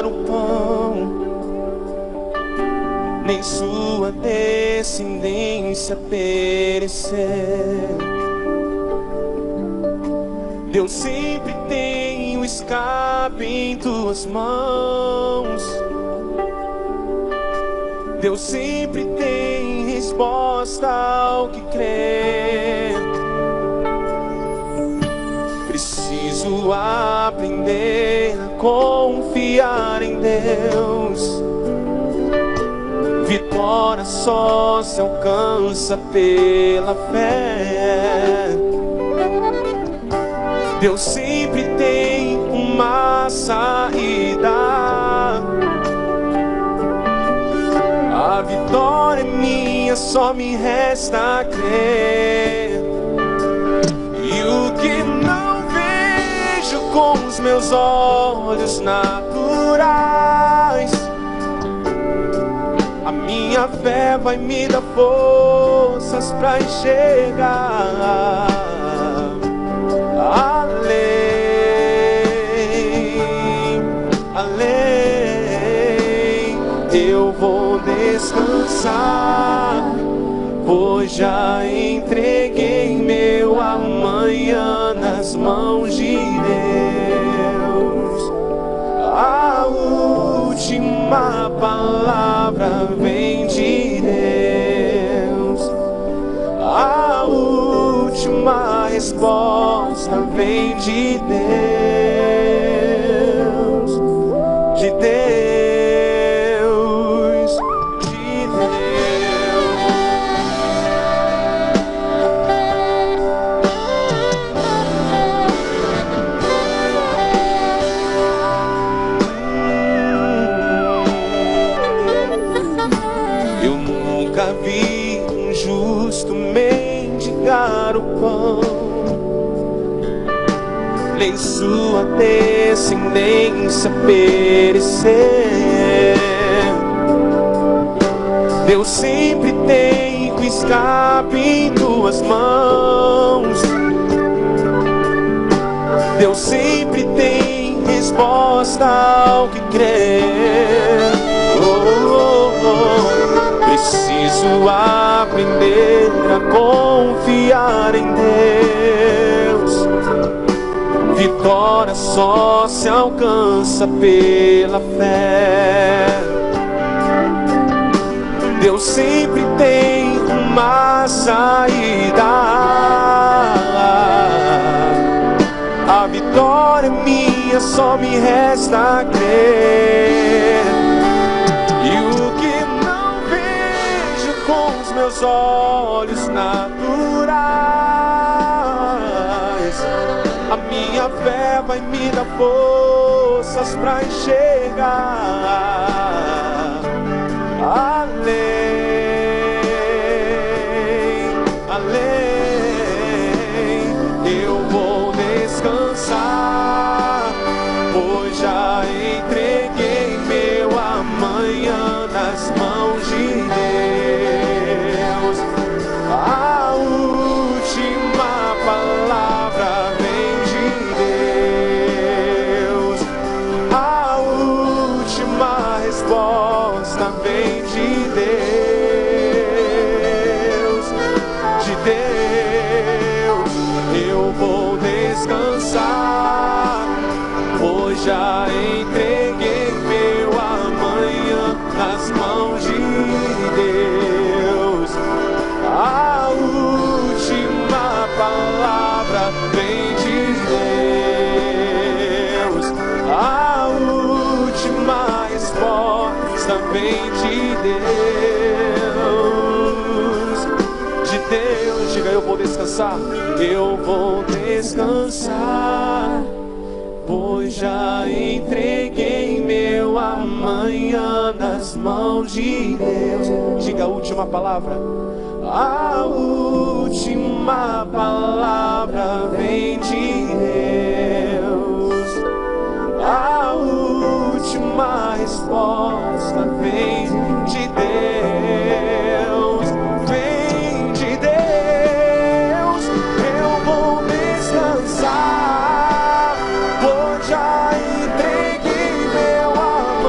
negar o pão, nem sua descendência perecer. Deus sempre tem o escape em tuas mãos. Deus sempre tem resposta ao que crê. Preciso aprender a confiar em Deus. Vitória só se alcança pela fé. Deus sempre tem uma saída. A vitória é minha, só me resta crer. E o que não vejo com os meus olhos naturais, a minha fé vai me dar forças pra enxergar. Além, eu vou descansar, pois já entreguei meu amanhã nas mãos de Deus. A última palavra vem de Deus. A última resposta vem de Deus. De Deus, de Deus. Eu nunca vi um justo mendigar o pão, nem sua descendência perecer. Deus sempre tem o escape em tuas mãos. Deus sempre tem resposta ao que crer. Preciso aprender a confiar em Deus. Vitória só se alcança pela fé. Deus sempre tem uma saída. A vitória é minha, só me resta crer. E o que não vejo com os meus olhos naturais, a minha fé vai me dar forças pra enxergar. Além, eu vou descansar, pois já entreguei meu amanhã nas mãos de Deus. A última palavra vem de Deus. A última resposta vem de Deus. De Deus eu vou descansar, pois já entreguei meu amanhã nas mãos de Deus. A última palavra vem de Deus. A última resposta vem de Deus. De Deus, diga: eu vou descansar. Eu vou descansar, pois já entreguei meu amanhã nas mãos de Deus. Diga a última palavra. A última palavra vem de Deus. A última resposta vem de Deus. Vem de Deus. Eu vou descansar, pois já entreguei meu amor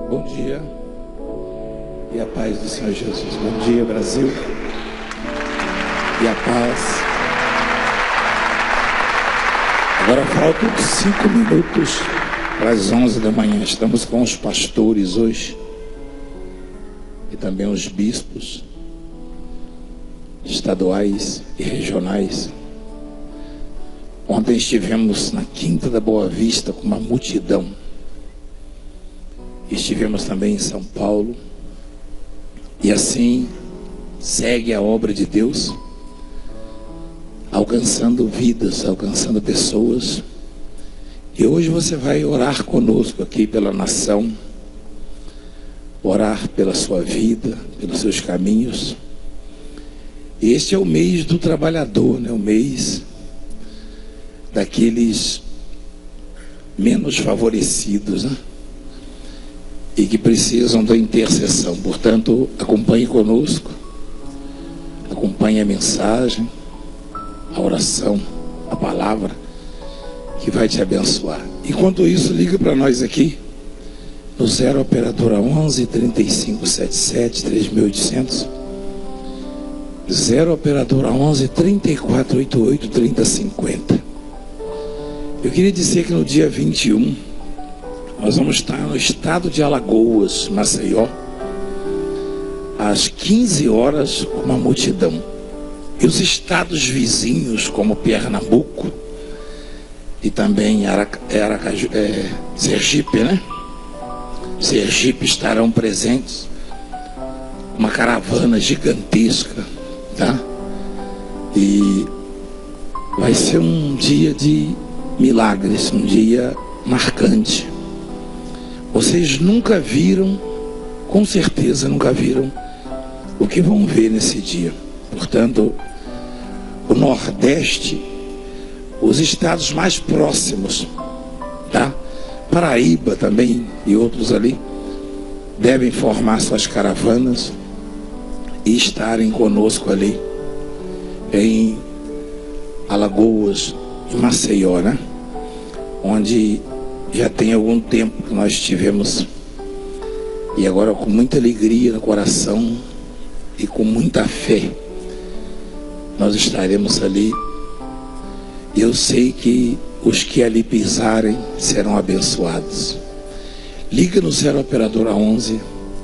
Bom dia e a paz do Senhor Jesus. Bom dia, Brasil, e a paz. Agora faltam 5 minutos para as 11 da manhã. Estamos com os pastores hoje e também os bispos estaduais e regionais. Ontem estivemos na Quinta da Boa Vista com uma multidão. Estivemos também em São Paulo. E assim segue a obra de Deus, alcançando vidas, alcançando pessoas. E hoje você vai orar conosco aqui pela nação, orar pela sua vida, pelos seus caminhos. Este é o mês do trabalhador, né? O mês daqueles menos favorecidos, né? E que precisam da intercessão. Portanto, acompanhe conosco, acompanhe a mensagem, a oração, a palavra que vai te abençoar. Enquanto isso, liga para nós aqui no 0 operadora 11 3577 3800, 0 operadora 11 3488 3050. Eu queria dizer que no dia 21 nós vamos estar no estado de Alagoas, Maceió, às 15 horas, com uma multidão. E os estados vizinhos, como Pernambuco e também Sergipe, né? Sergipe estarão presentes. Uma caravana gigantesca, tá? E vai ser um dia de milagres, um dia marcante. Vocês nunca viram, com certeza nunca viram, o que vão ver nesse dia. Portanto, o Nordeste, os estados mais próximos, tá? Paraíba também e outros ali, devem formar suas caravanas e estarem conosco ali em Alagoas e Maceió, né? Onde já tem algum tempo que nós estivemos, e agora com muita alegria no coração e com muita fé nós estaremos ali. E eu sei que os que ali pisarem serão abençoados. Liga no 0 operadora 11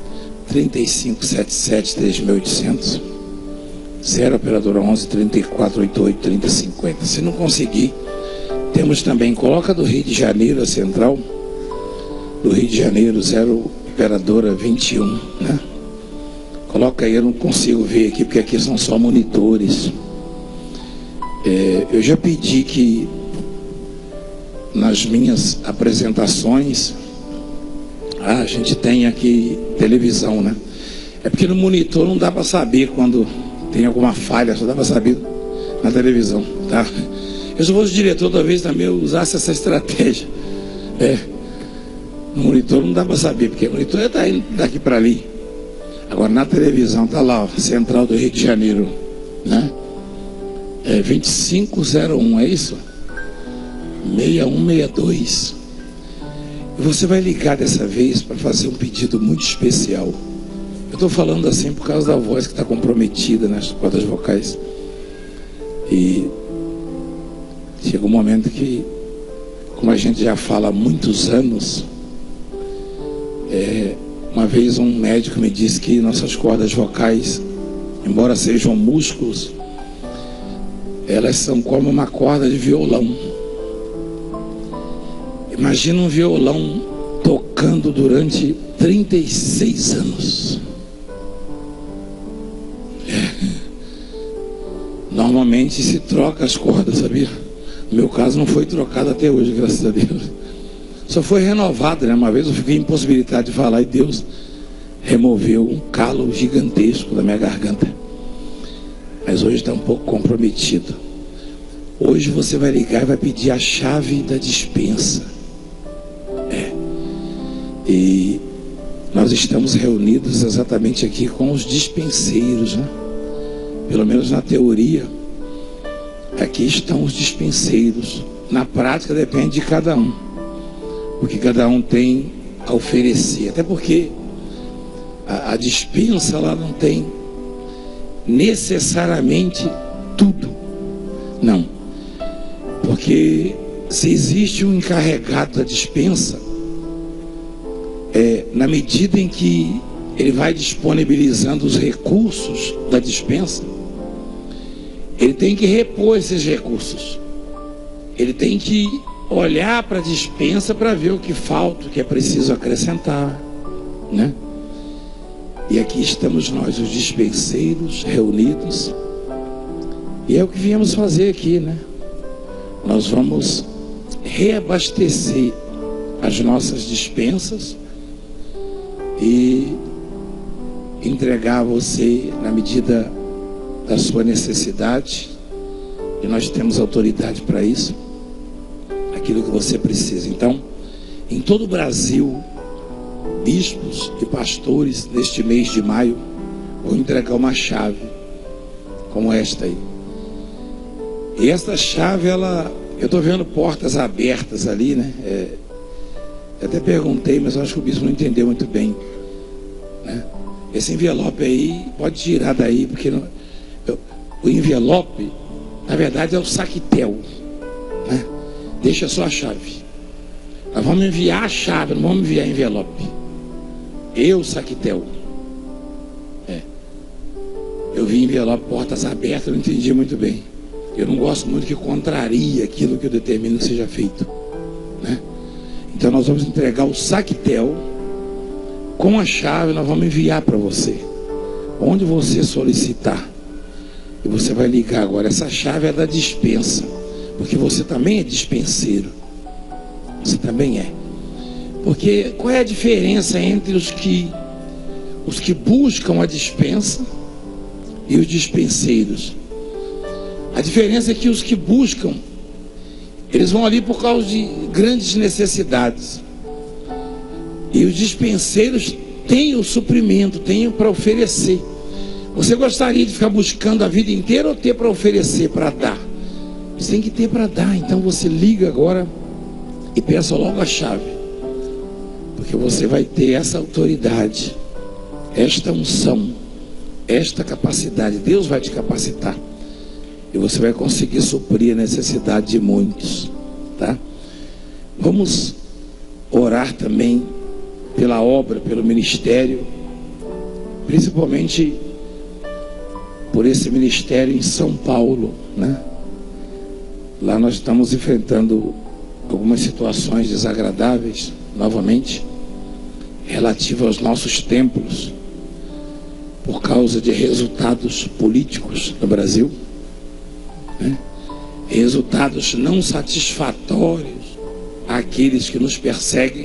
3577 3800, 0 operadora 11 3488 3050. Se não conseguir, temos também, coloca do Rio de Janeiro, a central do Rio de Janeiro, 0 operadora 21, né? Coloca aí, eu não consigo ver aqui, porque aqui são só monitores. Eu já pedi que nas minhas apresentações a gente tem aqui televisão, né? É porque no monitor não dá para saber quando tem alguma falha, só dá para saber na televisão, tá? Eu, se fosse diretor, talvez também eu usasse essa estratégia. No monitor não dá para saber, porque o monitor está indo daqui para ali. Agora na televisão está lá, ó, Central do Rio de Janeiro, né? 2501, é isso? 6162. E você vai ligar dessa vez para fazer um pedido muito especial. Eu estou falando assim por causa da voz que está comprometida nas cordas vocais. E chega um momento que, como a gente já fala há muitos anos, uma vez um médico me disse que nossas cordas vocais, embora sejam músculos, elas são como uma corda de violão. Imagina um violão tocando durante 36 anos. Normalmente se troca as cordas, sabia? No meu caso não foi trocado até hoje, graças a Deus. Só foi renovado, né? Uma vez eu fiquei impossibilitado de falar e Deus removeu um calo gigantesco da minha garganta. Mas hoje está um pouco comprometido. Hoje você vai ligar e vai pedir a chave da despensa. E nós estamos reunidos exatamente aqui com os dispenseiros, né? Pelo menos na teoria, aqui estão os dispenseiros. Na prática depende de cada um, porque cada um tem a oferecer. Até porque a despensa ela não tem necessariamente tudo. Não. Porque se existe um encarregado da despensa, na medida em que ele vai disponibilizando os recursos da despensa, ele tem que repor esses recursos. Ele tem que olhar para a despensa para ver o que falta, o que é preciso acrescentar, né? E aqui estamos nós, os dispenseiros, reunidos. E é o que viemos fazer aqui, né? Nós vamos reabastecer as nossas dispensas e entregar a você na medida da sua necessidade. E nós temos autoridade para isso. Aquilo que você precisa. Então, em todo o Brasil, bispos e pastores, neste mês de maio, vão entregar uma chave como esta aí. E esta chave, eu estou vendo portas abertas ali, né? Eu até perguntei, mas eu acho que o bispo não entendeu muito bem, né? Esse envelope aí, pode tirar daí, porque o envelope, na verdade, é o saquetel, né? Deixa só a chave. Nós vamos enviar a chave, não vamos enviar envelope. Saquetel. Eu vi envelope, portas abertas, eu não entendi muito bem. Eu não gosto muito que contraria aquilo que eu determino que seja feito, né? Então nós vamos entregar o saquetel com a chave, nós vamos enviar para você, onde você solicitar. E você vai ligar agora. Essa chave é da dispensa, porque você também é dispenseiro. Você também é. Porque qual é a diferença entre os que buscam a dispensa e os dispenseiros? A diferença é que os que buscam, eles vão ali por causa de grandes necessidades. E os dispenseiros têm o suprimento, têm para oferecer. Você gostaria de ficar buscando a vida inteira ou ter para oferecer, para dar? Você tem que ter para dar. Então você liga agora e peça logo a chave, porque você vai ter essa autoridade, esta unção, esta capacidade. Deus vai te capacitar e você vai conseguir suprir a necessidade de muitos, tá? Vamos orar também pela obra, pelo ministério, principalmente por esse ministério em São Paulo, né? Lá nós estamos enfrentando algumas situações desagradáveis, novamente, relativas aos nossos templos, por causa de resultados políticos no Brasil, né? Resultados não satisfatórios àqueles que nos perseguem.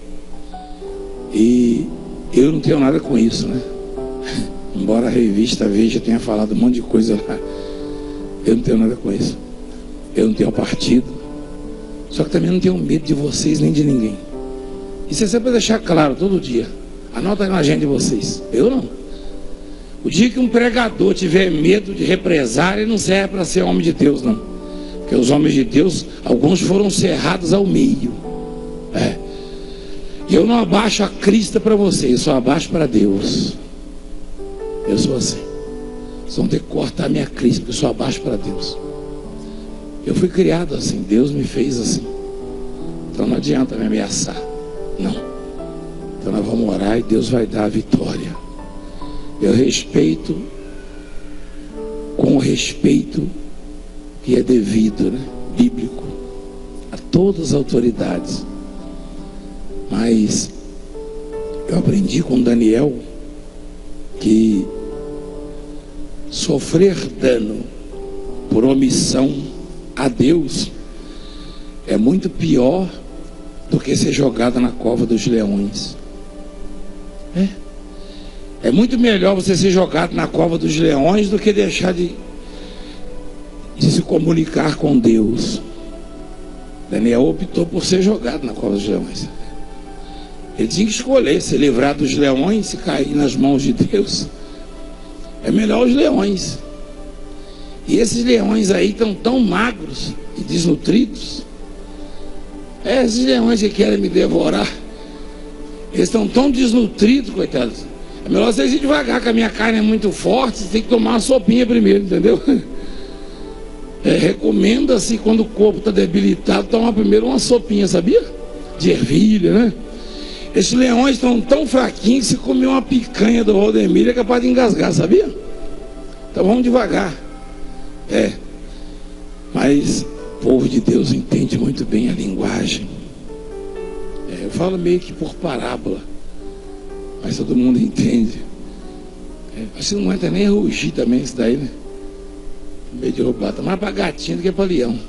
E eu não tenho nada com isso, né? Embora a revista Veja tenha falado um monte de coisa lá, eu não tenho nada com isso. Eu não tenho partido, só que também não tenho medo de vocês nem de ninguém. Isso é sempre deixar claro todo dia. Anota aí na agenda de vocês. Eu não. O dia que um pregador tiver medo de represália, ele não serve para ser homem de Deus, não. Porque os homens de Deus, alguns foram cerrados ao meio. E eu não abaixo a crista para vocês, eu só abaixo para Deus. Eu sou assim. Vocês vão ter que cortar a minha crista, porque eu só abaixo para Deus. Eu fui criado assim, Deus me fez assim. Então não adianta me ameaçar, não. Então nós vamos orar e Deus vai dar a vitória. Eu respeito com o respeito que é devido, né? Bíblico, a todas as autoridades. Mas eu aprendi com Daniel que sofrer dano por omissão a Deus é muito pior do que ser jogado na cova dos leões. É muito melhor você ser jogado na cova dos leões do que deixar de se comunicar com Deus. Daniel optou por ser jogado na cova dos leões. Ele tinha que escolher se livrar dos leões, se cair nas mãos de Deus. É melhor os leões. E esses leões aí estão tão magros e desnutridos. Esses leões que querem me devorar. Eles estão tão desnutridos, coitados. É melhor vocês ir devagar, que a minha carne é muito forte, você tem que tomar uma sopinha primeiro, entendeu? Recomenda-se, quando o corpo está debilitado, tomar primeiro uma sopinha, sabia? De ervilha, né? Esses leões estão tão fraquinhos que se comer uma picanha do Valdemir é capaz de engasgar, sabia? Então vamos devagar. Mas o povo de Deus entende muito bem a linguagem. Eu falo meio que por parábola, mas todo mundo entende. Você não aguenta nem rugir também isso daí, né? Meio de roubar, tá mais pra gatinho do que pra leão.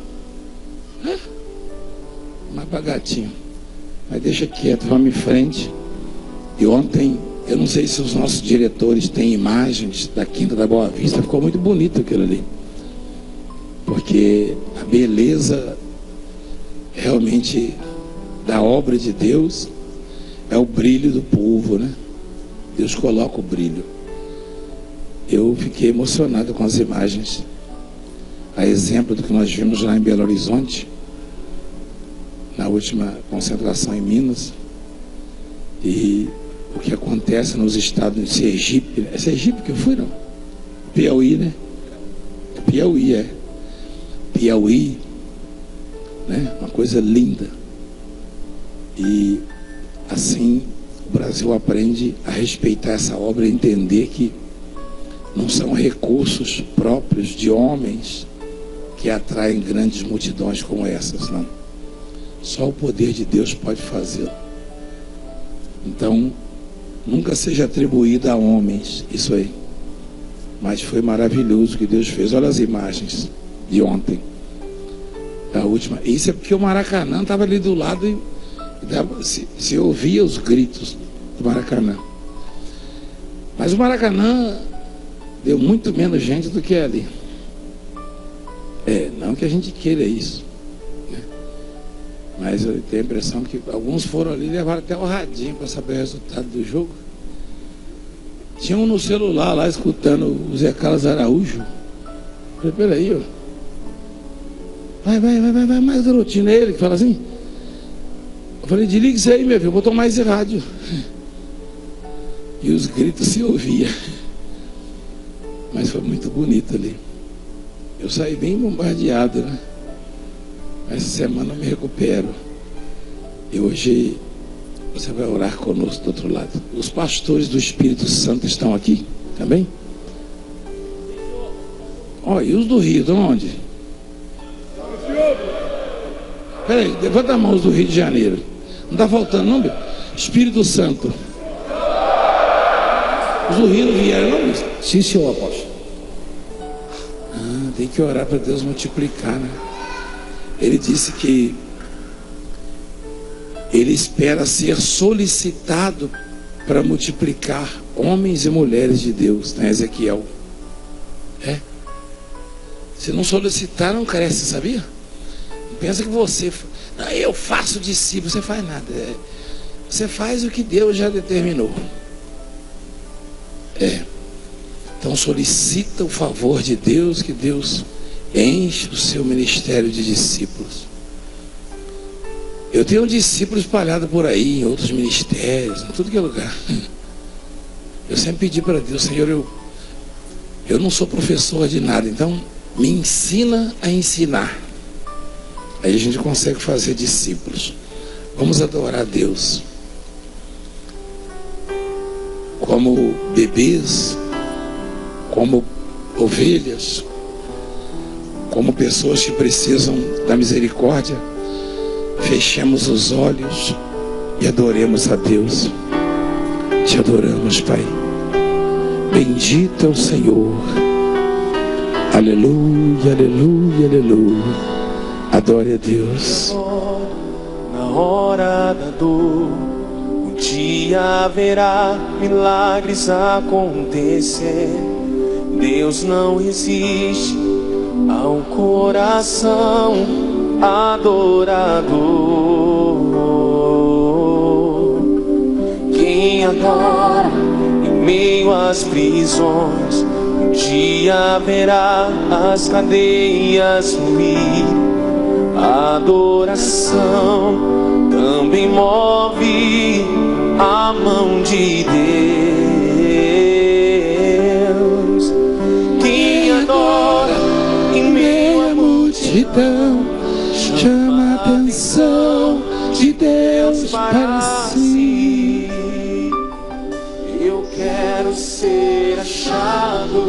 Mais pra gatinho. Mas deixa quieto, vamos em frente. E ontem, eu não sei se os nossos diretores têm imagens da Quinta da Boa Vista, ficou muito bonito aquilo ali. Porque a beleza realmente da obra de Deus é o brilho do povo, né? Deus coloca o brilho. Eu fiquei emocionado com as imagens. A exemplo do que nós vimos lá em Belo Horizonte, na última concentração em Minas, e o que acontece nos estados de Sergipe. É Sergipe que eu fui, não? Piauí, né? Piauí, Piauí, né? Uma coisa linda. E assim o Brasil aprende a respeitar essa obra e entender que não são recursos próprios de homens que atraem grandes multidões como essas, não. Só o poder de Deus pode fazê-lo. Então, nunca seja atribuído a homens isso aí. Mas foi maravilhoso o que Deus fez. Olha as imagens de ontem, da última. Isso é porque o Maracanã estava ali do lado e se ouvia os gritos do Maracanã. Mas o Maracanã deu muito menos gente do que ali. Não que a gente queira isso, né? Mas eu tenho a impressão que alguns foram ali e levaram até o radinho para saber o resultado do jogo. Tinha um no celular lá escutando o Zé Carlos Araújo. Eu falei, peraí, ó. Vai, mais garotinho. É ele que fala assim. Eu falei, desliga isso aí, meu filho, vou tomar esse rádio. E os gritos se ouviam. Mas foi muito bonito ali. Eu saí bem bombardeado, né? Essa semana eu me recupero. E hoje você vai orar conosco do outro lado. Os pastores do Espírito Santo estão aqui também? E os do Rio, de onde? Peraí, levanta a mão os do Rio de Janeiro. Não está faltando, não, meu? Espírito Santo. Os do Rio não vieram, não, meu? Sim, senhor apóstolo. Tem que orar para Deus multiplicar, né? Ele disse que ele espera ser solicitado para multiplicar homens e mulheres de Deus, né, Ezequiel? Se não solicitar, não cresce, sabia? Não pensa que você... Não, eu faço discípulo, você faz nada. Você faz o que Deus já determinou. Então solicita o favor de Deus, que Deus enche o seu ministério de discípulos. Eu tenho discípulos espalhados por aí, em outros ministérios, em tudo que é lugar. Eu sempre pedi para Deus, Senhor, eu não sou professor de nada, então me ensina a ensinar. Aí a gente consegue fazer discípulos. Vamos adorar a Deus como bebês, como ovelhas, como pessoas que precisam da misericórdia. Fechemos os olhos e adoremos a Deus. Te adoramos, Pai. Bendito é o Senhor. Aleluia, aleluia, aleluia. Adore a Deus. Na hora da dor, um dia haverá milagres acontecer. Deus não resiste ao coração adorador. Quem adora em meio às prisões, um dia haverá as cadeias ruir. A adoração também move a de Deus. Quem adora em meio à multidão chama a atenção de Deus para si. Eu quero ser achado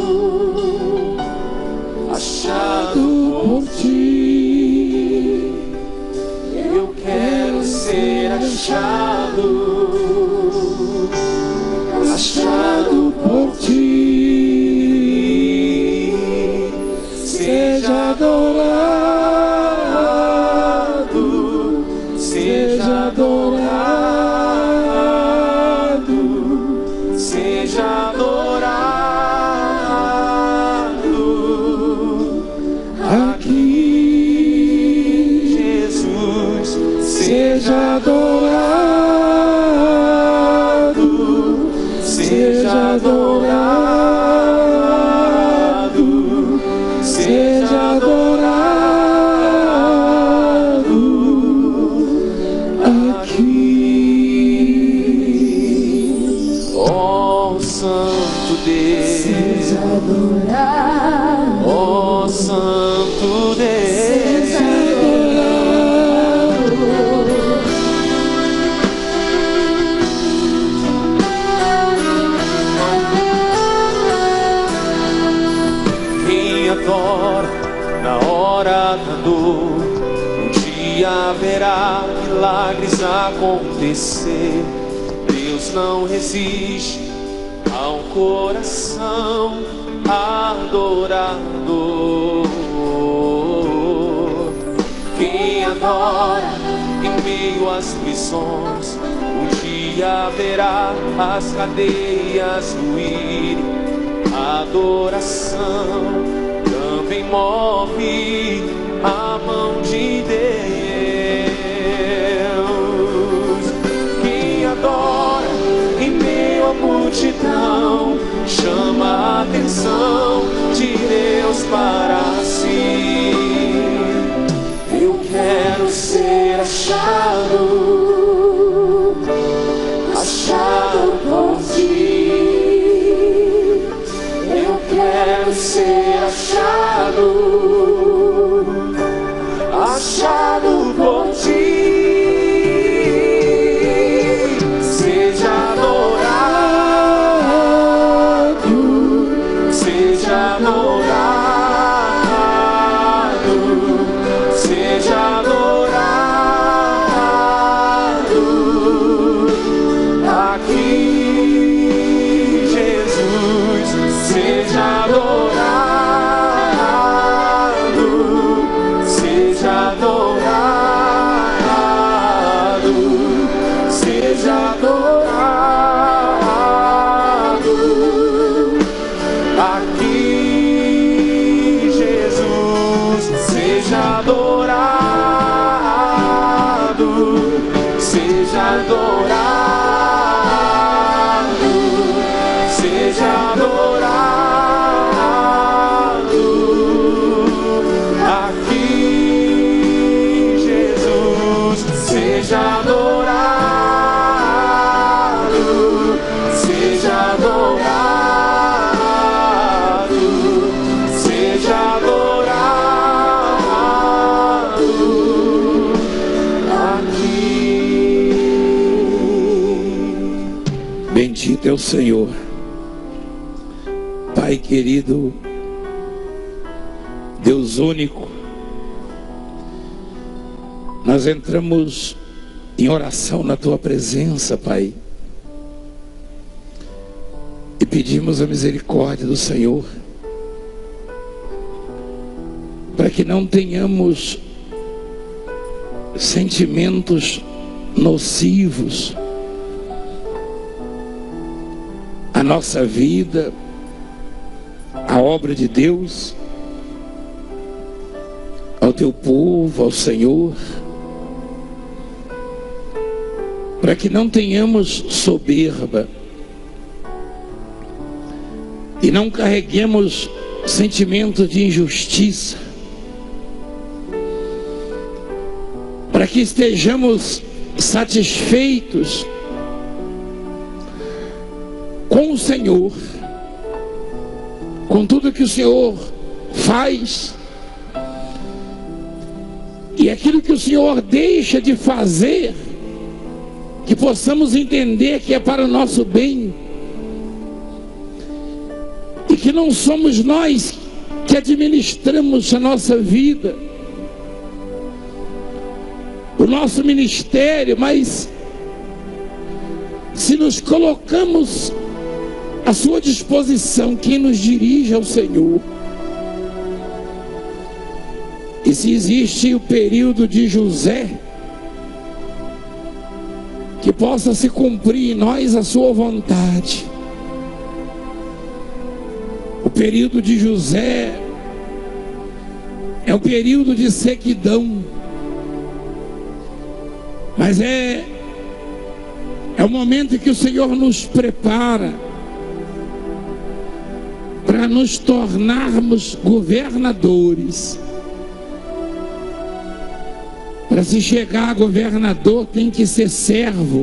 por ti. Eu quero ser achado por ti. Seja adorado, seja adorado, seja adorado aqui, Jesus. Seja adorado, seja adorado, seja adorado aqui. Ó Santo Deus, seja adorado. Ó Santo Deus, seja adorado. Quem adora na hora da dor, um dia verá milagres acontecer. Deus não resiste a um coração adorador. Quem adora em meio às prisões, um dia verá as cadeias ruírem. A adoração também move a mão de Deus. Quem adora em meio à multidão chama a atenção de Deus para si. Eu quero ser achado por ti. Eu quero ser achado por ti. Seja adorado, seja adorado, seja adorado aqui, Jesus. Seja adorado, seja adorado, seja adorado aqui, Jesus. Seja adorado, seja adorado, seja adorado aqui, Jesus. Seja adorado, seja adorado, seja adorado aqui. Bendito é o Senhor. Pai querido, Deus único, nós entramos em oração na Tua presença, Pai, e pedimos a misericórdia do Senhor, para que não tenhamos sentimentos nocivos à nossa vida, à obra de Deus, ao Teu povo, ao Senhor, para que não tenhamos soberba e não carreguemos sentimento de injustiça, para que estejamos satisfeitos com o Senhor, com tudo que o Senhor faz, e aquilo que o Senhor deixa de fazer, que possamos entender que é para o nosso bem, e que não somos nós que administramos a nossa vida, o nosso ministério, mas se nos colocamos à sua disposição, quem nos dirige é o Senhor. E se existe o período de José, que possa se cumprir em nós a sua vontade. O período de José é o período de sequidão, mas é o momento em que o Senhor nos prepara para nos tornarmos governadores. Para se chegar a governador tem que ser servo,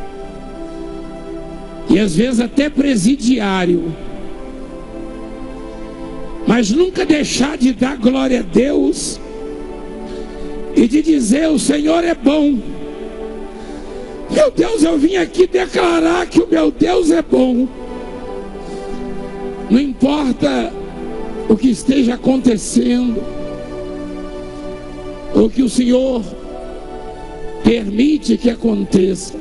e às vezes até presidiário, mas nunca deixar de dar glória a Deus e de dizer: o Senhor é bom. Meu Deus, eu vim aqui declarar que o meu Deus é bom. Não importa o que esteja acontecendo, o que o Senhor permite que aconteça,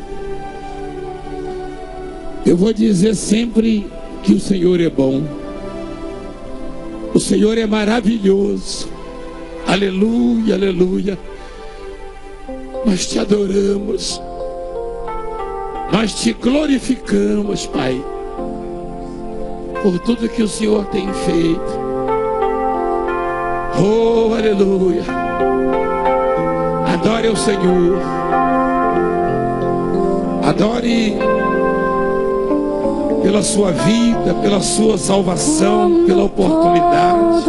eu vou dizer sempre que o Senhor é bom. O Senhor é maravilhoso. Aleluia, aleluia. Nós te adoramos, nós te glorificamos, Pai, por tudo que o Senhor tem feito. Oh, aleluia. Adore o Senhor. Adore pela sua vida, pela sua salvação, pela oportunidade.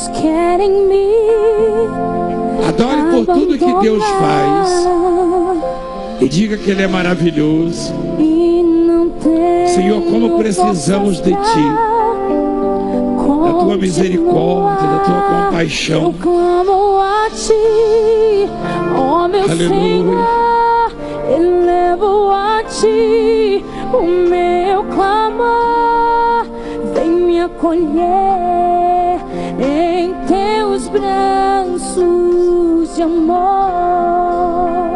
Adore por tudo que Deus faz. E diga que Ele é maravilhoso. Senhor, como precisamos de Ti, da Tua misericórdia, da Tua compaixão. Eu clamo a Ti, ó meu Senhor, elevo a Ti o meu clamor. Vem me acolher em Teus braços de amor.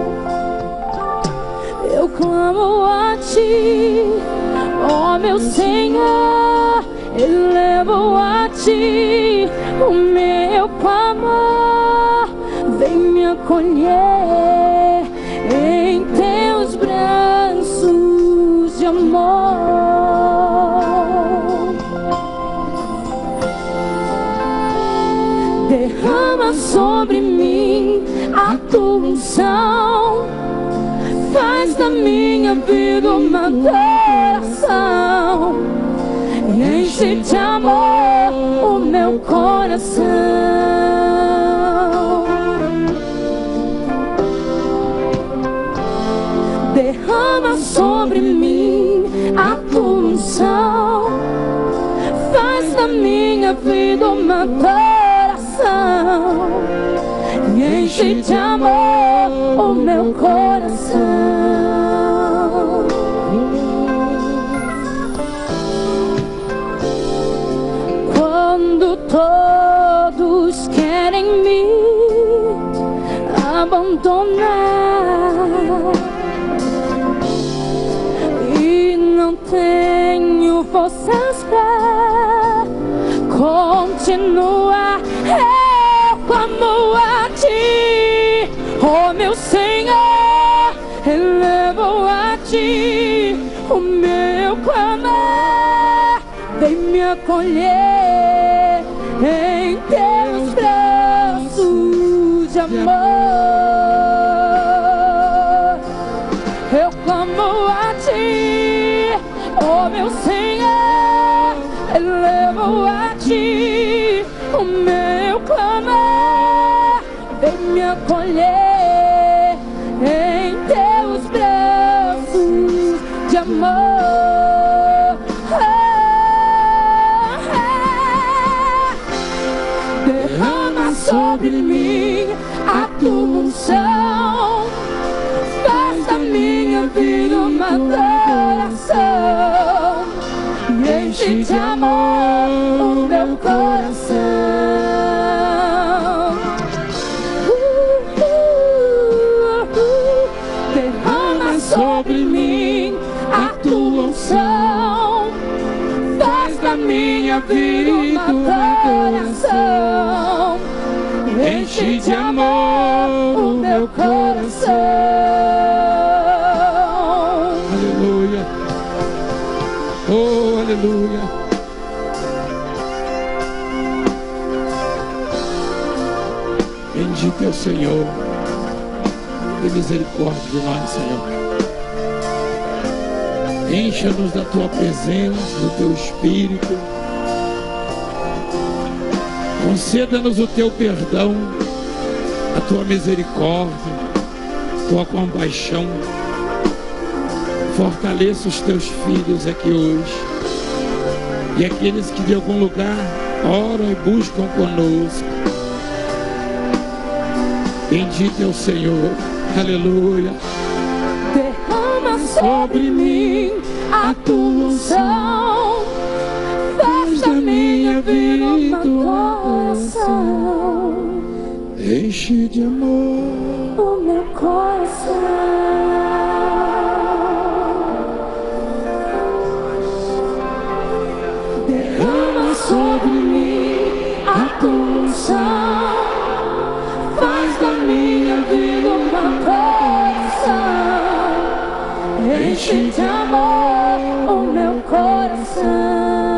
Eu clamo a Ti, ó meu Senhor, elevo a Ti o meu clamor. Vem me acolher em Teus braços de amor. Derrama sobre mim a Tua unção, faz da minha vida uma adoração, e enche de amor o meu coração. Derrama sobre mim a Tua unção, faz da minha vida uma adoração, e enche de amor o meu coração. Quando todos querem me abandonar e não tenho forças pra continuar, eu clamo a Ti, ó meu Senhor, elevo a Ti o meu clamor. Vem me acolher em Teus braços de amor. Eu clamo a Ti, ó meu Senhor, elevo a Ti o meu clamor. Vem me acolher em Teus braços de amor. sobre mim a tua unção. Faz da minha vida uma adoração. Enche de amor o meu coração. Derrama sobre mim a tua unção. Faz da minha vida uma adoração. Enche de amor o meu coração. Aleluia. Oh, aleluia. Bendito é o Senhor. Tem misericórdia de nós, Senhor. Encha-nos da tua presença, do teu Espírito. Conceda-nos o teu perdão, a tua misericórdia, a tua compaixão. Fortaleça os teus filhos aqui hoje. E aqueles que de algum lugar oram e buscam conosco. Bendito é o Senhor. Aleluia. Derrama sobre mim a tua unção. Faz da minha vida uma adoração. Enche de amor o meu coração. Derrama sobre mim a tua unção. Faz da minha vida uma adoração. Enche de amor o meu coração.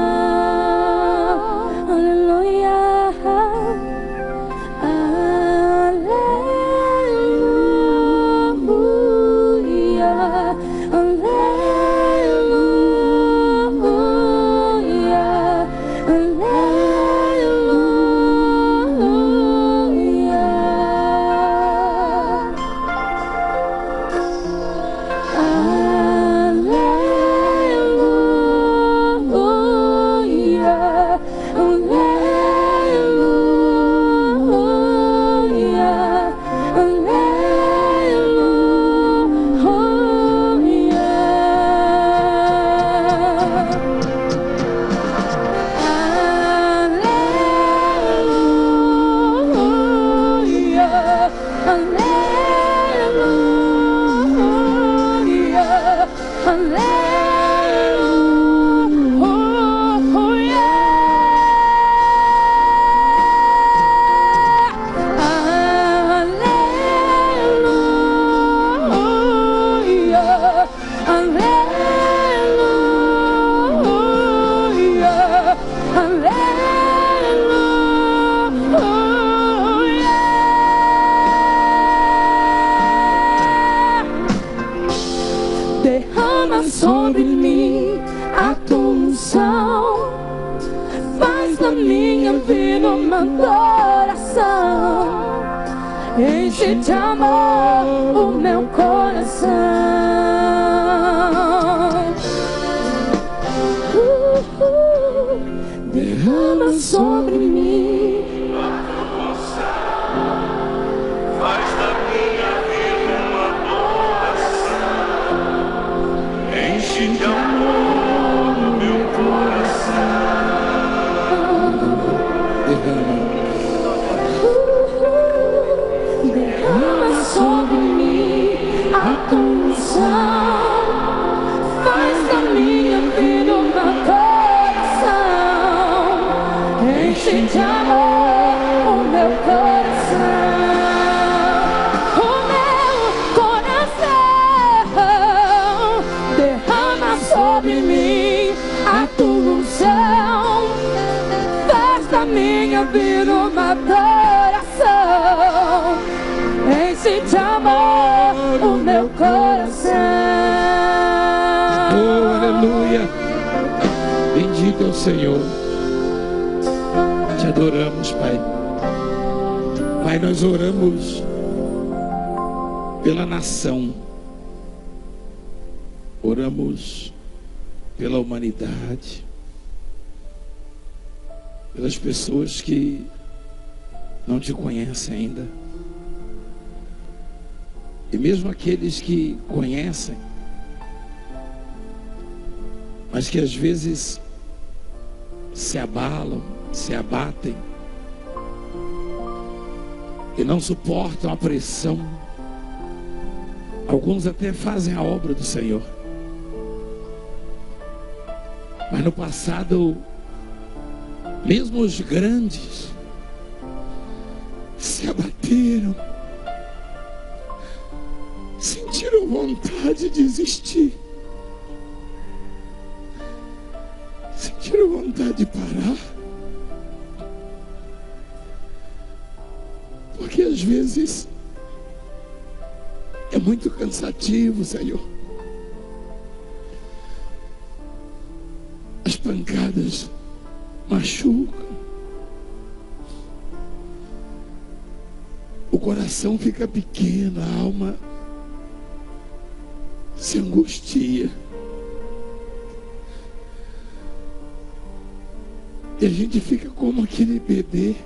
Derrama sobre mim a tua unção. Faz da minha vida uma adoração. Enche de amor o meu coração. Derrama sobre mim a tua unção. Faz da minha vida uma adoração. Enche de amor o meu coração. Derrama sobre mim a tua unção. Faz da minha vida uma adoração. Enche de amor o meu coração. O meu coração. Derrama sobre mim a tua unção. Faz da minha vida uma adoração. Enche de amor o meu coração. Oh, aleluia. Bendito é o Senhor. Te adoramos, Pai. Pai, nós oramos pela nação. Oramos pela humanidade. Pelas pessoas que não te conhecem ainda. E mesmo aqueles que conhecem, mas que às vezes se abalam, se abatem e não suportam a pressão. Alguns até fazem a obra do Senhor, mas no passado, mesmo os grandes se abateram, sentiram vontade de desistir, sentiram vontade de parar, porque às vezes é muito cansativo, Senhor. As pancadas machucam, o coração fica pequeno, a alma se angustia. E a gente fica como aquele bebê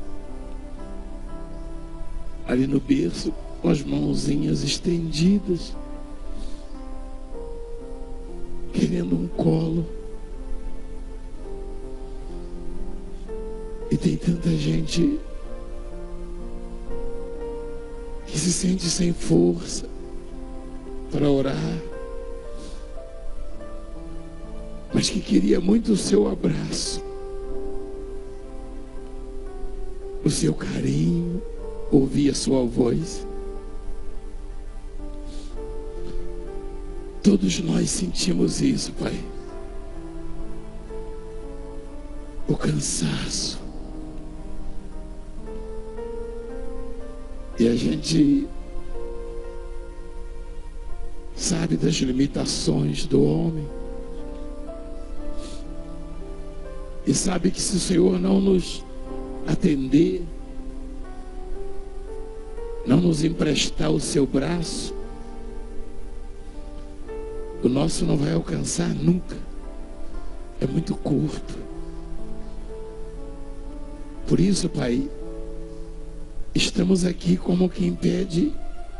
ali no berço, com as mãozinhas estendidas, querendo um colo. E tem tanta gente que se sente sem força para orar, mas que queria muito o seu abraço, o seu carinho, ouvir a sua voz. Todos nós sentimos isso, Pai. O cansaço. E a gente sabe das limitações do homem. E sabe que se o Senhor não nos atender, não nos emprestar o seu braço, o nosso não vai alcançar nunca. É muito curto. Por isso, Pai, estamos aqui como quem pede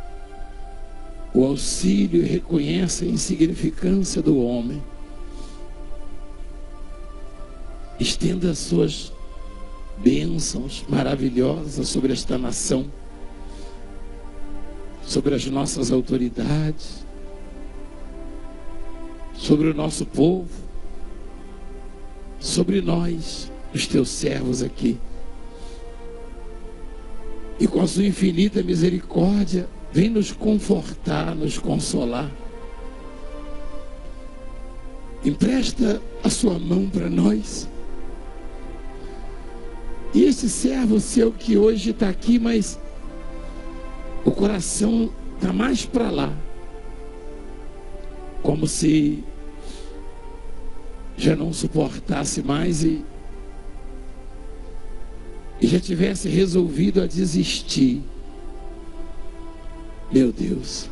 o auxílio e reconhece a insignificância do homem. Estenda as suas bênçãos maravilhosas sobre esta nação, sobre as nossas autoridades, sobre o nosso povo, sobre nós, os teus servos aqui. E com a sua infinita misericórdia, vem nos confortar, nos consolar. Empresta a sua mão para nós. E esse servo seu que hoje está aqui, mas o coração está mais para lá, como se já não suportasse mais e já tivesse resolvido a desistir. Meu Deus,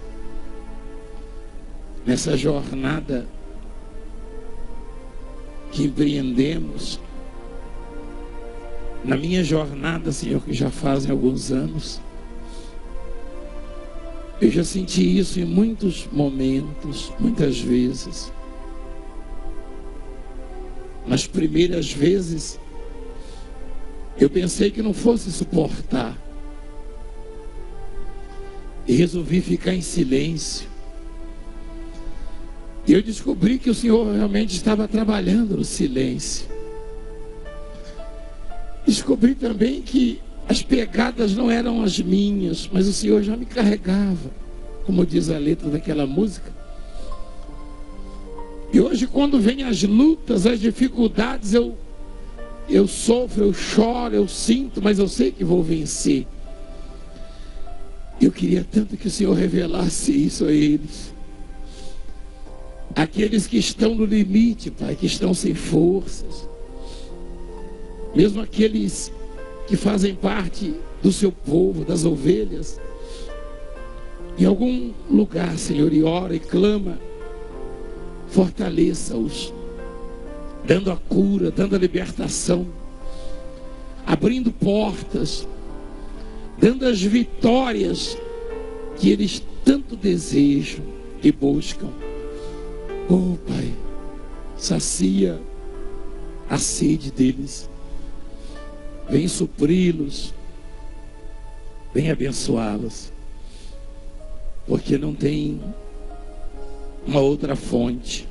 nessa jornada que empreendemos, na minha jornada, Senhor, que já fazem alguns anos, eu já senti isso em muitos momentos, muitas vezes. Nas primeiras vezes, eu pensei que não fosse suportar. E resolvi ficar em silêncio. E eu descobri que o Senhor realmente estava trabalhando no silêncio. Descobri também que as pegadas não eram as minhas, mas o Senhor já me carregava, como diz a letra daquela música. E hoje, quando vem as lutas, as dificuldades, eu sofro, eu choro, eu sinto, mas eu sei que vou vencer. Eu queria tanto que o Senhor revelasse isso a eles. Aqueles que estão no limite, Pai, que estão sem forças. Mesmo aqueles que fazem parte do seu povo, das ovelhas. Em algum lugar, Senhor, e ora e clama, fortaleça-os, dando a cura, dando a libertação, abrindo portas, dando as vitórias que eles tanto desejam e buscam. Oh, Pai, sacia a sede deles, vem supri-los, vem abençoá-los, porque não tem uma outra fonte.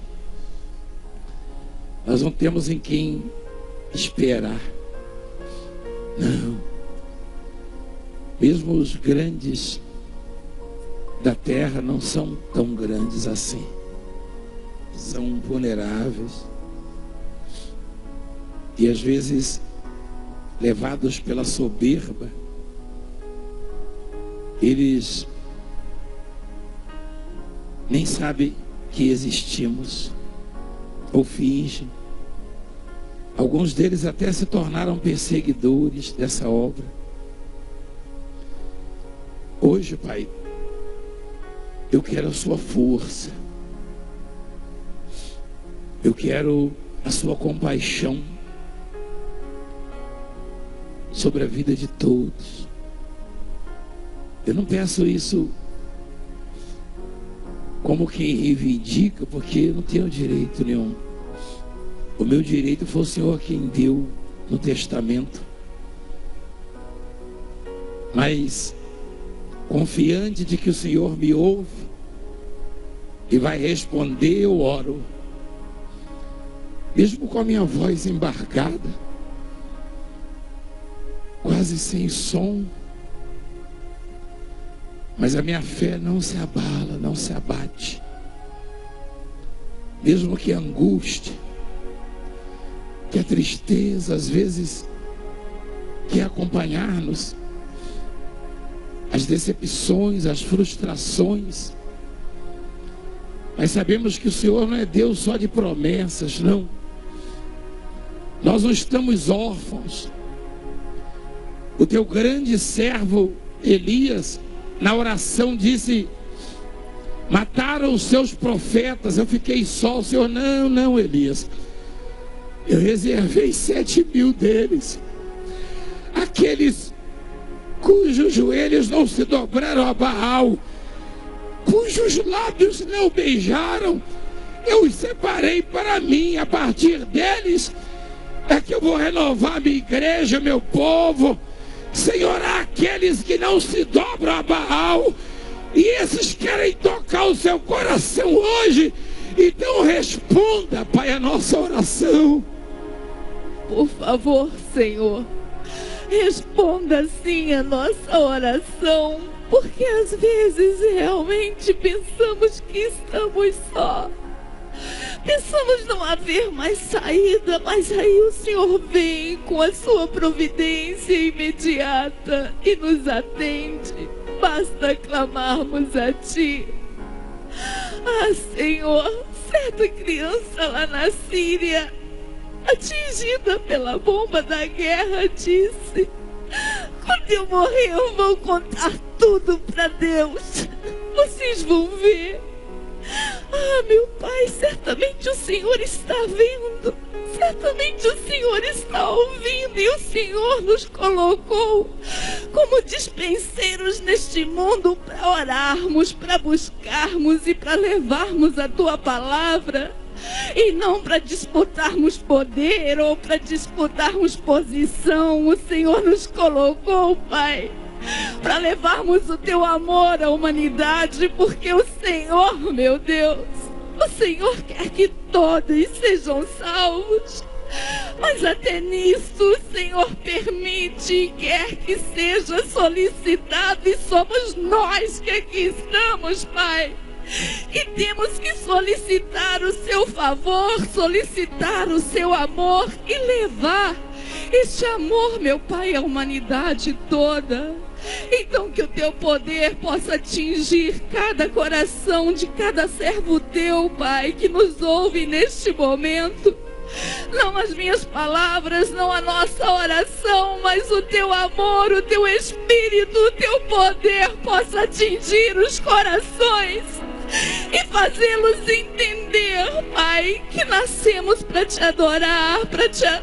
Nós não temos em quem esperar. Não. Mesmo os grandes da terra não são tão grandes assim. São vulneráveis. E às vezes, levados pela soberba, eles nem sabem que existimos, ou fingem. Alguns deles até se tornaram perseguidores dessa obra. Hoje, Pai, eu quero a sua força, eu quero a sua compaixão sobre a vida de todos. Eu não peço isso como quem reivindica, porque eu não tenho direito nenhum. O meu direito foi o Senhor quem deu no testamento. Mas confiante de que o Senhor me ouve e vai responder, eu oro, mesmo com a minha voz embargada, quase sem som, mas a minha fé não se abala, não se abate, mesmo que a angústia, que a tristeza às vezes quer acompanhar-nos, as decepções, as frustrações, mas sabemos que o Senhor não é Deus só de promessas, não. Nós não estamos órfãos. O teu grande servo Elias, na oração, disse: mataram os seus profetas, eu fiquei só. O Senhor: não, Elias, eu reservei 7.000 deles, aqueles cujos joelhos não se dobraram a Baal, cujos lábios não beijaram, eu os separei para mim. A partir deles é que eu vou renovar minha igreja, meu povo. Senhor, há aqueles que não se dobram a Baal, e esses querem tocar o seu coração hoje. Então responda, Pai, a nossa oração. Por favor, Senhor, responda sim a nossa oração, porque às vezes realmente pensamos que estamos só. Pensamos não haver mais saída, mas aí o Senhor vem com a sua providência imediata e nos atende. Basta clamarmos a Ti. Ah, Senhor, certa criança lá na Síria, atingida pela bomba da guerra, disse: quando eu morrer eu vou contar tudo para Deus, vocês vão ver. Ah, meu Pai, certamente o Senhor está vendo, certamente o Senhor está ouvindo, e o Senhor nos colocou como dispenseiros neste mundo para orarmos, para buscarmos e para levarmos a Tua palavra, e não para disputarmos poder ou para disputarmos posição. O Senhor nos colocou, Pai, para levarmos o Teu amor à humanidade, porque o Senhor, meu Deus, o Senhor quer que todos sejam salvos. Mas até nisso o Senhor permite e quer que seja solicitado, e somos nós que aqui estamos, Pai, e temos que solicitar o Seu favor, solicitar o Seu amor e levar este amor, meu Pai, à humanidade toda. Então que o Teu poder possa atingir cada coração de cada servo Teu, Pai, que nos ouve neste momento. Não as minhas palavras, não a nossa oração, mas o Teu amor, o Teu Espírito, o Teu poder possa atingir os corações e fazê-los entender, Pai, que nascemos para Te adorar, para Te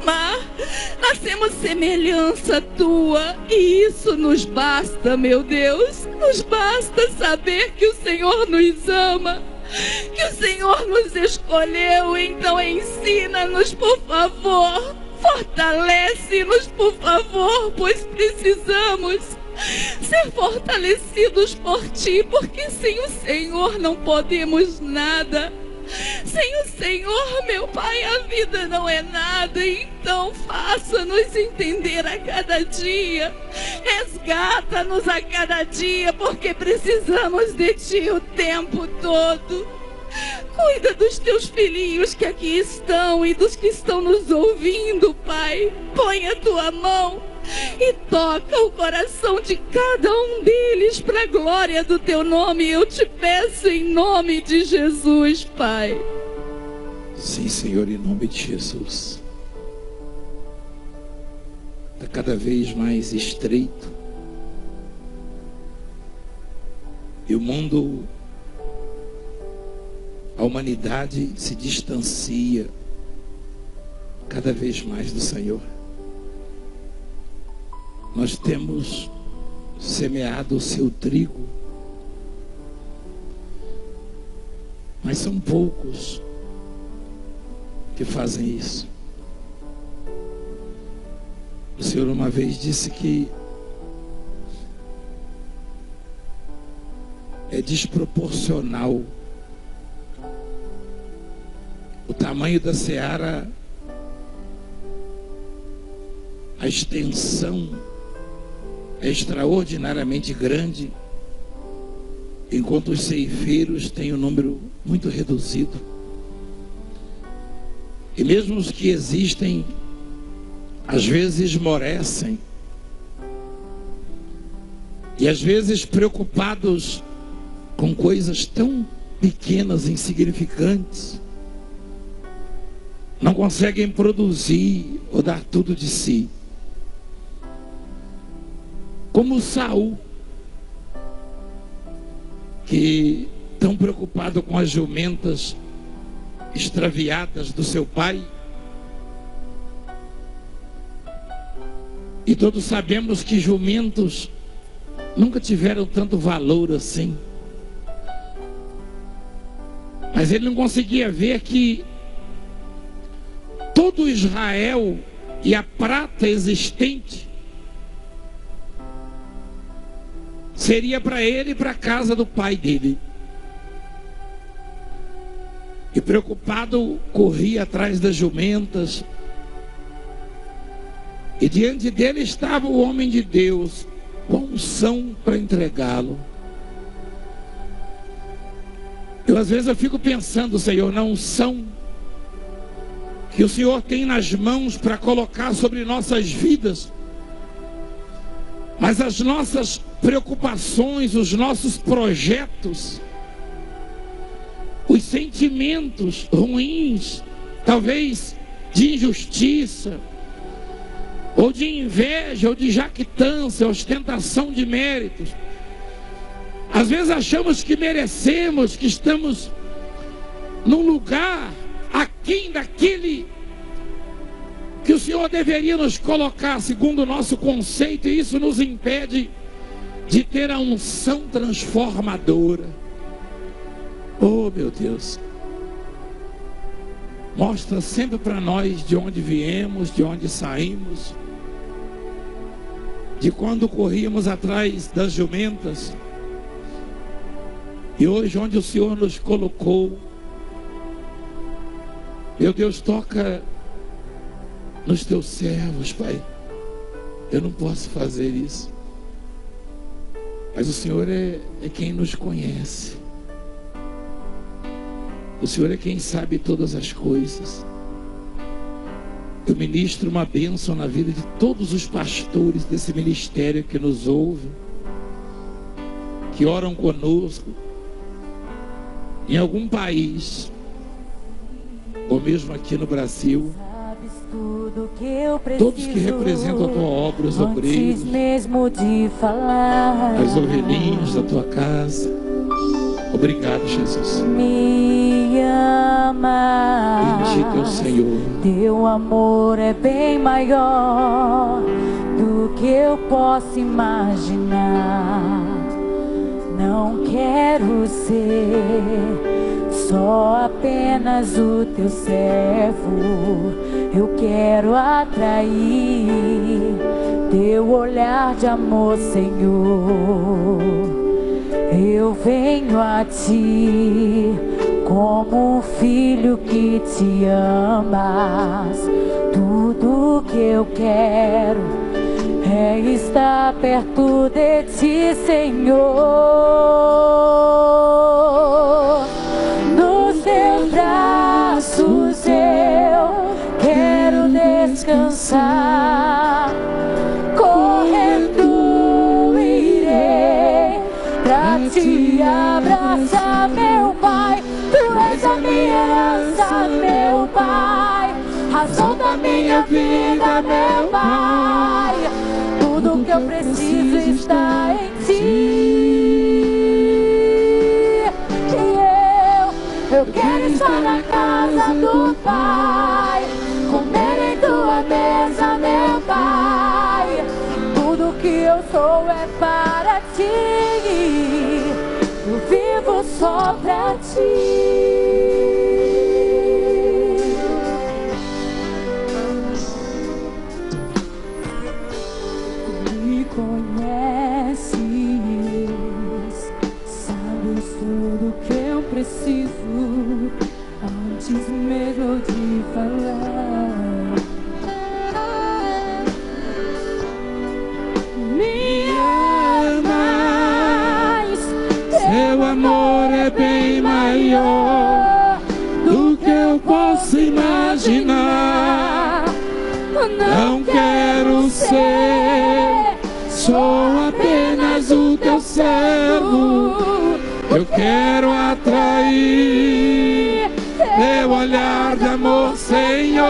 amar. Nascemos semelhança tua e isso nos basta, meu Deus. Nos basta saber que o Senhor nos ama, que o Senhor nos escolheu. Então ensina-nos, por favor. Fortalece-nos, por favor, pois precisamos ser fortalecidos por ti, porque sem o Senhor não podemos nada. Sem o Senhor, meu Pai, a vida não é nada. Então faça-nos entender a cada dia. Resgata-nos a cada dia, porque precisamos de ti o tempo todo. Cuida dos teus filhinhos que aqui estão e dos que estão nos ouvindo, Pai. Põe a tua mão e toca o coração de cada um deles para a glória do teu nome. Eu te peço em nome de Jesus, Pai. Sim, Senhor, em nome de Jesus. Está cada vez mais estreito. E o mundo, a humanidade se distancia cada vez mais do Senhor. Nós temos semeado o seu trigo, mas são poucos que fazem isso. O Senhor uma vez disse que é desproporcional o tamanho da seara, a extensão é extraordinariamente grande, enquanto os ceifeiros têm um número muito reduzido. E mesmo os que existem, às vezes esmorecem, e às vezes preocupados com coisas tão pequenas, insignificantes, não conseguem produzir ou dar tudo de si. Como Saul, que tão preocupado com as jumentas extraviadas do seu pai, e todos sabemos que jumentos nunca tiveram tanto valor assim, mas ele não conseguia ver que todo Israel e a prata existente seria para ele e para a casa do pai dele. E preocupado, corria atrás das jumentas. E diante dele estava o homem de Deus, com unção para entregá-lo. Às vezes eu fico pensando, Senhor, na unção que o Senhor tem nas mãos para colocar sobre nossas vidas, mas as nossas preocupações, os nossos projetos, os sentimentos ruins, talvez de injustiça, ou de inveja, ou de jactância, ostentação de méritos, às vezes achamos que merecemos, que estamos num lugar aquém daquele que o Senhor deveria nos colocar segundo o nosso conceito, e isso nos impede de ter a unção transformadora. Oh, meu Deus, mostra sempre para nós de onde viemos, de onde saímos, de quando corríamos atrás das jumentas, e hoje onde o Senhor nos colocou. Meu Deus, toca nos teus servos, Pai. Eu não posso fazer isso, mas o Senhor é quem nos conhece. O Senhor é quem sabe todas as coisas. Eu ministro uma bênção na vida de todos os pastores desse ministério que nos ouvem, que oram conosco, em algum país, ou mesmo aqui no Brasil. Todos que representam a tua obra, os obreiros, as ovelhinhas da tua casa. Obrigado, Jesus. Me ama. Em ti, teu Senhor. Teu amor é bem maior do que eu posso imaginar. Não quero ser só apenas o teu servo. Eu quero atrair teu olhar de amor, Senhor. Eu venho a ti como um filho que te amas. Tudo que eu quero é estar perto de ti, Senhor. Nos teus braços eu quero descansar. Correndo irei pra te abraçar, meu Pai. Tu és a minha herança, meu Pai, razão da minha vida, meu Pai. Tudo que eu preciso está em ti. E eu quero estar na casa do Pai, comer em tua mesa, meu Pai. Tudo que eu sou é para ti. Eu vivo só pra ti. Me conheces, sabes tudo que eu preciso antes mesmo de falar. Me amas, Teu amor é bem maior do que eu posso imaginar. Não quero ser só apenas o teu servo. Eu quero atrair teu olhar de amor, Senhor.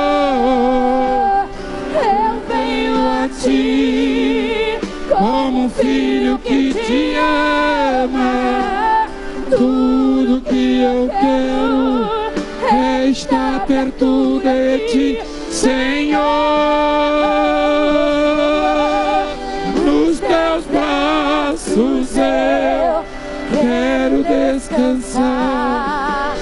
Eu venho a ti Como um filho que te ama. Tudo que eu quero é estar perto de ti, Senhor. Nos teus braços eu quero descansar.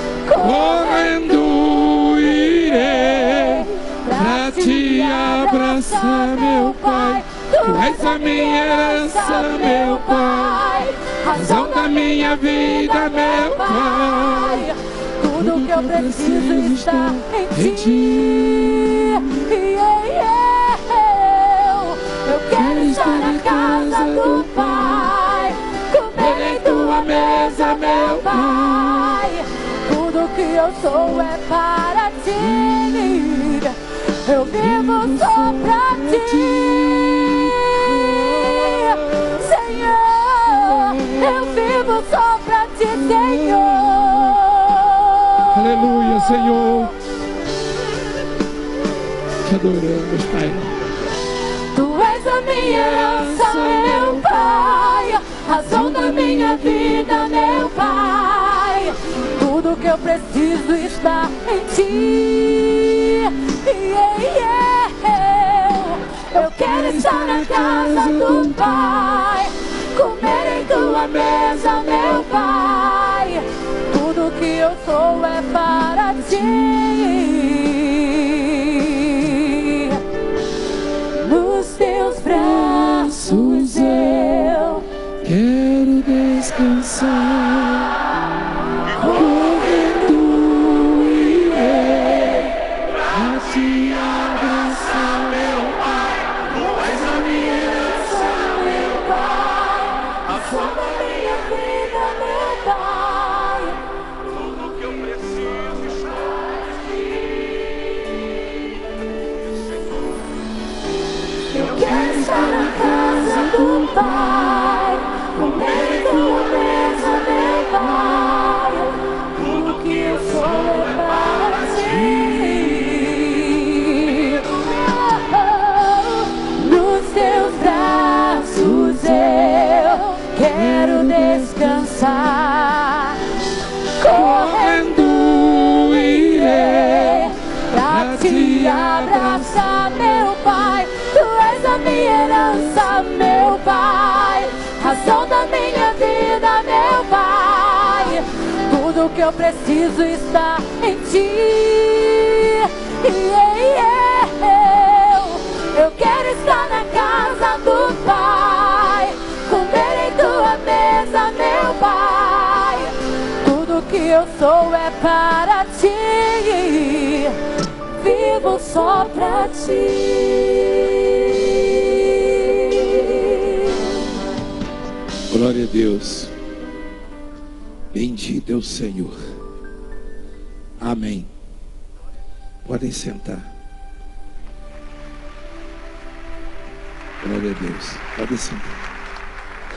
Correndo irei pra te abraçar, meu Pai. Tu és a minha herança, meu Pai, razão da minha vida, meu Pai. Tudo que eu preciso está em ti. Eu quero estar na casa do Pai, comer em tua mesa, meu Pai. Tudo que eu sou é para ti. Eu vivo só pra ti. Eu vivo só pra ti, Senhor. Aleluia, Senhor. Te adoramos, Pai. Tu és a minha herança, meu Pai, razão da minha vida, meu Pai. Tudo que eu preciso está em ti. Eu quero estar na casa do Pai, comer em tua mesa, meu Pai. Tudo que eu sou é para ti. Nos teus braços eu quero descansar. Correndo irei pra te abraçar, meu Pai. Tu és a minha herança, meu Pai, a sua minha vida, meu Pai. Tudo que eu preciso está aqui. Eu quero estar na casa do Pai, comer em tua mesa, meu Pai. Tudo que eu sou é para ti. Nos teus braços eu quero descansar. Correndo irei te abraçar, meu Pai. Tu és a minha herança, meu Pai, razão da minha vida, meu Pai. Tudo que eu preciso está em ti. Eu quero estar na casa do Pai, comer em tua mesa, meu Pai. Tudo que eu sou é para ti, vivo só pra ti. Glória a Deus. Bendito é o Senhor. Amém. Podem sentar. Glória a Deus. Podem sentar.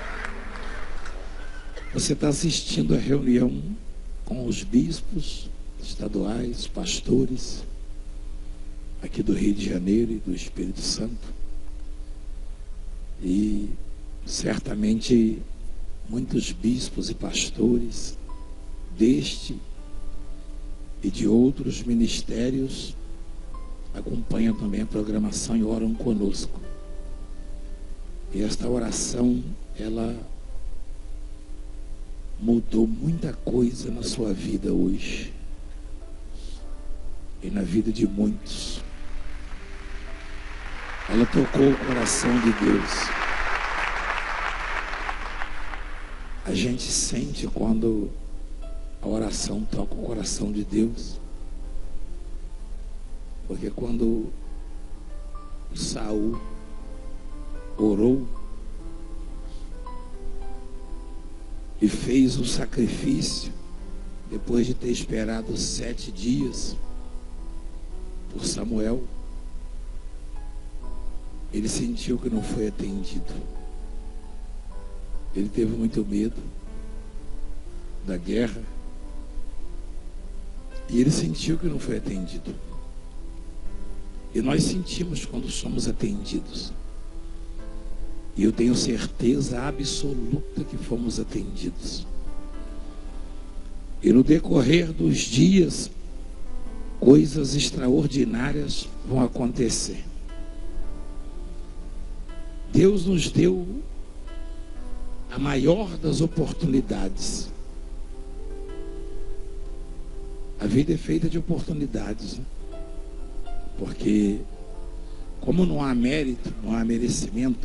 Você está assistindo a reunião com os bispos estaduais, pastores aqui do Rio de Janeiro e do Espírito Santo. E certamente muitos bispos e pastores deste e de outros ministérios acompanham também a programação e oram conosco. E esta oração, ela mudou muita coisa na sua vida hoje e na vida de muitos. Ela tocou o coração de Deus. A gente sente quando a oração toca o coração de Deus, porque quando Saul orou e fez o sacrifício, depois de ter esperado 7 dias por Samuel, ele sentiu que não foi atendido. Ele teve muito medo da guerra e ele sentiu que não foi atendido. E nós sentimos quando somos atendidos. E eu tenho certeza absoluta que fomos atendidos. E no decorrer dos dias, coisas extraordinárias vão acontecer. Deus nos deu a maior das oportunidades. A vida é feita de oportunidades, né? Porque como não há mérito, não há merecimento,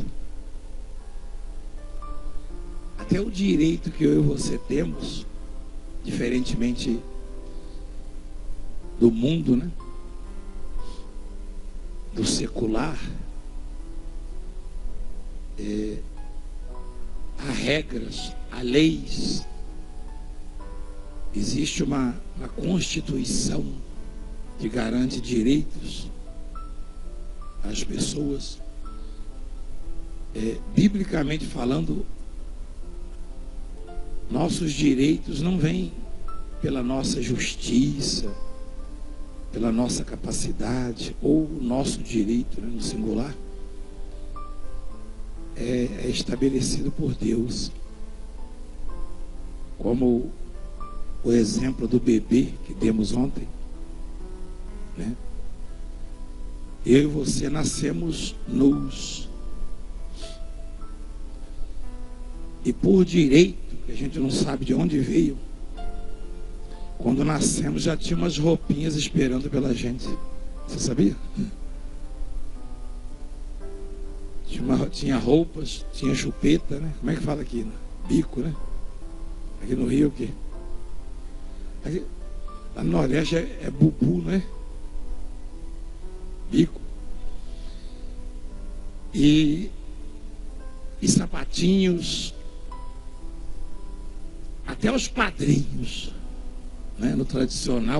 até o direito que eu e você temos, diferentemente do mundo, né? Do secular, há regras, há leis, existe uma Constituição que garante direitos às pessoas. Biblicamente falando, nossos direitos não vêm pela nossa justiça, pela nossa capacidade, ou o nosso direito, né, no singular, é estabelecido por Deus. Como o exemplo do bebê que demos ontem, né? Eu e você nascemos nus. E por direito, que a gente não sabe de onde veio, quando nascemos já tinha umas roupinhas esperando pela gente. Você sabia? Tinha roupas, tinha chupeta, né? Como é que fala aqui? Né? Bico, né? Aqui no Rio o quê? Aqui, lá no Nordeste é bubu, né? Bico. E sapatinhos. Até os padrinhos, né? No tradicional,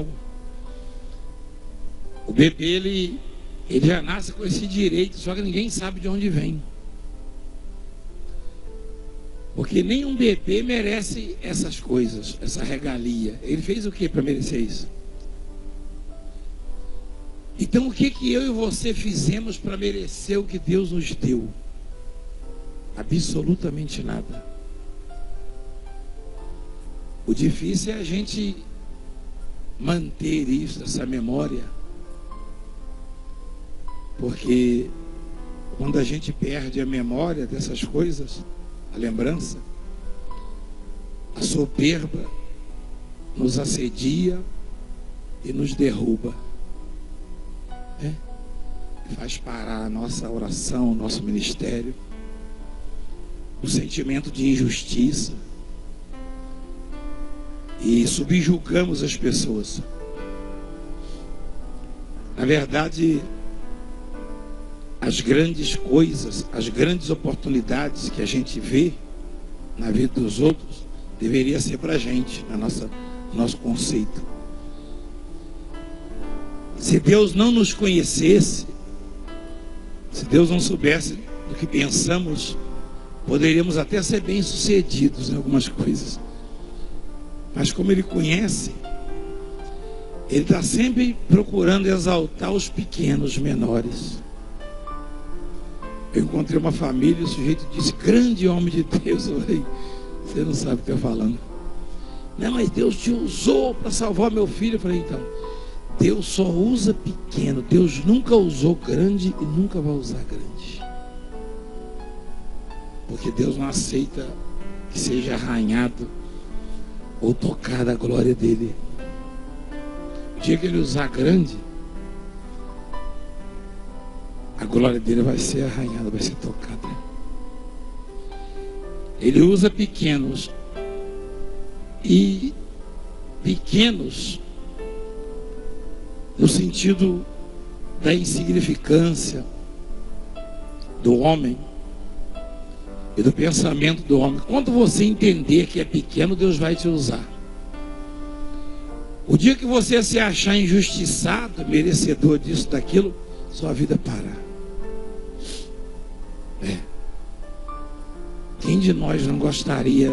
o bebê ele já nasce com esse direito, só que ninguém sabe de onde vem. Porque nenhum bebê merece essas coisas, essa regalia. Ele fez o que para merecer isso? Então o que eu e você fizemos para merecer o que Deus nos deu? Absolutamente nada. O difícil é a gente manter isso, essa memória, Porque quando a gente perde a memória dessas coisas, a lembrança, a soberba nos assedia e nos derruba. Faz parar a nossa oração, o nosso ministério. O sentimento de injustiça. E subjugamos as pessoas. Na verdade, as grandes coisas, as grandes oportunidades que a gente vê na vida dos outros, deveria ser para a gente, no nosso conceito. Se Deus não nos conhecesse, se Deus não soubesse do que pensamos, poderíamos até ser bem-sucedidos em algumas coisas. Mas como Ele conhece, Ele está sempre procurando exaltar os pequenos, menores. Eu encontrei uma família e o sujeito disse: grande homem de Deus. Eu falei: você não sabe o que eu estou falando. Não, mas Deus te usou para salvar meu filho. Eu falei: então, Deus só usa pequeno. Deus nunca usou grande e nunca vai usar grande. Porque Deus não aceita que seja arranhado ou tocada a glória dele. O dia que Ele usar grande, a glória dele vai ser arranhada, vai ser tocada. Ele usa pequenos. E pequenos no sentido da insignificância do homem e do pensamento do homem. Quando você entender que é pequeno, Deus vai te usar. O dia que você se achar injustiçado, merecedor disso, daquilo, sua vida parar. Quem de nós não gostaria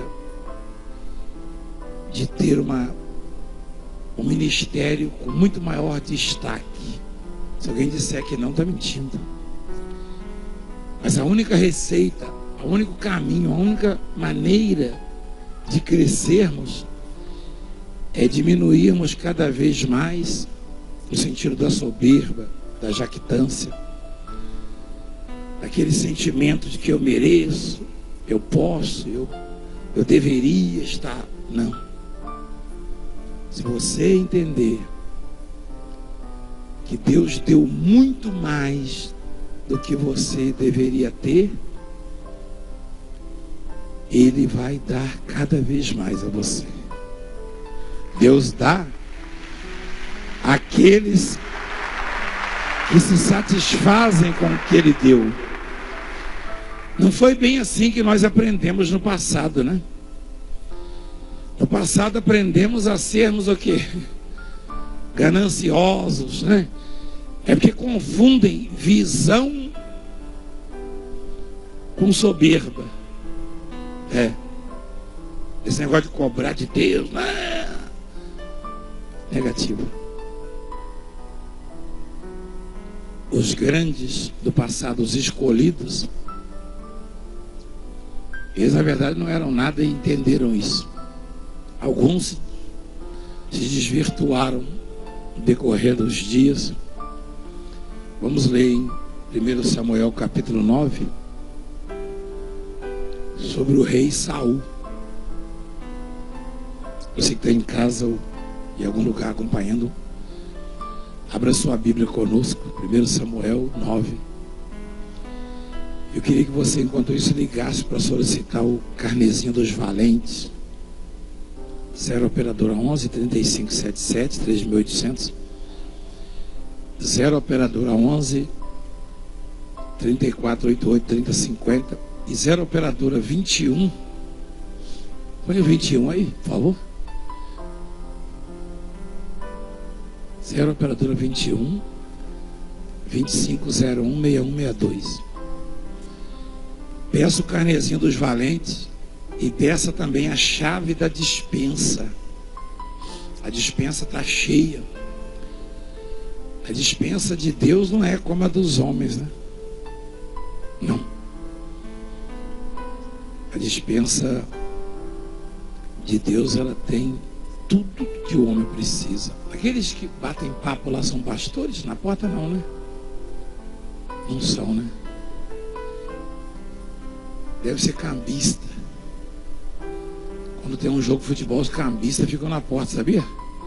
de ter um ministério com muito maior destaque? Se alguém disser que não, está mentindo. Mas a única receita, o único caminho, a única maneira de crescermos é diminuirmos cada vez mais o sentido da soberba, da jactância, daquele sentimento de que eu mereço, eu posso, eu deveria estar. Não. Se você entender que Deus deu muito mais do que você deveria ter, Ele vai dar cada vez mais a você. Deus dá àqueles que se satisfazem com o que Ele deu. Não foi bem assim que nós aprendemos no passado, né? No passado aprendemos a sermos o quê? Gananciosos, né? É porque confundem visão com soberba. Esse negócio de cobrar de Deus, né? Negativo. Os grandes do passado, os escolhidos, eles na verdade não eram nada e entenderam isso. Alguns se desvirtuaram no decorrer dos dias. Vamos ler em 1 Samuel capítulo 9 sobre o rei Saul. Você que está em casa ou em algum lugar acompanhando, abra sua Bíblia conosco, 1 Samuel 9. Eu queria que você, enquanto isso, ligasse para solicitar o carnezinho dos valentes. 0 operadora 11 3577 3800. 0 operadora 11 3488 3050 e 0 operadora 21. Põe o 21 aí, por favor. 0 operadora 21 2501 6162. Peça o carnezinho dos valentes e peça também a chave da dispensa. A dispensa está cheia. A dispensa de Deus não é como a dos homens, né? Não. A dispensa de Deus, ela tem tudo que o homem precisa. Aqueles que batem papo lá são pastores? Na porta não, né? Não são, né? Deve ser cambista. Quando tem um jogo de futebol, os cambistas ficam na porta, sabia?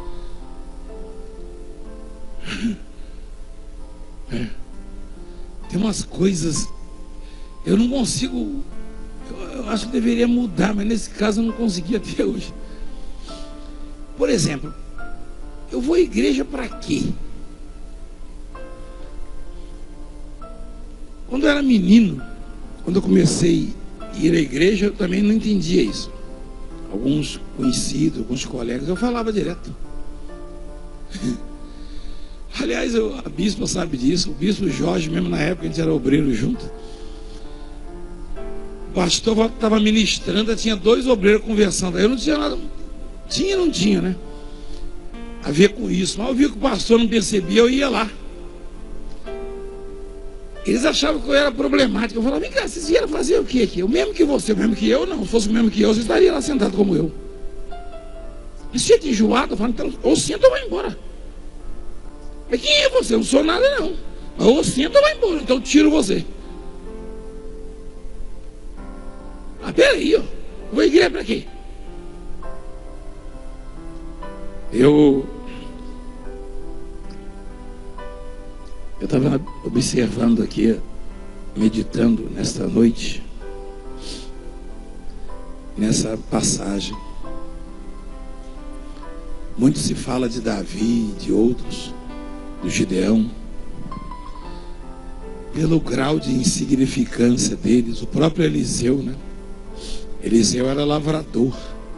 É. Tem umas coisas, eu não consigo, eu acho que deveria mudar, mas nesse caso eu não consegui até hoje. Por exemplo, eu vou à igreja para quê? Quando eu era menino, quando eu comecei a ir à igreja, eu também não entendia isso. Alguns conhecidos, alguns colegas, eu falava direto. Aliás, a bispa sabe disso, o bispo Jorge, mesmo na época a gente era obreiro junto. O pastor estava ministrando, tinha 2 obreiros conversando. Eu não tinha nada, não tinha, né? A ver com isso, mas eu vi que o pastor não percebia, eu ia lá. Eles achavam que eu era problemático. Eu falava, vem cá, vocês vieram fazer o quê aqui? O mesmo que você, o mesmo que eu? Não, se fosse o mesmo que eu, você estaria lá sentado como eu. Mas se tinha enjoado, eu falava, então, ou senta ou vai embora. Mas quem é você? Eu não sou nada não. Mas ou senta ou vai embora, então eu tiro você. Ah, peraí, ó. Vou à igreja pra quê? Eu estava observando aqui, meditando nesta noite, nessa passagem. Muito se fala de Davi, de outros, do Gideão, pelo grau de insignificância deles. O próprio Eliseu, né? Eliseu era lavrador.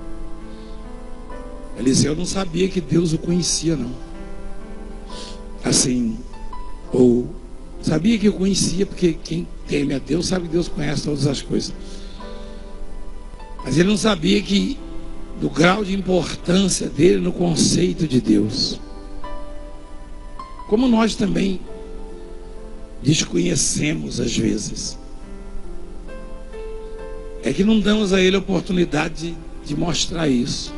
Eliseu não sabia que Deus o conhecia, não. Assim, ou sabia que eu conhecia, porque quem teme a Deus sabe que Deus conhece todas as coisas. Mas ele não sabia que do grau de importância dele no conceito de Deus. Como nós também desconhecemos às vezes. É que não damos a ele a oportunidade de mostrar isso.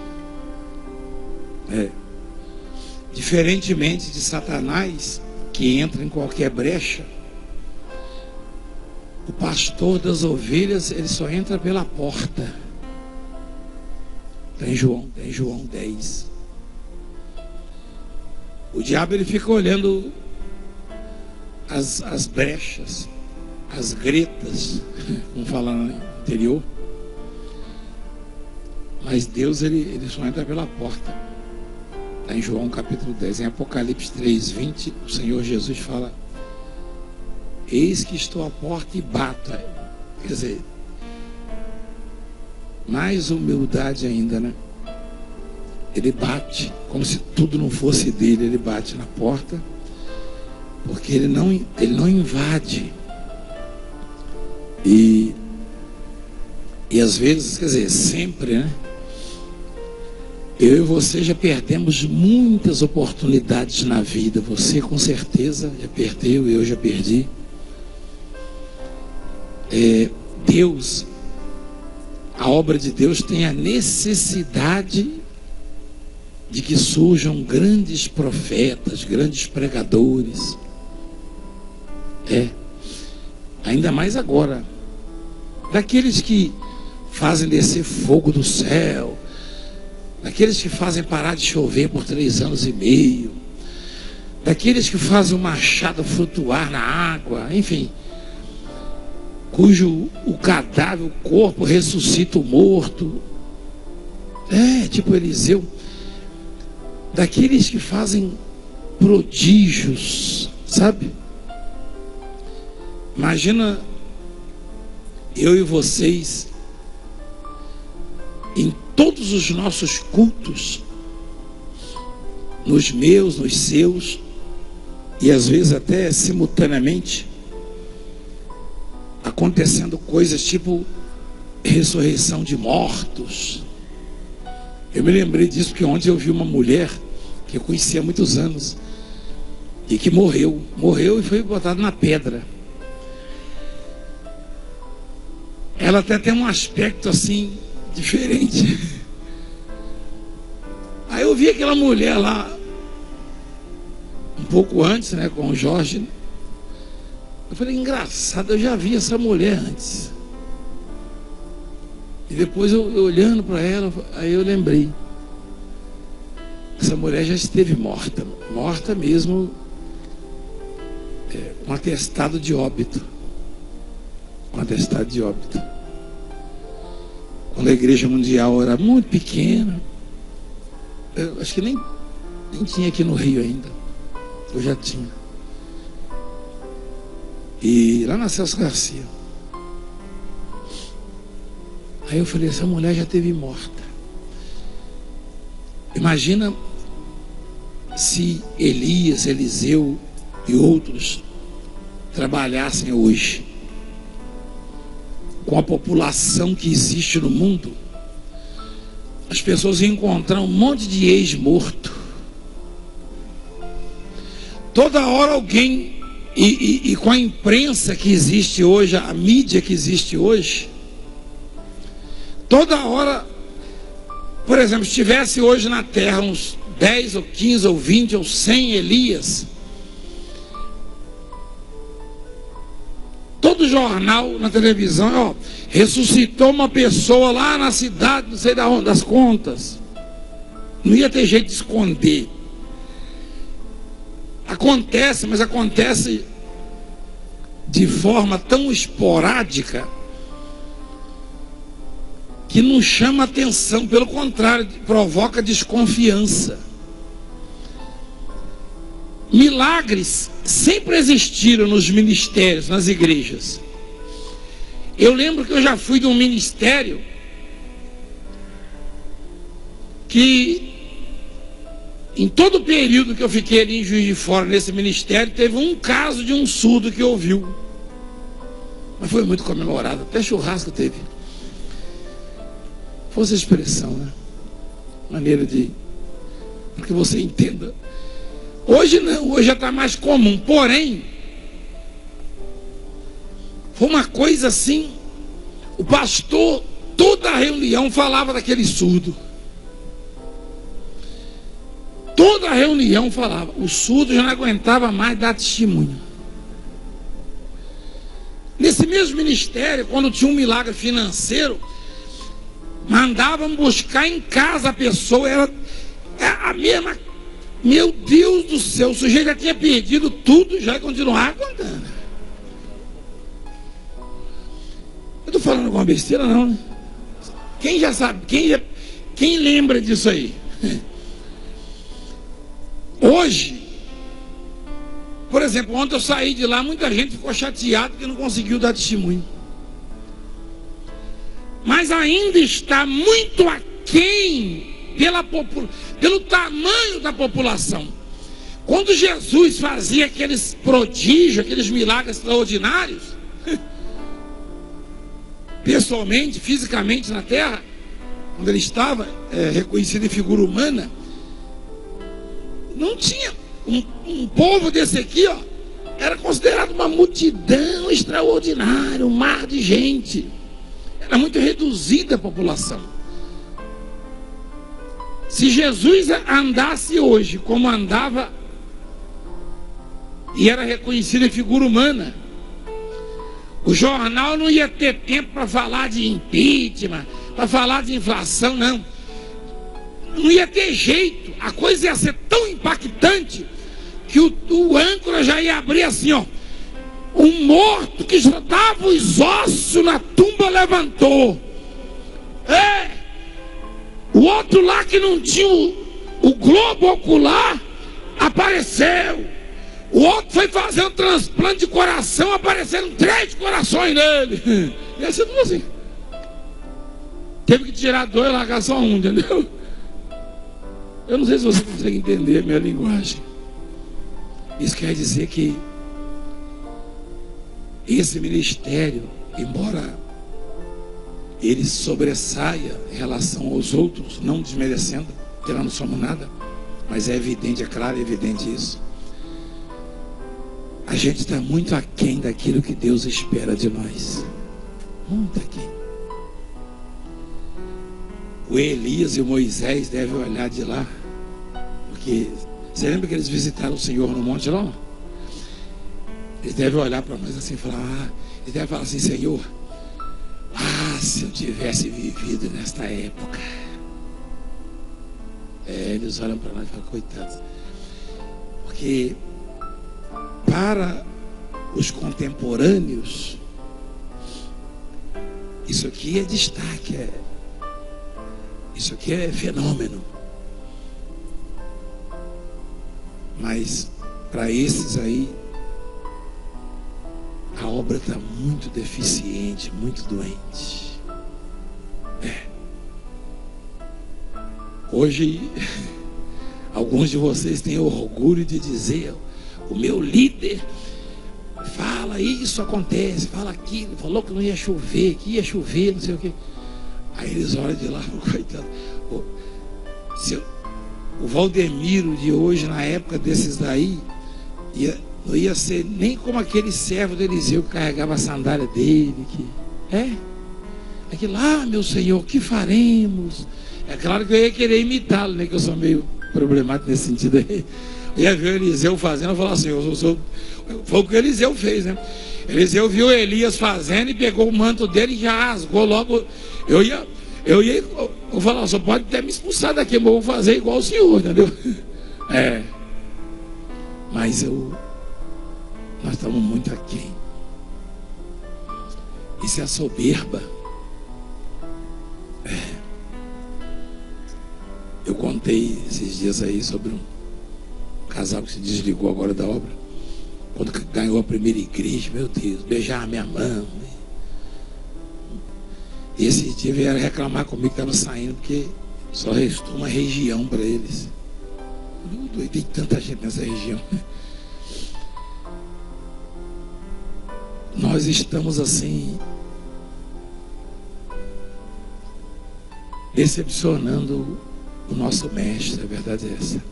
Diferentemente de Satanás, que entra em qualquer brecha, o pastor das ovelhas, ele só entra pela porta. Tem João 10. O diabo, ele fica olhando as brechas, as gretas, como fala no interior. Mas Deus, ele só entra pela porta. Está em João capítulo 10. Em Apocalipse 3:20, o Senhor Jesus fala: eis que estou à porta e bato. Quer dizer, mais humildade ainda, né? Ele bate, como se tudo não fosse dele. Ele bate na porta, porque ele não invade. E às vezes, quer dizer, sempre, né? Eu e você já perdemos muitas oportunidades na vida. Você com certeza já perdeu, eu já perdi. Deus, a obra de Deus tem a necessidade de que surjam grandes profetas, grandes pregadores. Ainda mais agora. Daqueles que fazem descer fogo do céu, daqueles que fazem parar de chover por 3 anos e meio, daqueles que fazem o machado flutuar na água, enfim, cujo o cadáver, o corpo ressuscita o morto, tipo Eliseu, daqueles que fazem prodígios, sabe? Imagina eu e vocês em todos os nossos cultos, nos meus, nos seus, e às vezes até simultaneamente, acontecendo coisas tipo ressurreição de mortos. Eu me lembrei disso porque ontem eu vi uma mulher que eu conhecia há muitos anos e que morreu e foi botada na pedra. Ela até tem um aspecto assim diferente. Aí eu vi aquela mulher lá um pouco antes, né, com o Jorge, Eu falei, engraçado, eu já vi essa mulher antes. E depois eu olhando para ela, aí eu lembrei. Essa mulher já esteve morta. Morta mesmo, com atestado de óbito. Com atestado de óbito. Quando a Igreja Mundial era muito pequena, eu acho que nem tinha aqui no Rio ainda. Eu já tinha. E lá na Celso Garcia. Aí eu falei, essa mulher já esteve morta. Imagina se Elias, Eliseu e outros trabalhassem hoje com a população que existe no mundo. As pessoas iam encontrar um monte de ex-morto. Toda hora alguém, e com a imprensa que existe hoje, a mídia que existe hoje, toda hora, por exemplo, se tivesse hoje na terra uns 10 ou 15 ou 20 ou 100 Elias, todo jornal na televisão, ó, ressuscitou uma pessoa lá na cidade, não sei da onde, das Contas. Não ia ter jeito de esconder. Acontece, mas acontece de forma tão esporádica que não chama atenção, pelo contrário, provoca desconfiança. Milagres sempre existiram nos ministérios, nas igrejas. Eu lembro que eu já fui de um ministério que, em todo o período que eu fiquei ali em Juiz de Fora, nesse ministério, teve um caso de um surdo que ouviu. Mas foi muito comemorado, até churrasco teve. Força de expressão, né? Maneira de... para que você entenda. Hoje não, hoje já está mais comum. Porém, foi uma coisa assim, o pastor, toda a reunião falava daquele surdo. Toda a reunião falava. O surdo já não aguentava mais dar testemunho. Nesse mesmo ministério, quando tinha um milagre financeiro, mandavam buscar em casa a pessoa, era a mesma. Meu Deus do céu, o sujeito já tinha perdido tudo, já continuava contando. Eu estou falando alguma besteira, não, né? Quem já sabe, quem lembra disso aí? Hoje, por exemplo, ontem eu saí de lá, muita gente ficou chateada que não conseguiu dar testemunho. Mas ainda está muito aquém pelo tamanho da população. Quando Jesus fazia aqueles prodígios, aqueles milagres extraordinários, pessoalmente, fisicamente na terra, quando ele estava reconhecido em figura humana, não tinha um povo desse aqui, ó, era considerado uma multidão extraordinária, um mar de gente. Era muito reduzida a população. Se Jesus andasse hoje como andava e era reconhecido em figura humana, o jornal não ia ter tempo para falar de impeachment, para falar de inflação, não. Não ia ter jeito. A coisa ia ser tão impactante que o âncora já ia abrir assim, ó. Um morto que já dava os ossos na tumba levantou. O outro lá que não tinha o globo ocular apareceu. O outro foi fazer um transplante de coração, apareceram 3 corações nele. E assim tudo assim. Teve que tirar 2 e largar só um, entendeu? Eu não sei se você consegue entender a minha linguagem. Isso quer dizer que esse ministério, embora ele sobressaia em relação aos outros, não desmerecendo, porque nós não somos nada, mas é evidente, é claro e evidente isso. A gente está muito aquém daquilo que Deus espera de nós. Muito aquém. O Elias e o Moisés devem olhar de lá, porque você lembra que eles visitaram o Senhor no monte lá? Ele deve olhar para nós assim e falar, ele deve falar assim: Senhor, se eu tivesse vivido nesta época. Eles olham para nós e falam: coitados. Porque para os contemporâneos, isso aqui é destaque, isso aqui é fenômeno. Mas para esses aí, a obra está muito deficiente, muito doente. Hoje, alguns de vocês têm orgulho de dizer: o meu líder fala isso, acontece, fala aquilo, falou que não ia chover, que ia chover, não sei o quê. Aí eles olham de lá, coitado. O Valdemiro de hoje, na época desses daí, não ia ser nem como aquele servo do Eliseu que carregava a sandália dele. Aquilo lá, meu Senhor, o que faremos? É claro que eu ia querer imitá-lo, né? Que eu sou meio problemático nesse sentido aí. Eu ia ver o Eliseu fazendo e falar assim: foi o que o Eliseu fez, né? Eliseu viu Elias fazendo e pegou o manto dele e já rasgou logo. Eu falava: só pode até me expulsar daqui, mas eu vou fazer igual o senhor, entendeu? Mas nós estamos muito aquém. Isso é a soberba. Eu contei esses dias aí sobre um casal que se desligou agora da obra. Quando ganhou a primeira igreja, meu Deus, beijar a minha mão. E esse dia vieram reclamar comigo que estava saindo, porque só restou uma região para eles. Tem tanta gente nessa região. Nós estamos assim, decepcionando o nosso mestre, a verdade é essa.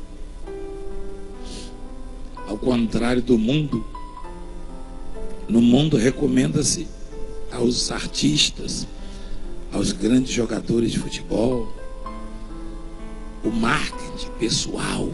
Ao contrário do mundo, no mundo recomenda-se aos artistas, aos grandes jogadores de futebol, o marketing pessoal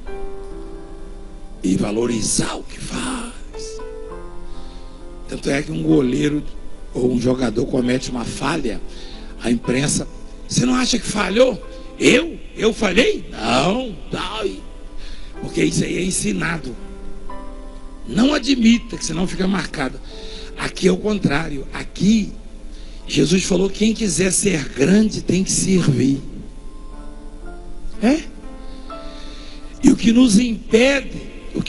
e valorizar o que faz. Tanto é que um goleiro ou um jogador comete uma falha, a imprensa: você não acha que falhou? Eu falhei? Não. Porque isso aí é ensinado. Não admita, que senão fica marcado. Aqui é o contrário. Aqui Jesus falou: quem quiser ser grande tem que servir. E o que nos impede,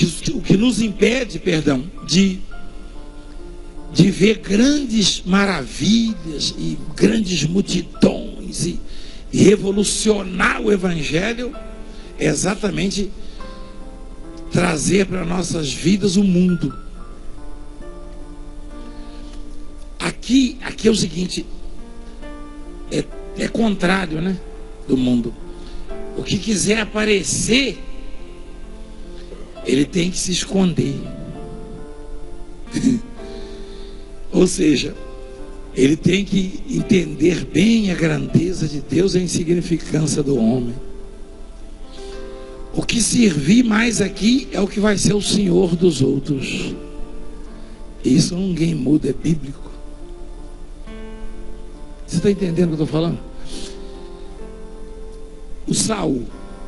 de ver grandes maravilhas e grandes multidões e revolucionar o Evangelho é exatamente trazer para nossas vidas o mundo. Aqui é o seguinte, é contrário, né, do mundo. O que quiser aparecer, ele tem que se esconder. Ou seja, ele tem que entender bem a grandeza de Deus e a insignificância do homem. O que servir mais aqui é o que vai ser o senhor dos outros. Isso ninguém muda, é bíblico. Você está entendendo o que eu estou falando? O Saul,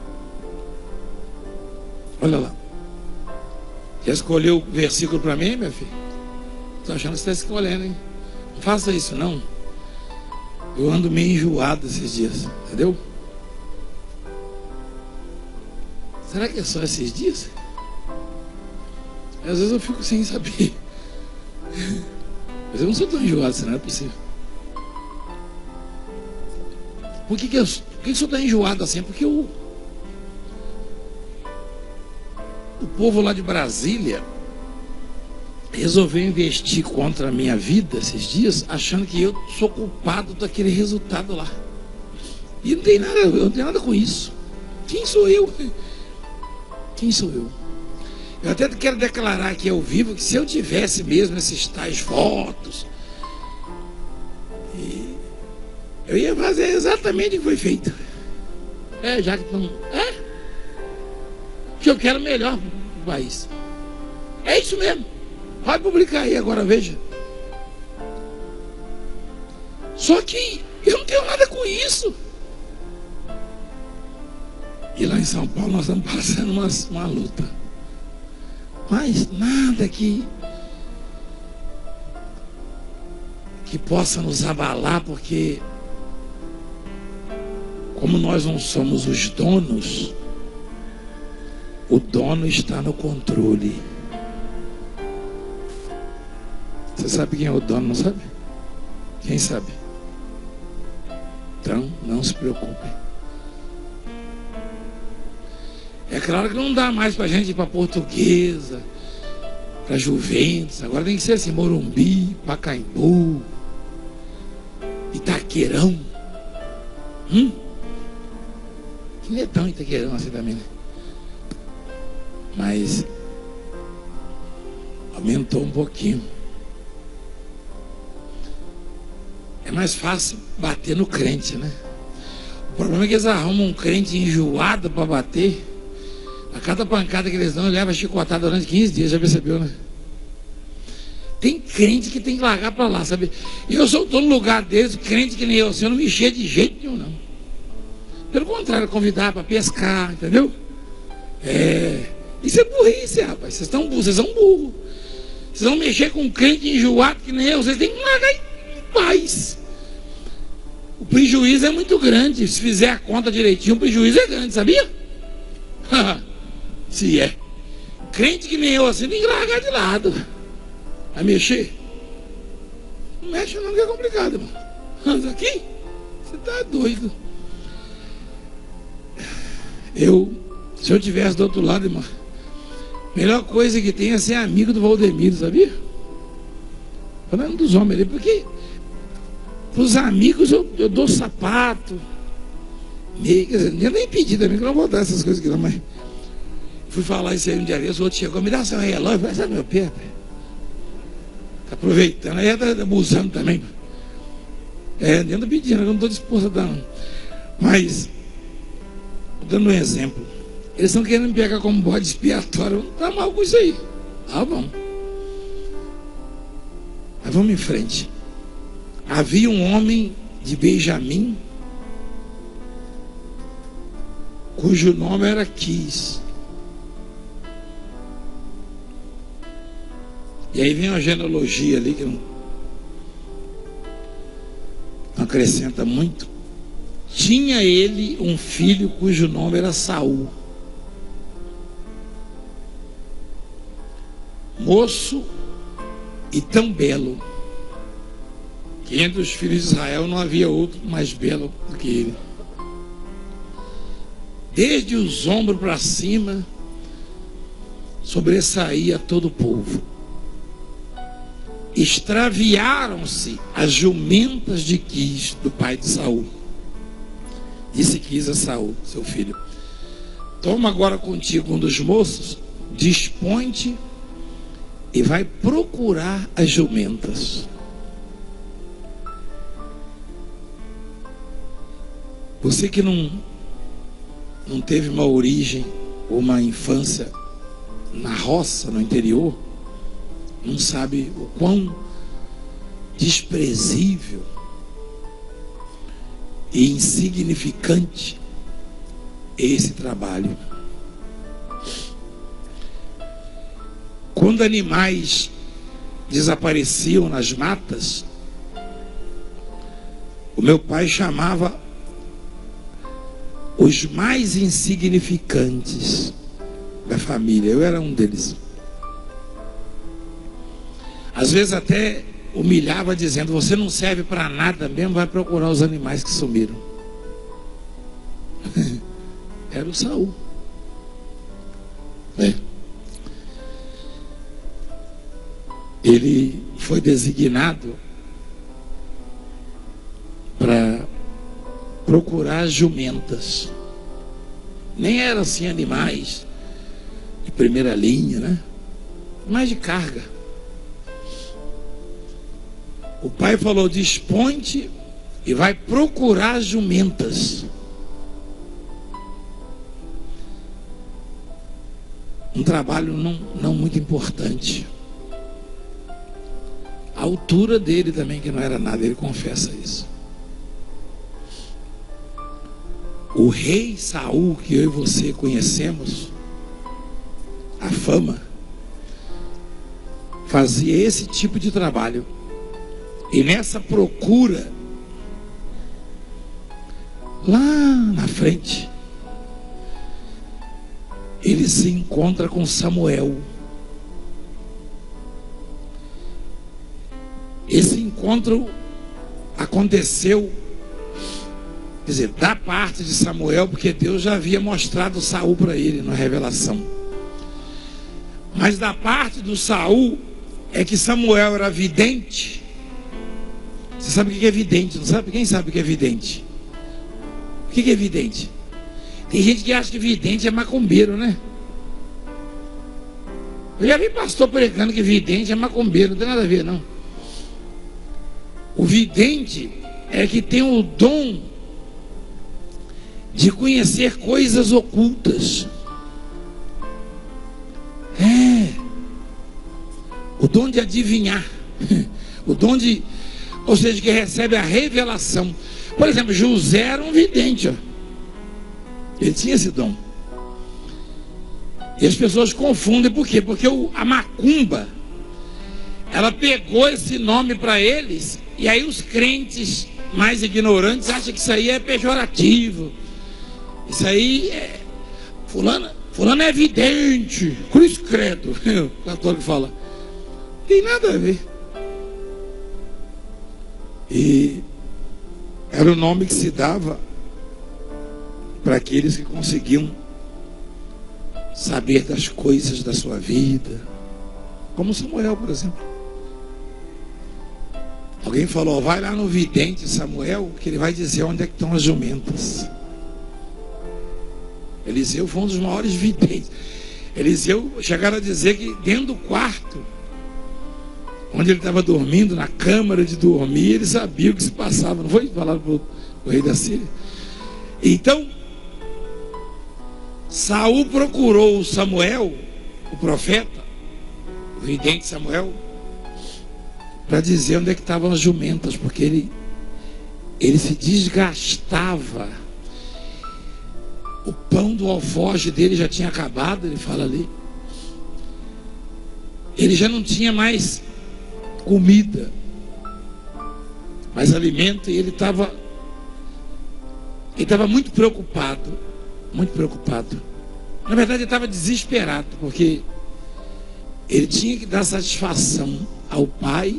olha lá. Já escolheu o versículo para mim, meu filho? Estou achando que você está escolhendo, hein? Não faça isso, não. Eu ando meio enjoado esses dias, entendeu? Será que é só esses dias? Às vezes eu fico sem saber. Mas eu não sou tão enjoado, assim, não é possível. Por que o senhor está enjoado assim? Porque o povo lá de Brasília resolveu investir contra a minha vida esses dias, achando que eu sou culpado daquele resultado lá. E não tem nada, eu não tenho nada com isso. Quem sou eu? Quem sou eu? Eu até quero declarar aqui ao vivo que se eu tivesse mesmo esses tais votos, eu ia fazer exatamente o que foi feito. Já que não. Que eu quero melhor para o país. É isso mesmo. Pode publicar aí agora, veja. Só que eu não tenho nada com isso. E lá em São Paulo nós estamos passando uma luta. Mas nada que possa nos abalar, porque como nós não somos os donos, o dono está no controle. Você sabe quem é o dono, não sabe? Quem sabe? Então, não se preocupe. É claro que não dá mais para a gente ir para Portuguesa, para Juventus. Agora tem que ser assim, Morumbi, Pacaembu, Itaquerão. Que não é tão Itaquerão assim também, né? Mas aumentou um pouquinho. É mais fácil bater no crente, né? O problema é que eles arrumam um crente enjoado para bater. A cada pancada que eles dão, ele leva chicotada durante 15 dias, já percebeu, né? Tem crente que tem que largar para lá, sabe? Eu sou todo lugar deles, crente que nem eu, assim, eu não me encher de jeito nenhum, não. Pelo contrário, convidar para pescar, entendeu? Isso é burrice, rapaz. Vocês são burros. Vocês vão mexer com um crente enjoado que nem eu, vocês têm que largar em paz. O prejuízo é muito grande. Se fizer a conta direitinho, o prejuízo é grande, sabia? Se é. Crente que nem eu assim tem que largar de lado. Vai mexer? Não mexe não, que é complicado, irmão. Mas aqui, você tá doido. Se eu tivesse do outro lado, irmão, a melhor coisa que tem é ser amigo do Valdemiro, sabia? Falando dos homens ali, porque para os amigos eu dou sapato, meio, quer dizer, nem pedi também, que eu não vou dar essas coisas aqui não, mas fui falar isso aí um dia desse, o outro chegou, me dá seu relógio, vai sair do meu pé, tá aproveitando, aí tá abusando também. Eu ando pedindo, eu não estou disposto a dar não. Mas, dando um exemplo, eles estão querendo me pegar como bode expiatório, não tá mal com isso aí. Ah, bom. Mas vamos em frente. Havia um homem de Benjamim, cujo nome era Quis. E aí vem uma genealogia ali que não acrescenta muito. Tinha ele um filho cujo nome era Saul, moço e tão belo, que entre os filhos de Israel não havia outro mais belo do que ele. Desde os ombros para cima sobressaía todo o povo. Extraviaram-se as jumentas de Quis, do pai de Saul. Disse Quis a Saul, seu filho: toma agora contigo um dos moços, dispõe-te e vai procurar as jumentas. Você que não teve uma origem ou uma infância na roça, no interior, não sabe o quão desprezível e insignificante é esse trabalho. Quando animais desapareciam nas matas, o meu pai chamava os mais insignificantes da família. Eu era um deles. Às vezes até humilhava dizendo: você não serve para nada mesmo, vai procurar os animais que sumiram. Era o Saul. Ele foi designado para procurar jumentas. Nem eram assim animais de primeira linha, né? Mas de carga. O pai falou: dispõe-te e vai procurar jumentas. Um trabalho não muito importante. a altura dele também, que não era nada, ele confessa isso. O rei Saul, que eu e você conhecemos, a fama, fazia esse tipo de trabalho. E nessa procura, lá na frente, ele se encontra com Samuel. Esse encontro aconteceu, quer dizer, da parte de Samuel, porque Deus já havia mostrado Saul para ele na revelação. Mas da parte do Saul é que Samuel era vidente. Você sabe o que é vidente, não sabe? Quem sabe o que é vidente? O que é vidente? Tem gente que acha que vidente é macumbeiro, né? Eu já vi pastor pregando que vidente é macumbeiro, não tem nada a ver, não. O vidente é que tem o dom de conhecer coisas ocultas. O dom de adivinhar. O dom de, ou seja, que recebe a revelação. Por exemplo, José era um vidente, ó. Ele tinha esse dom. E as pessoas confundem, por quê? Porque a macumba, ela pegou esse nome para eles, e aí os crentes mais ignorantes acham que isso aí é pejorativo. Isso aí é... Fulano é vidente, cruz credo. O católico fala, não tem nada a ver. E era o nome que se dava para aqueles que conseguiam saber das coisas da sua vida, como Samuel, por exemplo. Alguém falou, vai lá no vidente Samuel, que ele vai dizer onde é que estão as jumentas. Eliseu foi um dos maiores videntes. Eliseu chegaram a dizer que dentro do quarto onde ele estava dormindo, na câmara de dormir, ele sabia o que se passava. Não foi falar para o rei da Síria? Então Saul procurou o Samuel, o profeta, o vidente Samuel, para dizer onde é que estavam as jumentas, porque ele se desgastava. O pão do alforje dele já tinha acabado, ele fala ali. Ele já não tinha mais comida, mais alimento, e ele estava muito preocupado, muito preocupado. Na verdade, ele estava desesperado, porque ele tinha que dar satisfação ao pai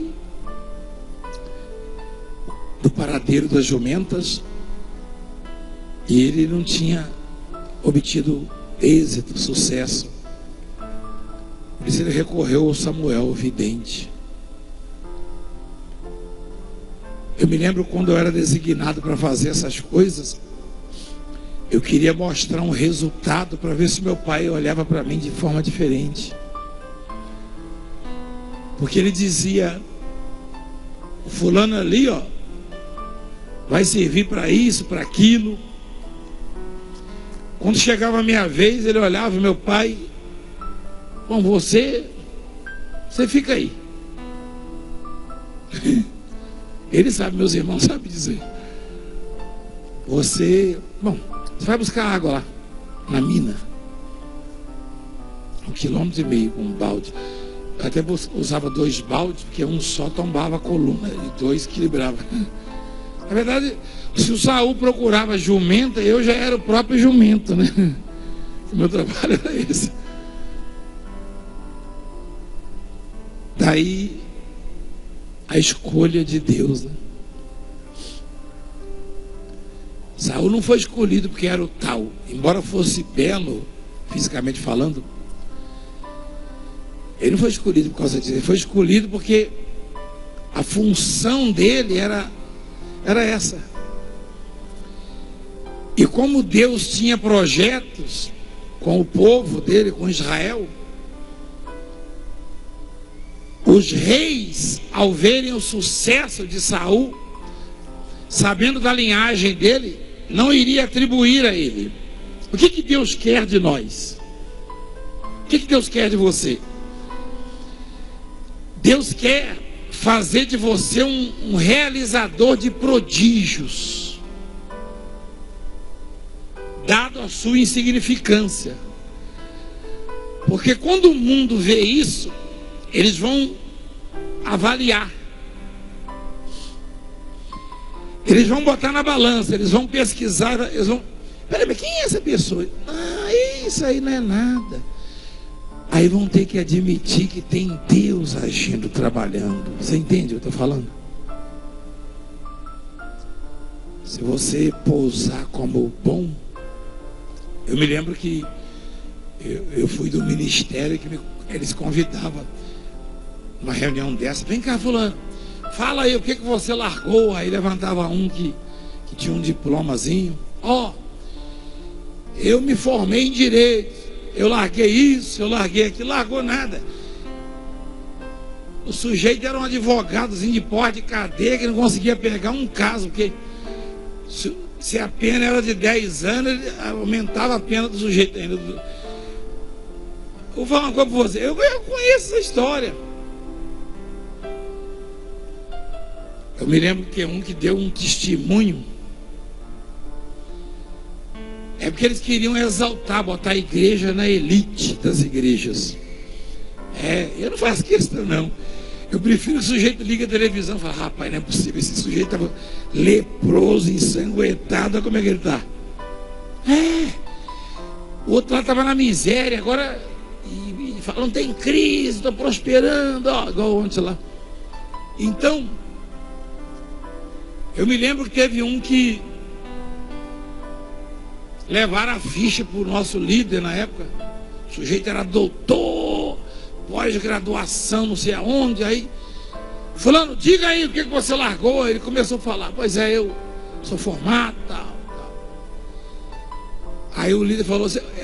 do paradeiro das jumentas, e ele não tinha obtido êxito, sucesso. Por isso ele recorreu ao Samuel, o vidente. Eu me lembro quando eu era designado para fazer essas coisas, eu queria mostrar um resultado para ver se meu pai olhava para mim de forma diferente. Porque ele dizia, o fulano ali, ó, vai servir para isso, para aquilo. Quando chegava a minha vez, ele olhava, meu pai, bom, você fica aí. Ele sabe, meus irmãos sabem dizer. Você vai buscar água lá, na mina. 1,5 km com um balde. Eu até usava 2 baldes, porque um só tombava a coluna e 2 equilibrava. Na verdade, se o Saul procurava jumenta, eu já era o próprio jumento, né? O meu trabalho era esse. Daí a escolha de Deus, né? Saul não foi escolhido porque era o tal, embora fosse belo fisicamente falando. Ele não foi escolhido por causa disso. Ele foi escolhido porque a função dele era essa. E como Deus tinha projetos com o povo dele, com Israel, os reis, ao verem o sucesso de Saul, sabendo da linhagem dele, não iria atribuir a ele. O que Deus quer de nós? O que Deus quer de você? Deus quer fazer de você um realizador de prodígios, dado a sua insignificância. Porque quando o mundo vê isso, eles vão avaliar, eles vão botar na balança, eles vão pesquisar, eles vão... Peraí, quem é essa pessoa? Isso aí não é nada. Aí vão ter que admitir que tem Deus agindo, trabalhando. Você entende o que eu estou falando? Se você pousar como bom... Eu me lembro que eu fui do ministério que eles convidavam uma reunião dessa. Vem cá, fulano, fala aí o que você largou. Aí levantava um que tinha um diplomazinho. Eu me formei em direito, eu larguei isso, eu larguei aquilo. Largou nada. O sujeito era um advogadozinho de porta de cadeia que não conseguia pegar um caso, porque se a pena era de 10 anos, ele aumentava a pena do sujeito ainda. Vou falar uma coisa para você, eu conheço essa história. Eu me lembro que um que deu um testemunho. É porque eles queriam exaltar, botar a igreja na elite das igrejas. Eu não faço questão não. Eu prefiro que o sujeito liga a televisão e fala: rapaz, não é possível, esse sujeito estava leproso, ensanguentado, olha como é que ele está. O outro lá estava na miséria, agora e fala, não tem crise, estou prosperando, igual ontem lá. Então, eu me lembro que teve um que levaram a ficha para o nosso líder na época. O sujeito era doutor, pós-graduação, não sei aonde. Aí, fulano, diga aí o que você largou. Ele começou a falar: pois é, eu sou formado, tal. Aí o líder falou: você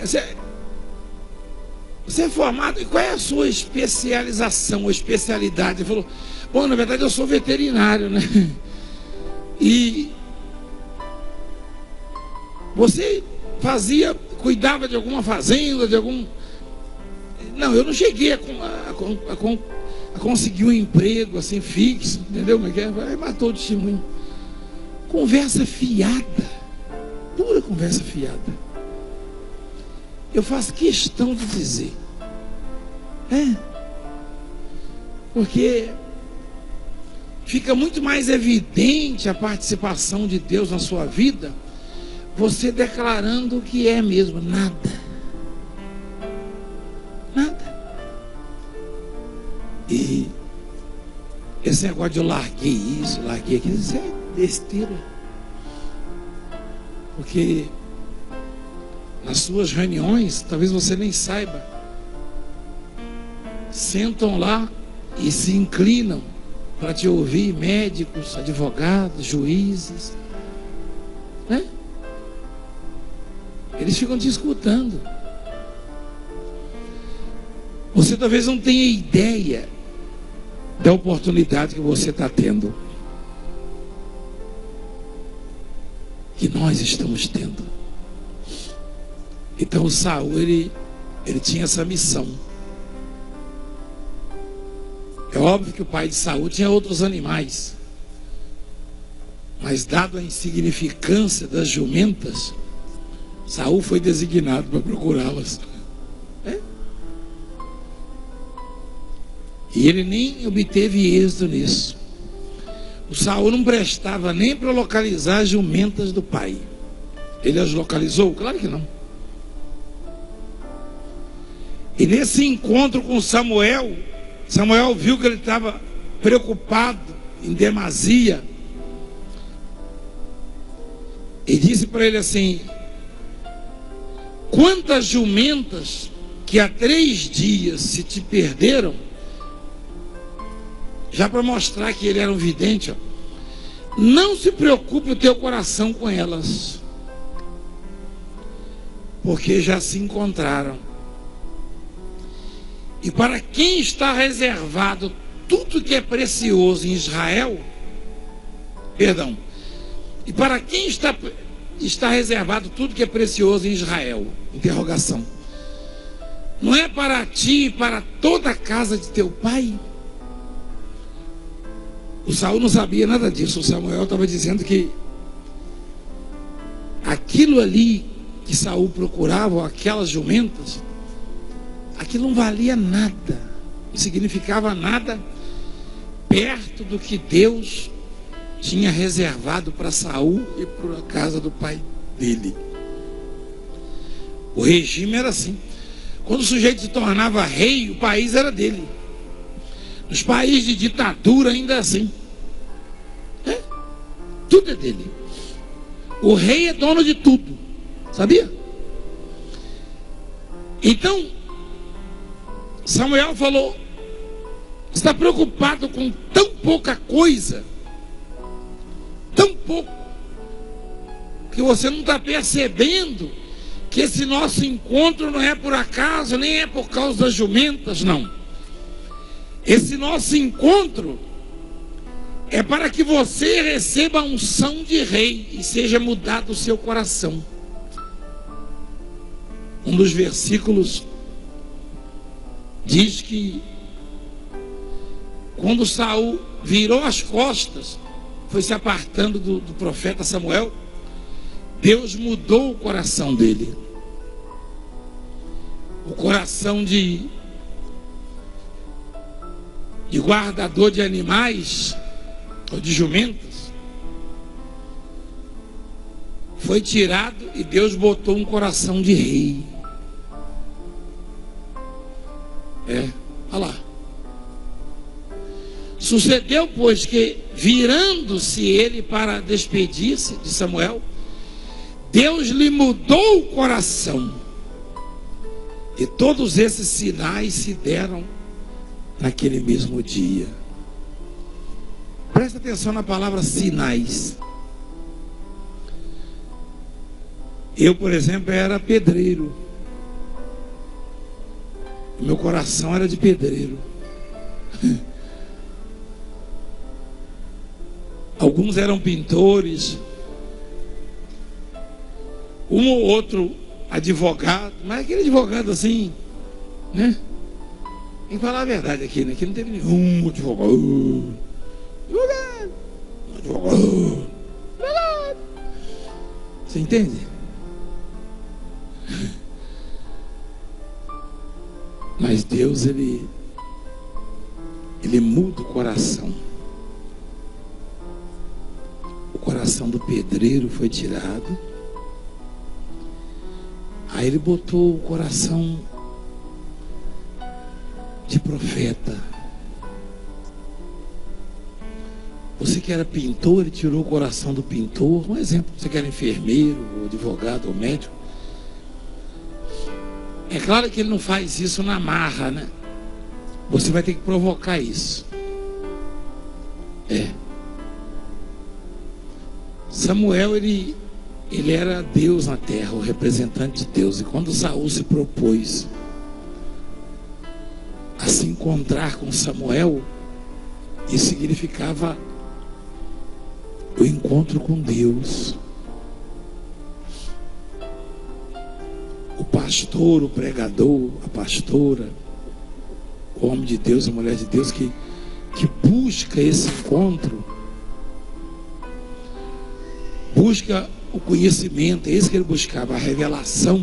é formado, e qual é a sua especialização ou especialidade? Ele falou: bom, na verdade eu sou veterinário, né? E você cuidava de alguma fazenda, de algum... Não, eu não cheguei a conseguir um emprego assim fixo, entendeu? Aí matou o testemunho. Conversa fiada, pura conversa fiada. Eu faço questão de dizer, porque fica muito mais evidente a participação de Deus na sua vida, você declarando o que é mesmo: nada. E esse negócio de eu larguei isso, larguei aquilo, isso é besteira. Porque nas suas reuniões, talvez você nem saiba, sentam lá e se inclinam para te ouvir médicos, advogados, juízes, né? Eles ficam te escutando. Você talvez não tenha ideia da oportunidade que você está tendo, que nós estamos tendo. Então o Saul, ele tinha essa missão. É óbvio que o pai de Saul tinha outros animais, mas dado a insignificância das jumentas, Saul foi designado para procurá-las. E ele nem obteve êxito nisso. O Saul não prestava nem para localizar as jumentas do pai. Ele as localizou? Claro que não. E nesse encontro com Samuel viu que ele estava preocupado em demasia. E disse para ele assim: quantas jumentas que há 3 dias se te perderam? Já para mostrar que ele era um vidente, não se preocupe o teu coração com elas, porque já se encontraram. E para quem está reservado tudo que é precioso em Israel, e para quem está reservado tudo que é precioso em Israel? Interrogação. Não é para ti e para toda a casa de teu pai? O Saul não sabia nada disso. O Samuel estava dizendo que aquilo ali que Saul procurava, aquelas jumentas, aquilo não valia nada, não significava nada perto do que Deus tinha reservado para Saul e para a casa do pai dele. O regime era assim. Quando o sujeito se tornava rei, o país era dele. Nos países de ditadura ainda é assim. Tudo é dele. O rei é dono de tudo. Sabia? Então, Samuel falou: você está preocupado com tão pouca coisa, tão pouco, que você não está percebendo que esse nosso encontro não é por acaso, nem é por causa das jumentas, não. Esse nosso encontro é para que você receba a unção de rei e seja mudado o seu coração. Um dos versículos diz que quando Saul virou as costas, foi se apartando do profeta Samuel, Deus mudou o coração dele. O coração de guardador de animais ou de jumentas foi tirado e Deus botou um coração de rei. Olha lá. Sucedeu, pois, que virando-se ele para despedir-se de Samuel, Deus lhe mudou o coração. E todos esses sinais se deram naquele mesmo dia. Presta atenção na palavra sinais. Eu, por exemplo, era pedreiro. Meu coração era de pedreiro. Alguns eram pintores, um ou outro advogado, mas aquele advogado assim, né? Tem que falar a verdade aqui, né? Aqui não teve nenhum advogado. Você entende? Mas Deus, ele muda o coração. O coração do pedreiro foi tirado. Aí ele botou o coração de profeta. Você que era pintor, ele tirou o coração do pintor. Um exemplo, você que era enfermeiro, ou advogado, ou médico. É claro que ele não faz isso na marra, né? Você vai ter que provocar isso. Samuel, ele era Deus na terra, o representante de Deus. E quando Saul se propôs a se encontrar com Samuel, isso significava o encontro com Deus. O pastor, o pregador, a pastora, o homem de Deus, a mulher de Deus que busca esse encontro, busca o conhecimento. É isso que ele buscava, a revelação,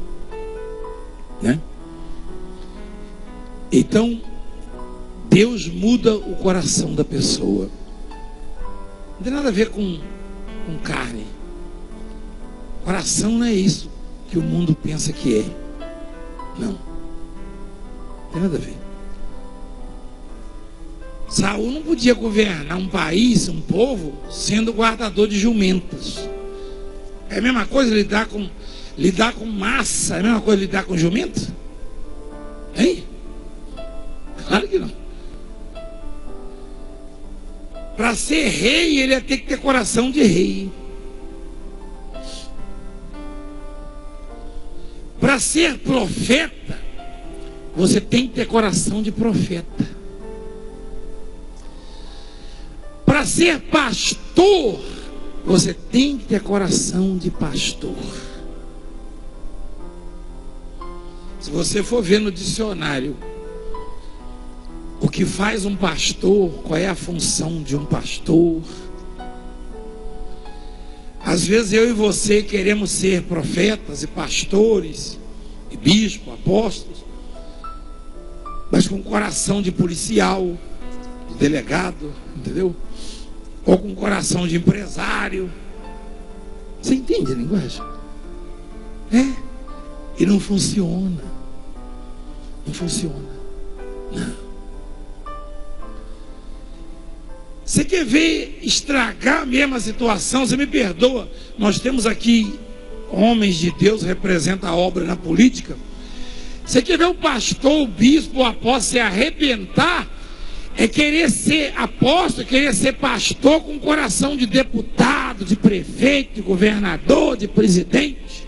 né? Então Deus muda o coração da pessoa. Não tem nada a ver com carne. Coração não é isso que o mundo pensa que é. Não tem nada a ver. Saul não podia governar um país, um povo, sendo guardador de jumentas. É a mesma coisa lidar com massa. É a mesma coisa lidar com jumentas? Hein? Claro que não. Para ser rei, ele ia ter que ter coração de rei. Para ser profeta, você tem que ter coração de profeta. Para ser pastor, você tem que ter coração de pastor. Se você for ver no dicionário o que faz um pastor, qual é a função de um pastor. Às vezes eu e você queremos ser profetas e pastores, e bispos, apóstolos, mas com coração de policial, de delegado, entendeu? Ou com coração de empresário. Você entende a linguagem? E não funciona. Não funciona. Não. Você quer ver estragar mesmo a situação? Você me perdoa. Nós temos aqui homens de Deus, representa a obra na política. Você quer ver o pastor, o bispo, o apóstolo se arrebentar? É querer ser apóstolo, querer ser pastor com coração de deputado, de prefeito, de governador, de presidente.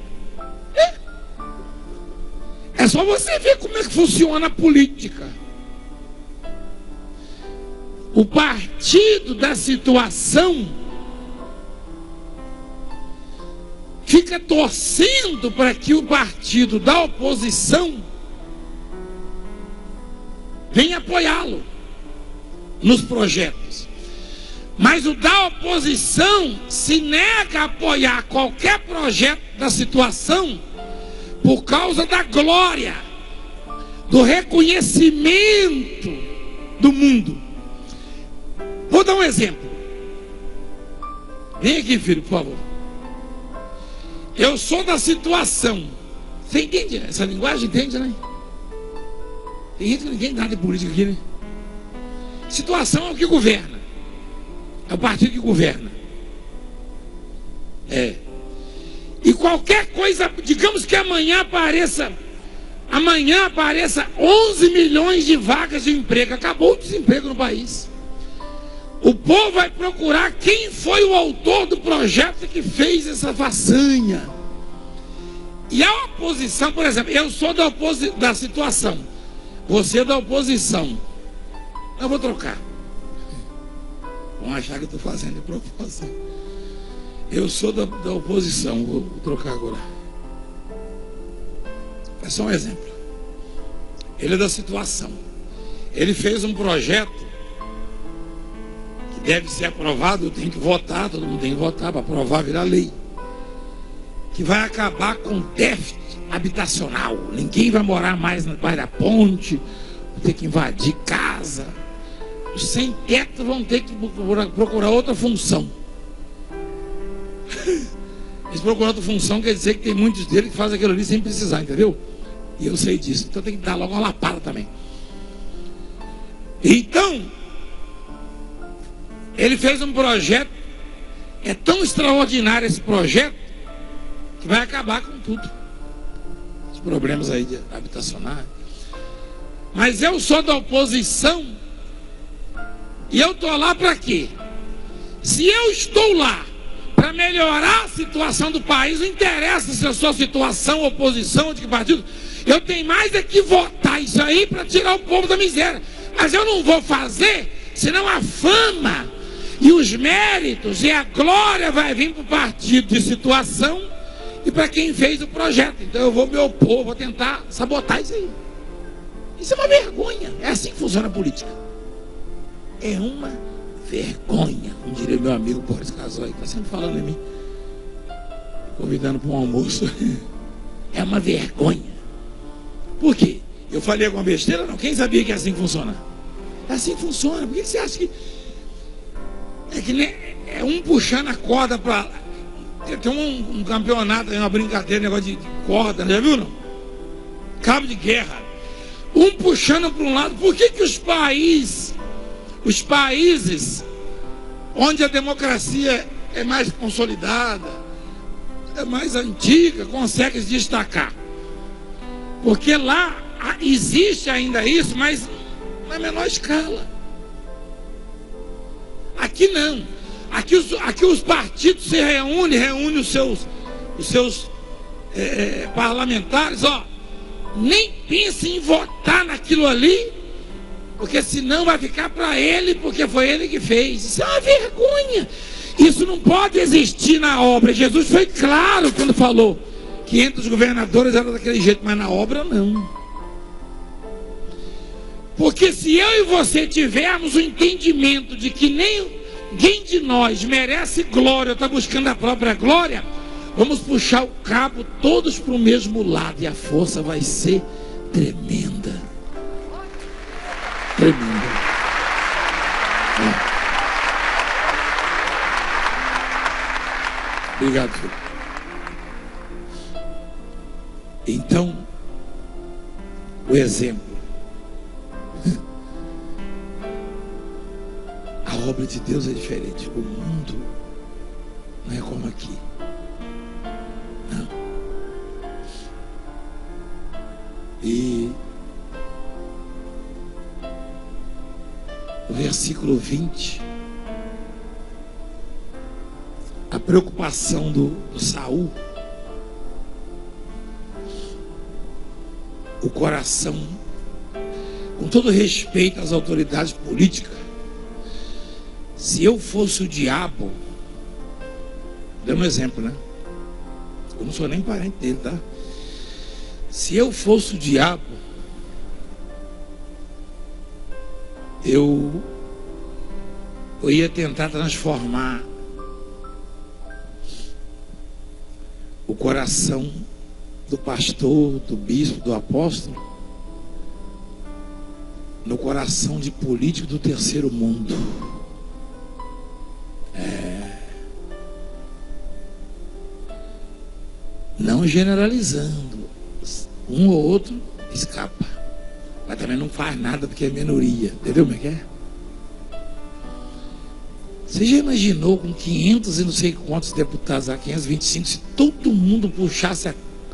É só você ver como é que funciona a política. O partido da situação fica torcendo para que o partido da oposição venha apoiá-lo nos projetos. Mas o da oposição se nega a apoiar qualquer projeto da situação por causa da glória, do reconhecimento do mundo. Vou dar um exemplo. Vem aqui, filho, por favor. Eu sou da situação. Você entende essa linguagem? Entende, né? Tem gente que não entende nada de política aqui, né? Situação é o que governa. É o partido que governa. E qualquer coisa, digamos que amanhã apareça 11 milhões de vagas de emprego. Acabou o desemprego no país. O povo vai procurar quem foi o autor do projeto que fez essa façanha. E a oposição, por exemplo, eu sou da situação, você é da oposição. Eu vou trocar. Vão achar que eu estou fazendo de propósito. Eu sou da oposição, vou trocar agora. É só um exemplo. Ele é da situação. Ele fez um projeto deve ser aprovado, eu tenho que votar, todo mundo tem que votar para aprovar, virar lei, que vai acabar com o déficit habitacional. Ninguém vai morar mais debaixo da ponte, vai ter que invadir casa, os sem teto vão ter que procurar outra função. Eles procuram outra função, quer dizer que tem muitos deles que fazem aquilo ali sem precisar, entendeu? E eu sei disso, então tem que dar logo uma lapada também. Então ele fez um projeto, é tão extraordinário esse projeto, que vai acabar com tudo. Os problemas aí de habitacionais. Mas eu sou da oposição, e eu estou lá para quê? Se eu estou lá para melhorar a situação do país, não interessa se eu sou situação, oposição, de que partido, eu tenho mais é que votar isso aí para tirar o povo da miséria. Mas eu não vou fazer, senão a fama e os méritos e a glória vai vir para o partido de situação e para quem fez o projeto. Então eu vou me opor, vou tentar sabotar isso aí. Isso é uma vergonha. É assim que funciona a política. É uma vergonha. Como diria meu amigo Boris Casoy, que está sempre falando em mim, convidando para um almoço. É uma vergonha. Por quê? Eu falei alguma besteira? Não. Quem sabia que é assim que funciona? É assim que funciona. Por que você acha que é que nem é um puxando a corda para... Tem um campeonato, uma brincadeira, um negócio de corda, já viu não? Cabo de guerra. Um puxando para um lado. Por que os países onde a democracia é mais consolidada, é mais antiga, conseguem se destacar? Porque lá existe ainda isso, mas na menor escala. Aqui não. Aqui os partidos se reúnem os seus parlamentares, nem pensem em votar naquilo ali, porque senão vai ficar para ele, porque foi ele que fez. Isso é uma vergonha. Isso não pode existir na obra. Jesus foi claro quando falou que entre os governadores era daquele jeito, mas na obra não. Porque se eu e você tivermos o entendimento de que ninguém de nós merece glória, está buscando a própria glória, vamos puxar o cabo todos para o mesmo lado e a força vai ser tremenda. Tremenda. Obrigado, filho. Então, o exemplo. A obra de Deus é diferente. O mundo não é como aqui. Não. E o versículo 20, a preocupação do Saul, o coração, com todo respeito às autoridades políticas, se eu fosse o diabo, dê um exemplo, né? Eu não sou nem parente dele, tá? Se eu fosse o diabo, eu ia tentar transformar o coração do pastor, do bispo, do apóstolo no coração de político do terceiro mundo. Não generalizando, um ou outro escapa, mas também não faz nada porque é minoria, entendeu como é que é? Você já imaginou com 500 e não sei quantos deputados, a 525, se todo mundo puxasse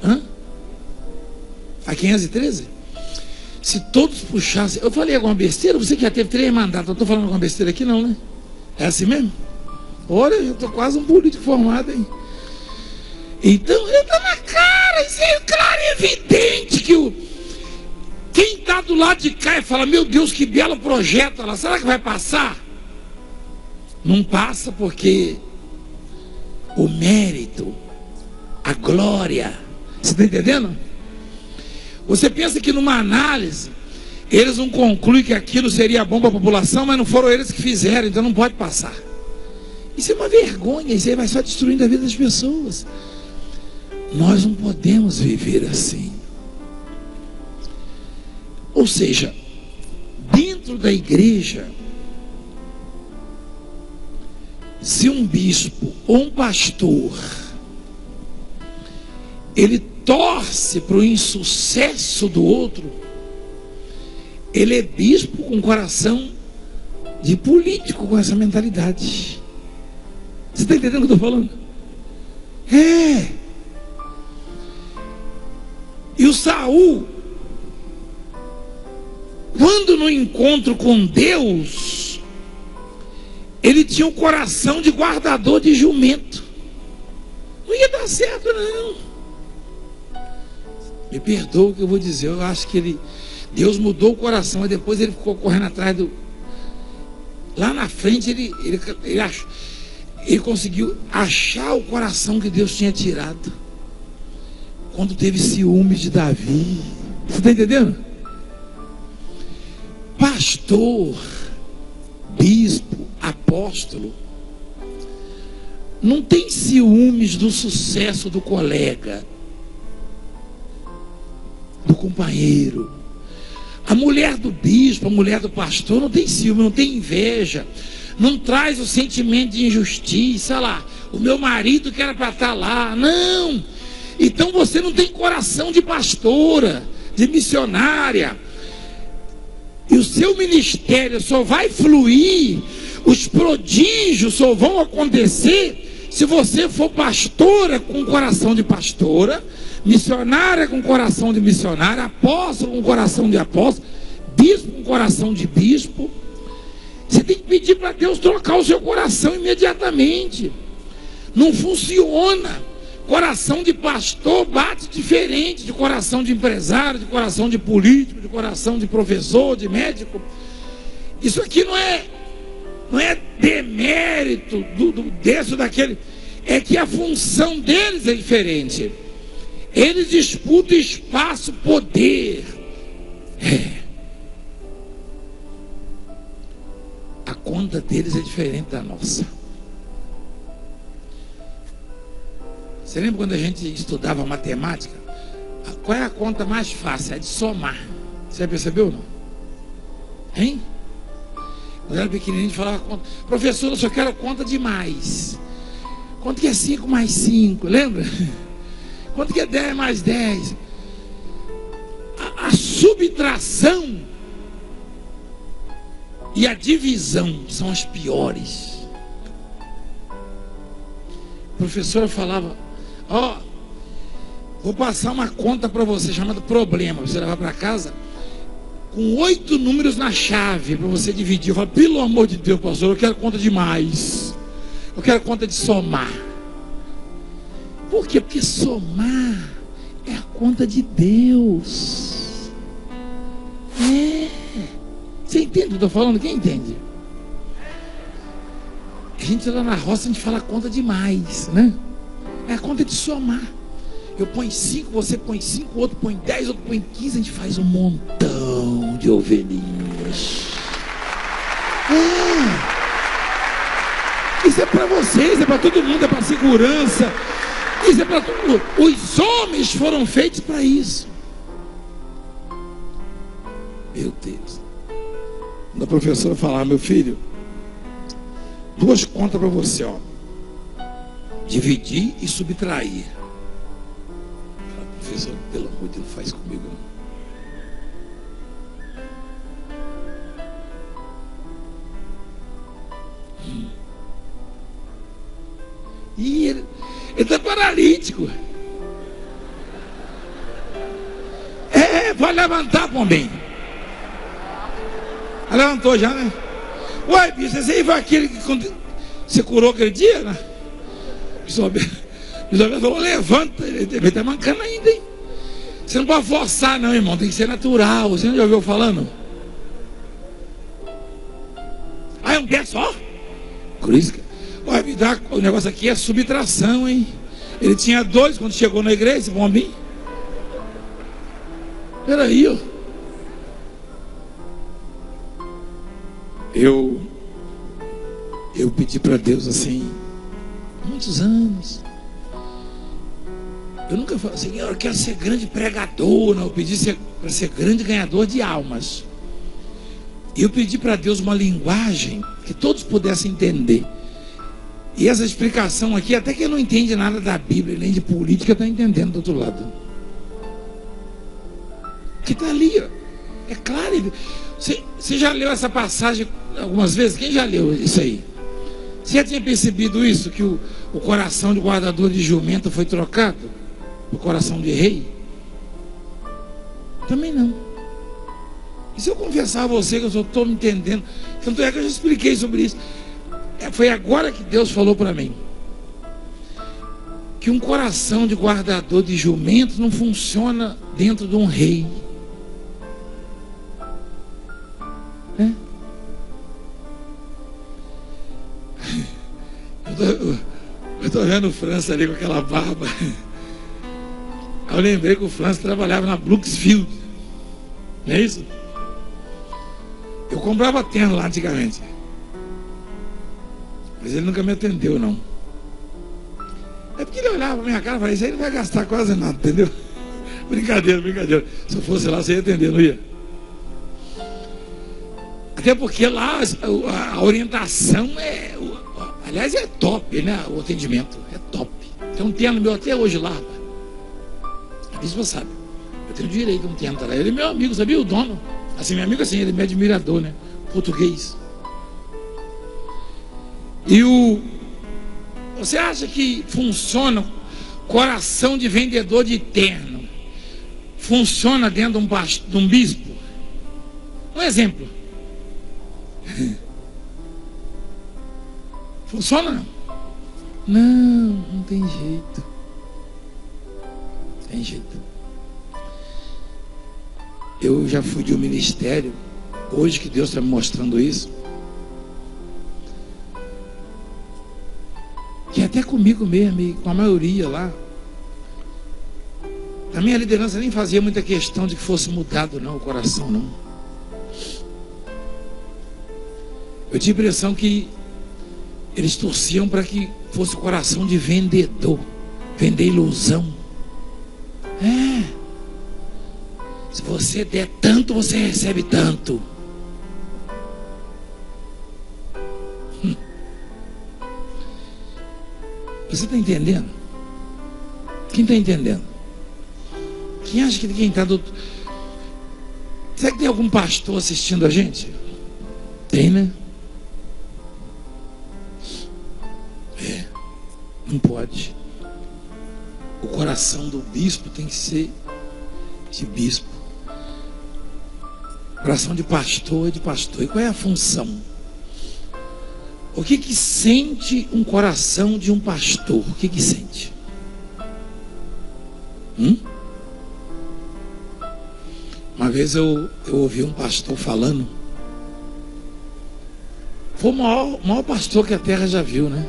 a 513? Se todos puxassem... Eu falei alguma besteira? Você que já teve 3 mandatos, eu estou falando alguma besteira aqui não, né? É assim mesmo? Olha, eu estou quase um político formado, hein? Então, está na cara, isso é claro e evidente que quem está do lado de cá e fala, meu Deus, que belo projeto, lá, será que vai passar? Não passa porque o mérito, a glória, você está entendendo? Você pensa que numa análise, eles não concluem que aquilo seria bom para a população, mas não foram eles que fizeram, então não pode passar. Isso é uma vergonha, isso aí vai só destruindo a vida das pessoas. Nós não podemos viver assim. Ou seja, dentro da igreja, se um bispo ou um pastor ele torce para o insucesso do outro, ele é bispo com coração de político, com essa mentalidade. Você está entendendo o que eu estou falando? E o Saul, quando no encontro com Deus, ele tinha o coração de guardador de jumento. Não ia dar certo, não. Me perdoa o que eu vou dizer. Eu acho que Deus mudou o coração, e depois ele ficou correndo atrás do... Lá na frente ele conseguiu achar o coração que Deus tinha tirado quando teve ciúmes de Davi. Você está entendendo? Pastor, bispo, apóstolo não tem ciúmes do sucesso do colega, do companheiro. A mulher do bispo, a mulher do pastor não tem ciúme, não tem inveja, não traz o sentimento de injustiça. Olha lá, o meu marido que era para estar lá. Não. Então você não tem coração de pastora, de missionária. E o seu ministério só vai fluir, os prodígios só vão acontecer se você for pastora com coração de pastora, missionária com coração de missionária, apóstolo com coração de apóstolo, bispo com coração de bispo. Você tem que pedir para Deus trocar o seu coração imediatamente. Não funciona. Coração de pastor bate diferente de coração de empresário, de coração de político, de coração de professor, de médico. Isso aqui não é demérito desse ou daquele. É que a função deles é diferente. Eles disputam espaço, poder. a conta deles é diferente da nossa. Você lembra quando a gente estudava matemática? Qual é a conta mais fácil? É de somar. Você percebeu ou não? Hein? Quando eu era pequenininho, a gente falava conta. Professor, eu só quero conta de mais. Quanto que é 5 mais 5? Lembra? Quanto que é 10 mais 10? A subtração e a divisão são as piores. A professora falava: ó, vou passar uma conta para você chamada problema. Você levar para casa com 8 números na chave para você dividir. Eu falo: pelo amor de Deus, pastor, eu quero conta de mais. Eu quero conta de somar. Por quê? Porque somar é a conta de Deus. Você entende o que eu estou falando? Quem entende? A gente lá na roça, a gente fala conta demais, né? É a conta de somar. Eu ponho 5, você põe 5, outro põe 10, outro põe 15, a gente faz um montão de ovelhinhas. Isso é para vocês, é para todo mundo, é para segurança. Isso é para todo mundo. Os homens foram feitos para isso. Meu Deus. Quando a professora falar: meu filho, 2 contas para você, ó. Dividir e subtrair. Professor, pelo amor de Deus, faz comigo. E ele está paralítico. Pode levantar, pombinho. Levantou já, né? Ué, bicho, esse aí foi aquele que você curou aquele dia, né? O falou: levanta. Ele está mancando ainda, hein? Você não pode forçar, não, irmão. Tem que ser natural. Você não já ouviu falando? Ah, é um pé só? Cruz. Ué, me dá, o negócio aqui é subtração, hein? Ele tinha 2 quando chegou na igreja, esse pombinho. Peraí, ó. Eu pedi para Deus assim, muitos anos. Eu nunca falei: Senhor, eu quero ser grande pregador. Não, eu pedi para ser grande ganhador de almas. E eu pedi para Deus uma linguagem que todos pudessem entender. E essa explicação aqui, até quem não entende nada da Bíblia, nem de política, está entendendo do outro lado. Que está ali, ó. É claro. Você já leu essa passagem algumas vezes? Quem já leu isso aí? Você já tinha percebido isso? Que o coração de guardador de jumento foi trocado por coração de rei? Também não. E se eu confessar a você que eu só estou me entendendo? Tanto é que eu já expliquei sobre isso. Foi agora que Deus falou para mim que um coração de guardador de jumentos não funciona dentro de um rei. Eu estou vendo o França ali com aquela barba. Eu lembrei que o França trabalhava na Brooksfield. Não é isso? Eu comprava terno lá antigamente, mas ele nunca me atendeu, não. É porque ele olhava pra minha cara e falava: isso aí não vai gastar quase nada, entendeu? Brincadeira. Se eu fosse lá, você ia atender, não ia? Até porque lá a orientação aliás, é top, né? O atendimento é top. Tem um terno meu até hoje lá. Isso você sabe. Eu tenho direito a um terno lá. Ele é meu amigo, sabia? O dono. Assim, meu amigo assim, ele é meu admirador, né? Português. E você acha que funciona coração de vendedor de terno? Funciona dentro de um bispo? Um exemplo. Funciona não? Não tem jeito. Tem jeito. Eu já fui de um ministério, hoje que Deus está me mostrando isso, que até comigo mesmo, e com a maioria lá, a minha liderança nem fazia muita questão de que fosse mudado não, o coração não. Eu tinha a impressão que eles torciam para que fosse o coração de vendedor, vender ilusão. Se você der tanto, você recebe tanto. Você está entendendo? Quem está entendendo? Quem acha que quem está do... Será que tem algum pastor assistindo a gente? Tem, né? Não pode. O coração do bispo tem que ser de bispo. O coração de pastor é de pastor. E qual é a função? O que que sente um coração de um pastor? O que que sente? Uma vez eu ouvi um pastor falando. Foi o maior pastor que a terra já viu, né?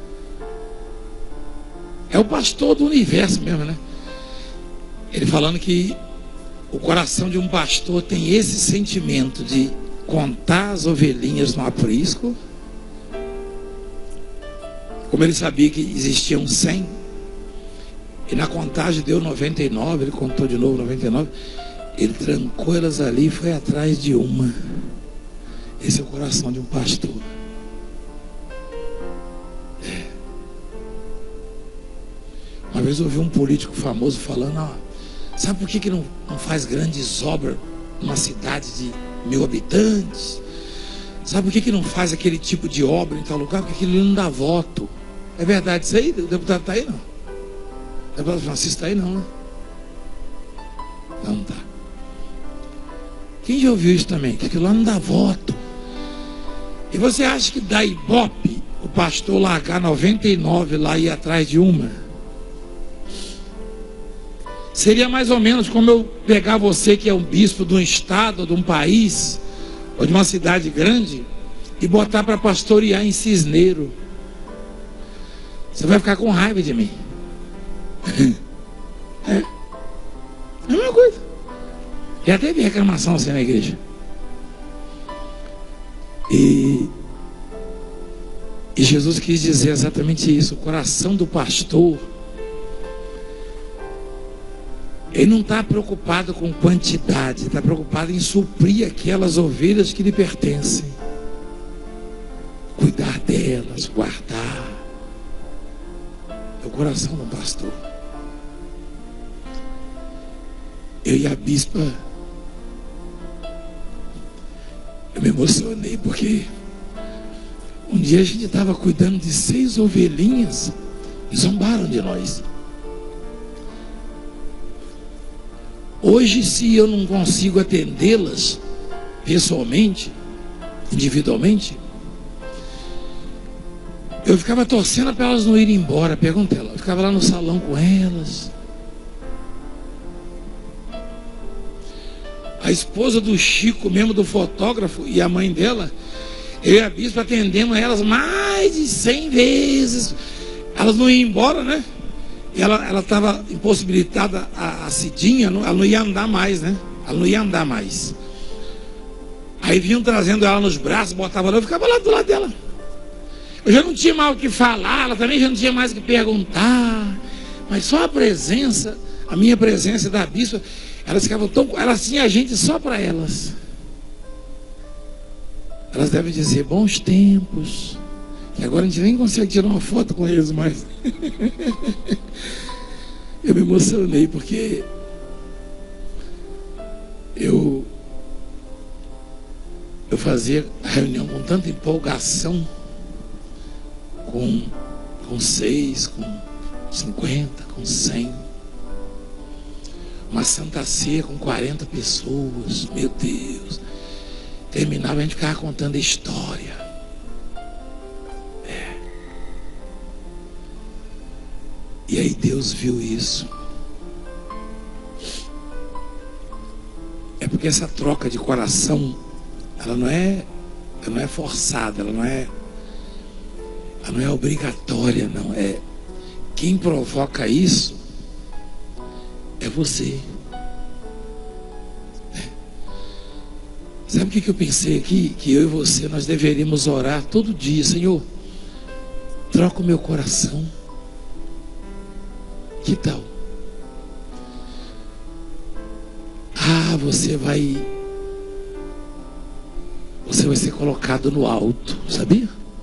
É o pastor do universo mesmo, né? Ele falando que o coração de um pastor tem esse sentimento de contar as ovelhinhas no aprisco. Como ele sabia que existiam 100, e na contagem deu 99, ele contou de novo 99, ele trancou elas ali e foi atrás de uma. Esse é o coração de um pastor. Uma vez eu ouvi um político famoso falando, sabe por que não faz grandes obras numa cidade de 1000 habitantes? Sabe por que não faz aquele tipo de obra em tal lugar? Porque aquilo não dá voto. É verdade isso aí? O deputado está aí, não? O deputado Francisco está aí, não, né? Não está. Quem já ouviu isso também? Que aquilo lá não dá voto. E você acha que dá ibope o pastor largar 99 lá e ir atrás de uma? Seria mais ou menos como eu pegar você que é um bispo de um estado, ou de um país, ou de uma cidade grande, e botar para pastorear em Cisneiro. Você vai ficar com raiva de mim. É a mesma coisa. Já teve reclamação assim na igreja. E Jesus quis dizer exatamente isso. O coração do pastor, ele não está preocupado com quantidade, está preocupado em suprir aquelas ovelhas que lhe pertencem, cuidar delas, guardar. É o coração do pastor. Eu e a bispa, eu me emocionei porque um dia a gente estava cuidando de 6 ovelhinhas e zombaram de nós. Hoje, se eu não consigo atendê-las pessoalmente, individualmente, eu ficava torcendo para elas não irem embora. Pergunta ela, eu ficava lá no salão com elas. A esposa do Chico, mesmo do fotógrafo, e a mãe dela, eu e a bispa atendemos elas mais de 100 vezes. Elas não iam embora, né? E ela estava impossibilitada, a Cidinha, ela não ia andar mais, né? Ela não ia andar mais. Aí vinham trazendo ela nos braços, botavam lá, eu ficava lá do lado dela. Eu já não tinha mais o que falar, ela também já não tinha mais o que perguntar. Mas só a presença, a minha presença da bispa, elas ficavam tão... Elas tinham a gente só para elas. Elas devem dizer, bons tempos. Que agora a gente nem consegue tirar uma foto com eles mais. Eu me emocionei porque eu fazia a reunião com tanta empolgação, com 6, com 50, com 100. Uma Santa Ceia com 40 pessoas, meu Deus. Terminava, a gente ficava contando a história. E aí Deus viu isso. É porque essa troca de coração, ela não é forçada, ela não é obrigatória, não. É quem provoca isso é você. Sabe o que eu pensei aqui? Que eu e você, nós deveríamos orar todo dia. Senhor, troca o meu coração. Que tal? Você vai ser colocado no alto, sabia?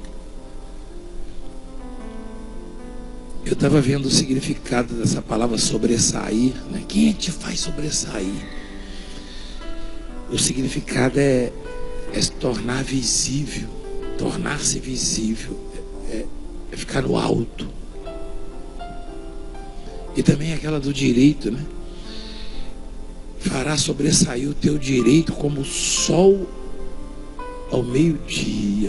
Eu estava vendo o significado dessa palavra sobressair, né? Quem é que te faz sobressair? O significado é se tornar visível, tornar-se visível, é ficar no alto. E também aquela do direito, né? Fará sobressair o teu direito como o sol ao meio-dia.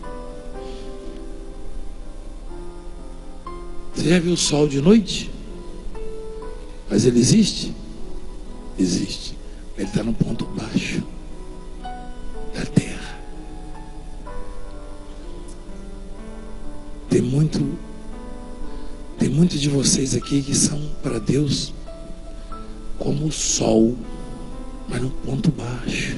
Você já viu o sol de noite? Mas ele existe? Existe. Ele está no ponto baixo da terra. Tem muitos de vocês aqui que são para Deus como o sol, mas no ponto baixo.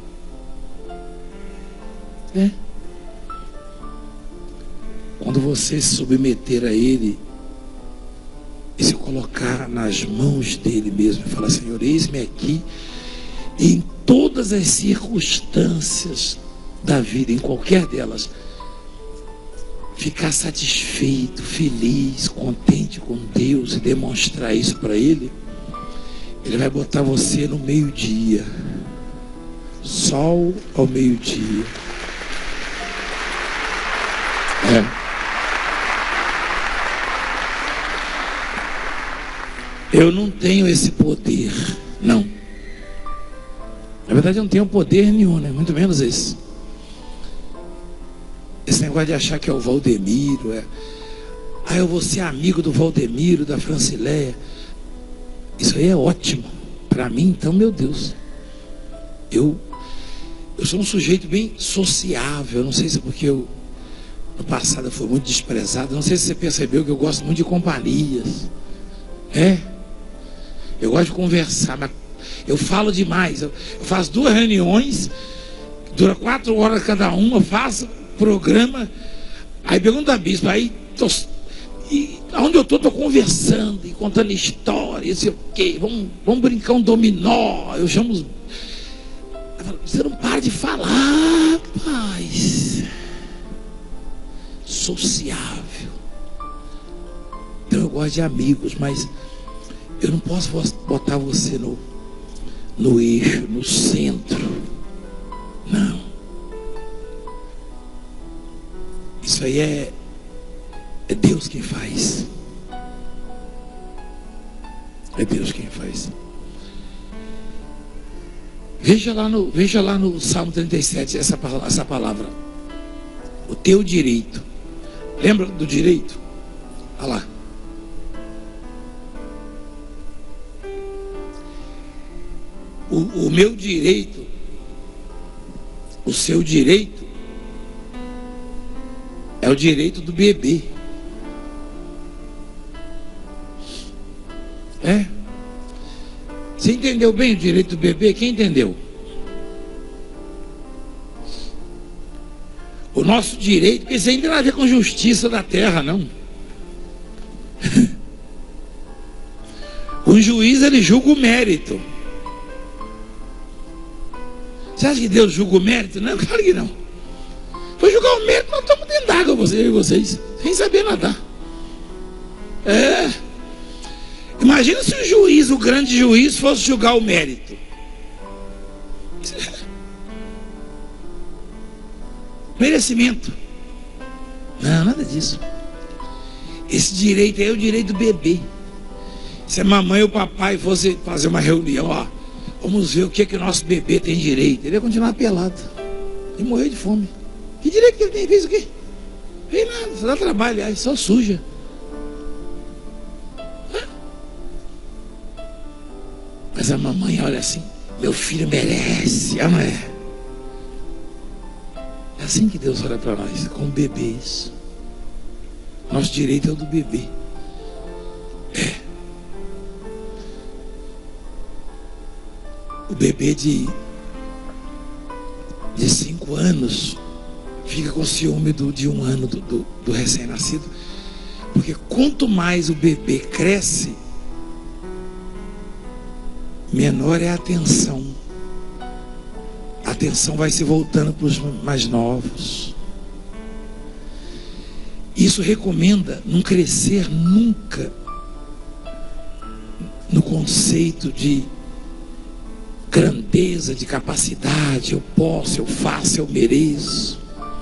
Quando você se submeter a Ele e se colocar nas mãos dele mesmo e falar: Senhor, eis-me aqui, e em todas as circunstâncias da vida, em qualquer delas, ficar satisfeito, feliz, contente com Deus e demonstrar isso para Ele, Ele vai botar você no meio-dia, sol ao meio-dia. Eu não tenho esse poder, não. Na verdade eu não tenho poder nenhum, né? Muito menos esse. Esse negócio de achar que é o Valdemiro, eu vou ser amigo do Valdemiro, da Francileia. Isso aí é ótimo para mim, então, meu Deus. Eu sou um sujeito bem sociável. Não sei se é porque no passado eu fui muito desprezado. Não sei se você percebeu que eu gosto muito de companhias. Eu gosto de conversar, mas eu falo demais. Eu faço 2 reuniões, dura 4 horas cada uma, faço programa, aí pergunta a bispo, aí onde eu estou conversando e contando histórias, sei o quê, vamos brincar um dominó, eu chamo os... Você não para de falar, rapaz. Sociável. Então eu gosto de amigos, mas eu não posso botar você no eixo, no centro. Não. Isso aí é Deus quem faz. É Deus quem faz. Veja lá no Salmo 37 essa palavra. O teu direito. Lembra do direito? Olha lá. O meu direito, o seu direito, é o direito do bebê. Você entendeu bem o direito do bebê? Quem entendeu? O nosso direito, porque isso ainda não tem a ver com justiça da terra, não. O juiz, ele julga o mérito. Você acha que Deus julga o mérito? Não, claro que não. Foi julgar o mérito, nós estamos dentro d'água, vocês, sem saber nadar. Imagina se o juiz, o grande juiz, fosse julgar o mérito. Merecimento. Não, nada disso. Esse direito aí é o direito do bebê. Se a mamãe ou o papai fosse fazer uma reunião, vamos ver o que o nosso bebê tem direito. Ele ia continuar pelado e morrer de fome. Que direito que ele tem? Fez o quê? Fez nada, só dá trabalho, aí só suja. Mas a mamãe olha assim: meu filho merece, não é? É assim que Deus olha para nós, como bebês. Nosso direito é o do bebê. O bebê de de 5 anos fica com ciúme de 1 ano do recém-nascido, porque quanto mais o bebê cresce, menor é a atenção. A atenção vai se voltando para os mais novos. Isso recomenda não crescer nunca no conceito de grandeza, de capacidade. Eu posso, eu faço, eu mereço.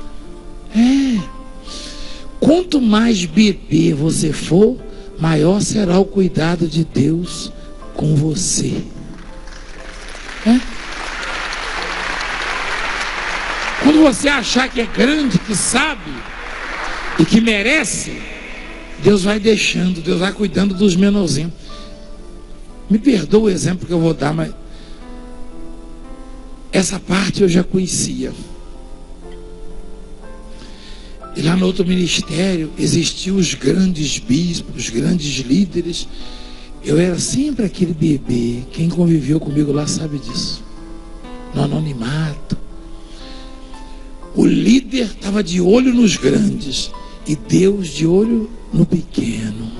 Quanto mais bebê você for, maior será o cuidado de Deus com você. Quando você achar que é grande, que sabe e que merece, Deus vai deixando, Deus vai cuidando dos menorzinhos. Me perdoa o exemplo que eu vou dar, mas essa parte eu já conhecia. E lá no outro ministério existiam os grandes bispos, os grandes líderes. Eu era sempre aquele bebê. Quem conviveu comigo lá sabe disso. No anonimato. O líder estava de olho nos grandes e Deus de olho no pequeno.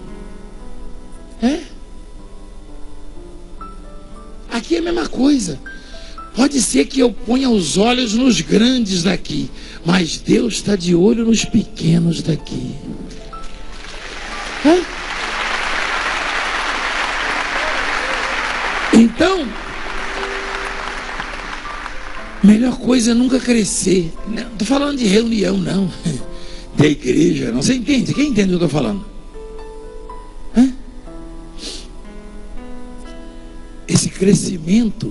Aqui é a mesma coisa. Pode ser que eu ponha os olhos nos grandes daqui, mas Deus está de olho nos pequenos daqui. Então, melhor coisa é nunca crescer. Não estou falando de reunião, não. Da igreja, não. Você entende? Quem entende o que eu estou falando? Esse crescimento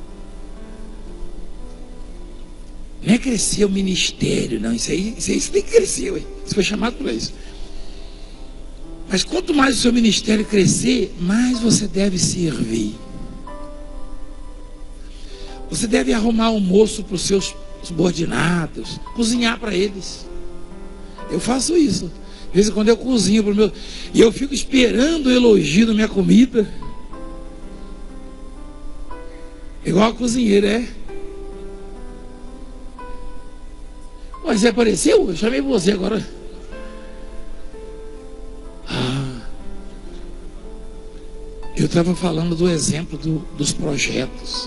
não é crescer o ministério, não. Isso aí você tem que crescer, ué. Você foi chamado para isso. Mas quanto mais o seu ministério crescer, mais você deve servir. Você deve arrumar almoço para os seus subordinados, cozinhar para eles. Eu faço isso. De vez em quando eu cozinho para o meu. E eu fico esperando o elogio da minha comida. Igual a cozinheira, Mas você apareceu? Eu chamei você agora. Eu estava falando do exemplo dos projetos.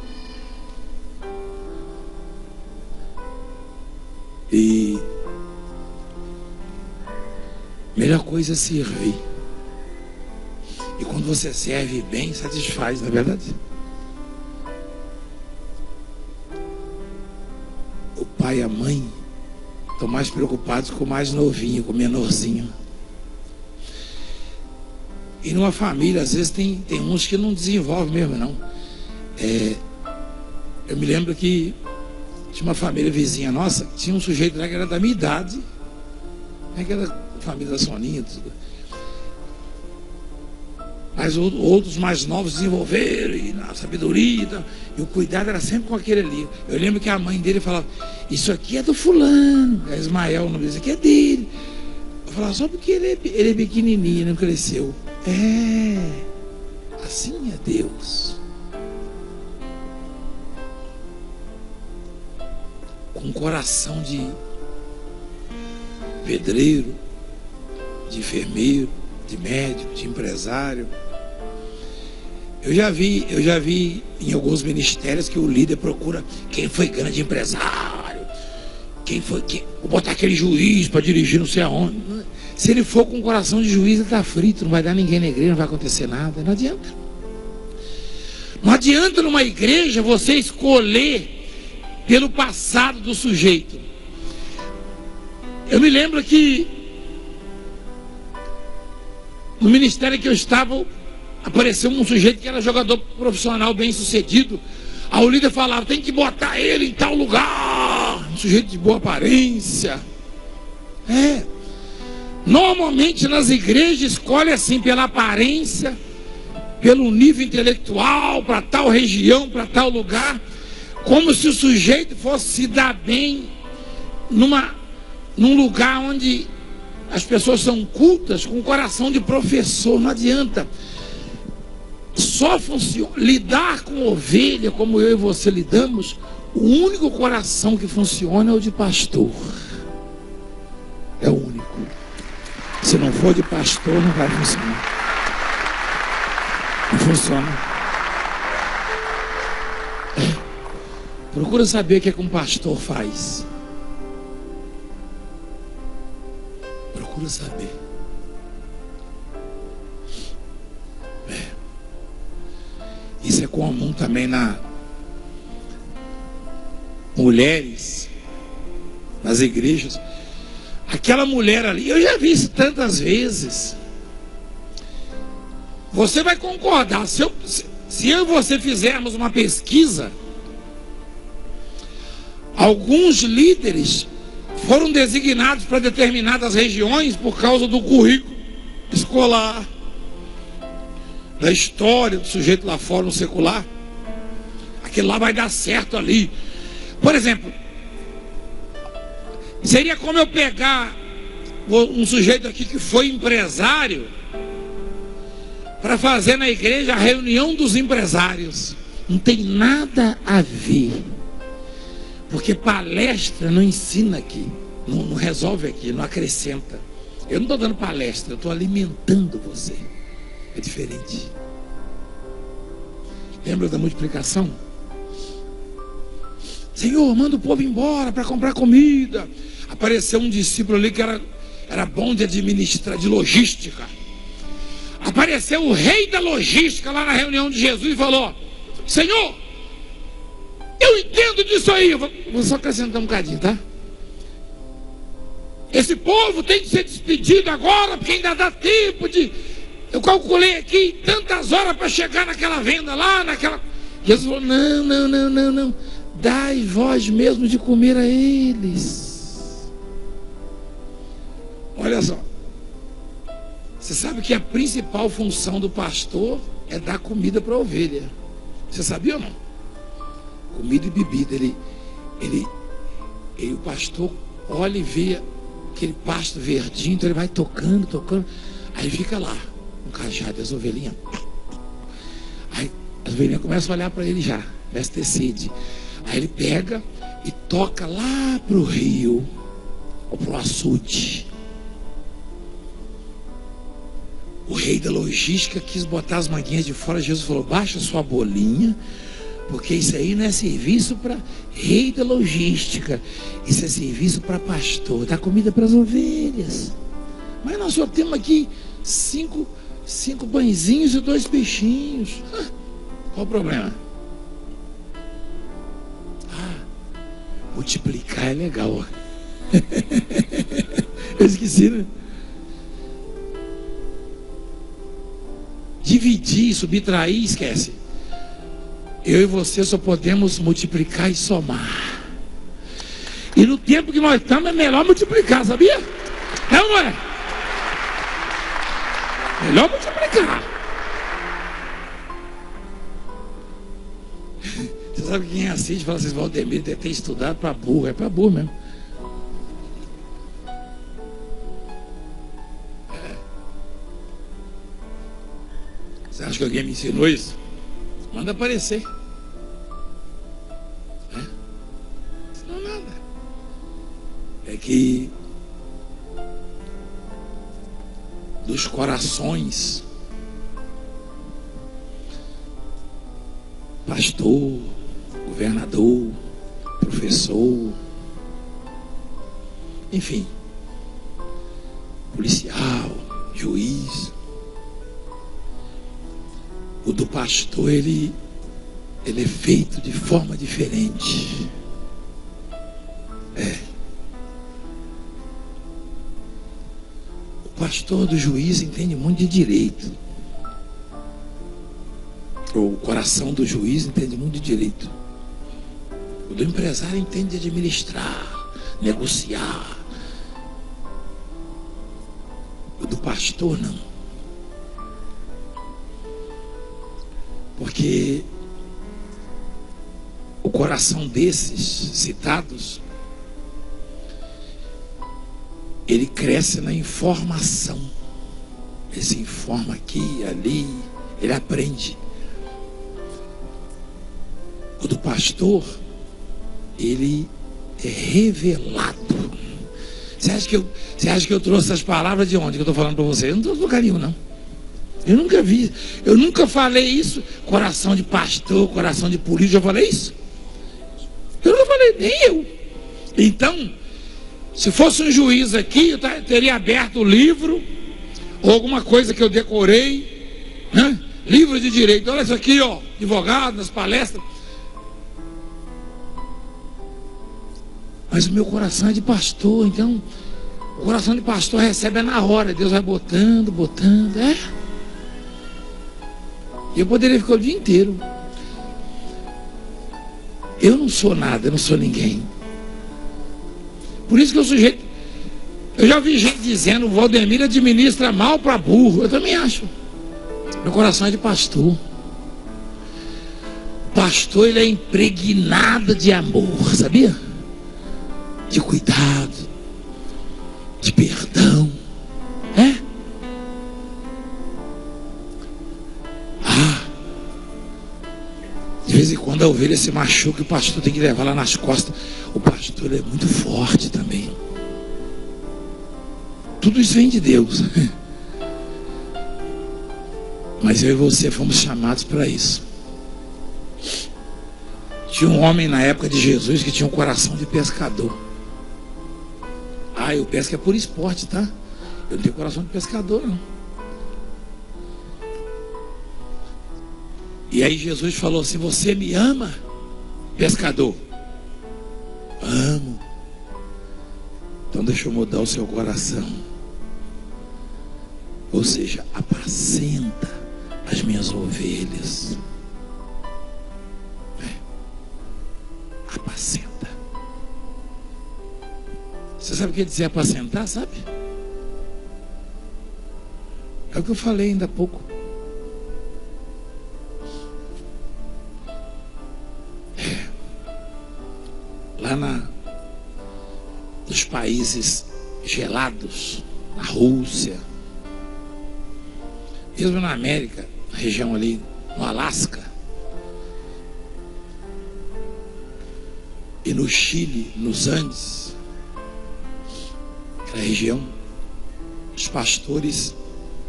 E melhor coisa é servir. E quando você serve bem, satisfaz, não é verdade? O pai e a mãe estão mais preocupados com o mais novinho, com o menorzinho. E numa família, às vezes tem uns que não desenvolvem mesmo, não. Eu me lembro que tinha uma família vizinha nossa, que tinha um sujeito lá que era da minha idade, aquela família da Soninha, tudo. Mas outros mais novos desenvolveram, e na sabedoria, e o cuidado era sempre com aquele ali. Eu lembro que a mãe dele falava: isso aqui é do fulano, é Ismael, não, isso aqui é dele. Eu falava: só porque ele é pequenininho, não cresceu. Assim é Deus. Com coração de pedreiro, de enfermeiro, de médico, de empresário. Eu já vi em alguns ministérios que o líder procura quem foi grande empresário, vou botar aquele juiz para dirigir não sei aonde. Se ele for com o coração de juiz, ele está frito, não vai dar ninguém na igreja, não vai acontecer nada. Não adianta. Não adianta numa igreja você escolher pelo passado do sujeito. Eu me lembro que no ministério que eu estava, apareceu um sujeito que era jogador profissional bem sucedido. Aí o líder falava: tem que botar ele em tal lugar. Um sujeito de boa aparência. Normalmente nas igrejas escolhe assim pela aparência, pelo nível intelectual, para tal região, para tal lugar, como se o sujeito fosse se dar bem num lugar onde as pessoas são cultas, com coração de professor. Não adianta. Só funciona lidar com ovelha, como eu e você lidamos, O único coração que funciona é o de pastor. É o único. Se não for de pastor, não vai funcionar. Não funciona. Procura saber o que um pastor faz. Procura saber. Isso é comum também na mulheres, nas igrejas. Aquela mulher ali, eu já vi isso tantas vezes. Você vai concordar, se eu e você fizermos uma pesquisa, alguns líderes foram designados para determinadas regiões por causa do currículo escolar, da história do sujeito lá fora no secular. Aquele lá vai dar certo ali. Por exemplo, seria como eu pegar um sujeito aqui que foi empresário para fazer na igreja a reunião dos empresários. Não tem nada a ver. Porque palestra não ensina aqui, não resolve aqui, não acrescenta. Eu não estou dando palestra, eu estou alimentando você. É diferente. Lembra da multiplicação? Senhor, manda o povo embora para comprar comida. Apareceu um discípulo ali que era bom de administrar, de logística. Apareceu o rei da logística lá na reunião de Jesus e falou: Senhor, eu entendo disso aí. Vou só acrescentar um bocadinho, tá? Esse povo tem que ser despedido agora, porque ainda dá tempo de... Eu calculei aqui tantas horas para chegar naquela venda lá, naquela... Jesus falou: não. Dai vós mesmo de comer a eles. Olha só. Você sabe que a principal função do pastor é dar comida para a ovelha. Você sabia ou não? Comida e bebida. Ele, o pastor olha e vê aquele pasto verdinho, então ele vai tocando. Aí fica lá, um cajado, as ovelhinhas. Aí as ovelhinhas começam a olhar para ele já, começa a ter sede. Aí ele pega e toca lá para o rio, ou para o açude. O rei da logística quis botar as manguinhas de fora. Jesus falou: baixa sua bolinha, porque isso aí não é serviço para rei da logística, isso é serviço para pastor, dá comida para as ovelhas. Mas nós só temos aqui cinco pãezinhos e 2 peixinhos. Qual o problema? Multiplicar é legal. Eu esqueci, né? Dividir, subtrair, esquece. Eu e você só podemos multiplicar e somar. E no tempo que nós estamos é melhor multiplicar, sabia? É ou não é? Melhor multiplicar. Você sabe quem assiste e fala assim: Valdemir deve ter estudado para burro. É para burro mesmo. Você acha que alguém me ensinou isso? Manda aparecer. Não nada. É que dos corações, pastor, governador, professor, enfim, policial, juiz, o do pastor ele é feito de forma diferente. O pastor do juiz entende muito de direito. O coração do juiz entende muito de direito. O do empresário entende de administrar, negociar. O do pastor não. Porque o coração desses citados, ele cresce na informação. Ele se informa aqui, ali, ele aprende. O do pastor, ele é revelado. Você acha que eu trouxe essas palavras de onde que eu estou falando para você? Eu não estou do carinho, não. Eu nunca vi, eu nunca falei isso. Coração de pastor, coração de político, eu falei isso? Eu nunca falei, nem eu. Então, se fosse um juiz aqui, eu teria aberto o livro, ou alguma coisa que eu decorei, né? Livro de direito, olha isso aqui, ó, advogado, nas palestras. Mas o meu coração é de pastor, então o coração de pastor recebe na hora, Deus vai botando, E eu poderia ficar o dia inteiro. Eu não sou nada, eu não sou ninguém. Por isso que eu já vi gente dizendo, o Valdemir administra mal para burro. Eu também acho. Meu coração é de pastor. O pastor, ele é impregnado de amor, sabia? De cuidado, de perdão. De vez em quando a ovelha se machuca, o pastor tem que levar lá nas costas. O pastor é muito forte também. Tudo isso vem de Deus. Mas eu e você fomos chamados para isso. Tinha um homem na época de Jesus que tinha um coração de pescador. Eu pesco é por esporte, tá? Eu não tenho coração de pescador, não. E aí Jesus falou assim: você me ama, pescador? Amo. Então deixa eu mudar o seu coração. Ou seja, apacenta as minhas ovelhas. Apacenta. Você sabe o que quer dizer apacentar, sabe? É o que eu falei ainda há pouco. Lá nos países gelados, na Rússia, mesmo na América, na região ali, no Alasca, e no Chile, nos Andes, aquela região, os pastores,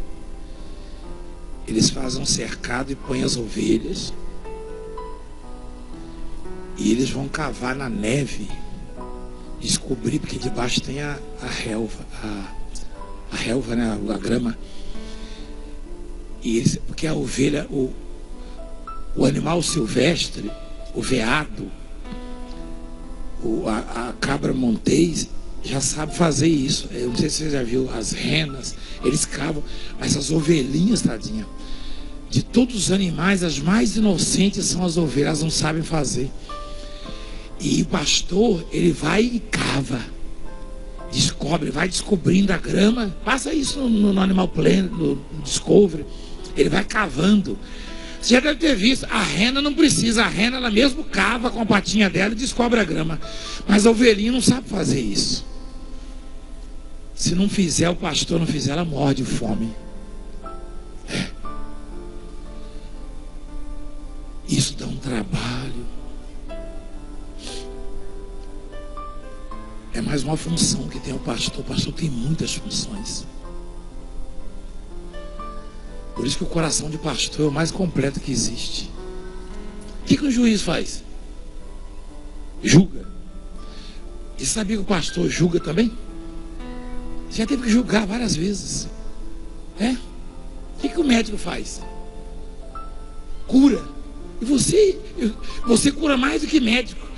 eles fazem um cercado e põem as ovelhas, e eles vão cavar na neve, descobrir, porque debaixo tem a relva, a relva, né, a grama. E porque a ovelha, o animal silvestre, o veado, a cabra montês, já sabe fazer isso. Eu não sei se você já viu as renas, eles cavam, mas as ovelhinhas, tadinha, de todos os animais, as mais inocentes são as ovelhas, elas não sabem fazer. E o pastor, ele vai e cava, descobre, vai descobrindo a grama. Passa isso no Animal Planet, no Discovery. Ele vai cavando. Você já deve ter visto, a rena não precisa, a rena ela mesmo cava com a patinha dela e descobre a grama. Mas a ovelhinha não sabe fazer isso. Se não fizer, o pastor não fizer, ela morre de fome. Isso dá um trabalho. É mais uma função que tem o pastor. O pastor tem muitas funções. Por isso que o coração de pastor é o mais completo que existe. O que um juiz faz? Julga. E sabia que o pastor julga também? Você já teve que julgar várias vezes. O que o médico faz? Cura. E você cura mais do que médico.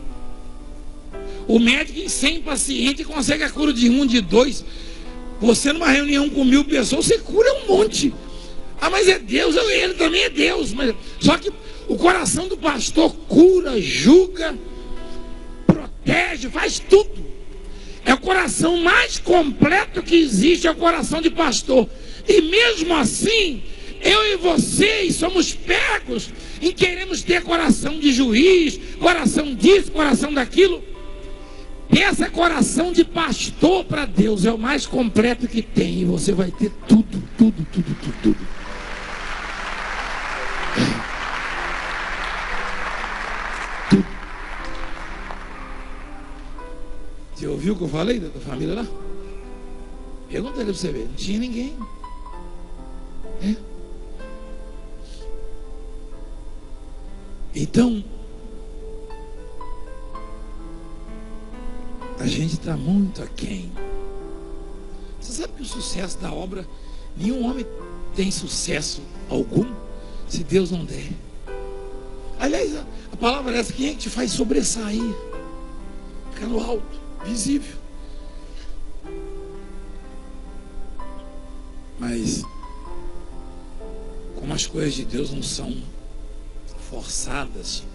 O médico em 100 pacientes consegue a cura de 1, de 2. Você numa reunião com 1000 pessoas, você cura um monte. Mas é Deus, ele também é Deus. Só que o coração do pastor cura, julga, protege, faz tudo. É o coração mais completo que existe, é o coração de pastor. E mesmo assim, eu e vocês somos pegos em queremos ter coração de juiz, coração disso, coração daquilo. Esse coração de pastor para Deus é o mais completo que tem. E você vai ter tudo. Tudo. Você ouviu o que eu falei da família lá? Pergunta ali pra você ver. Não tinha ninguém. Então, a gente está muito aquém. Você sabe que o sucesso da obra, nenhum homem tem sucesso algum se Deus não der. Aliás, a palavra é essa: quem é que te faz sobressair? Ficar no alto, visível. Mas como as coisas de Deus não são forçadas,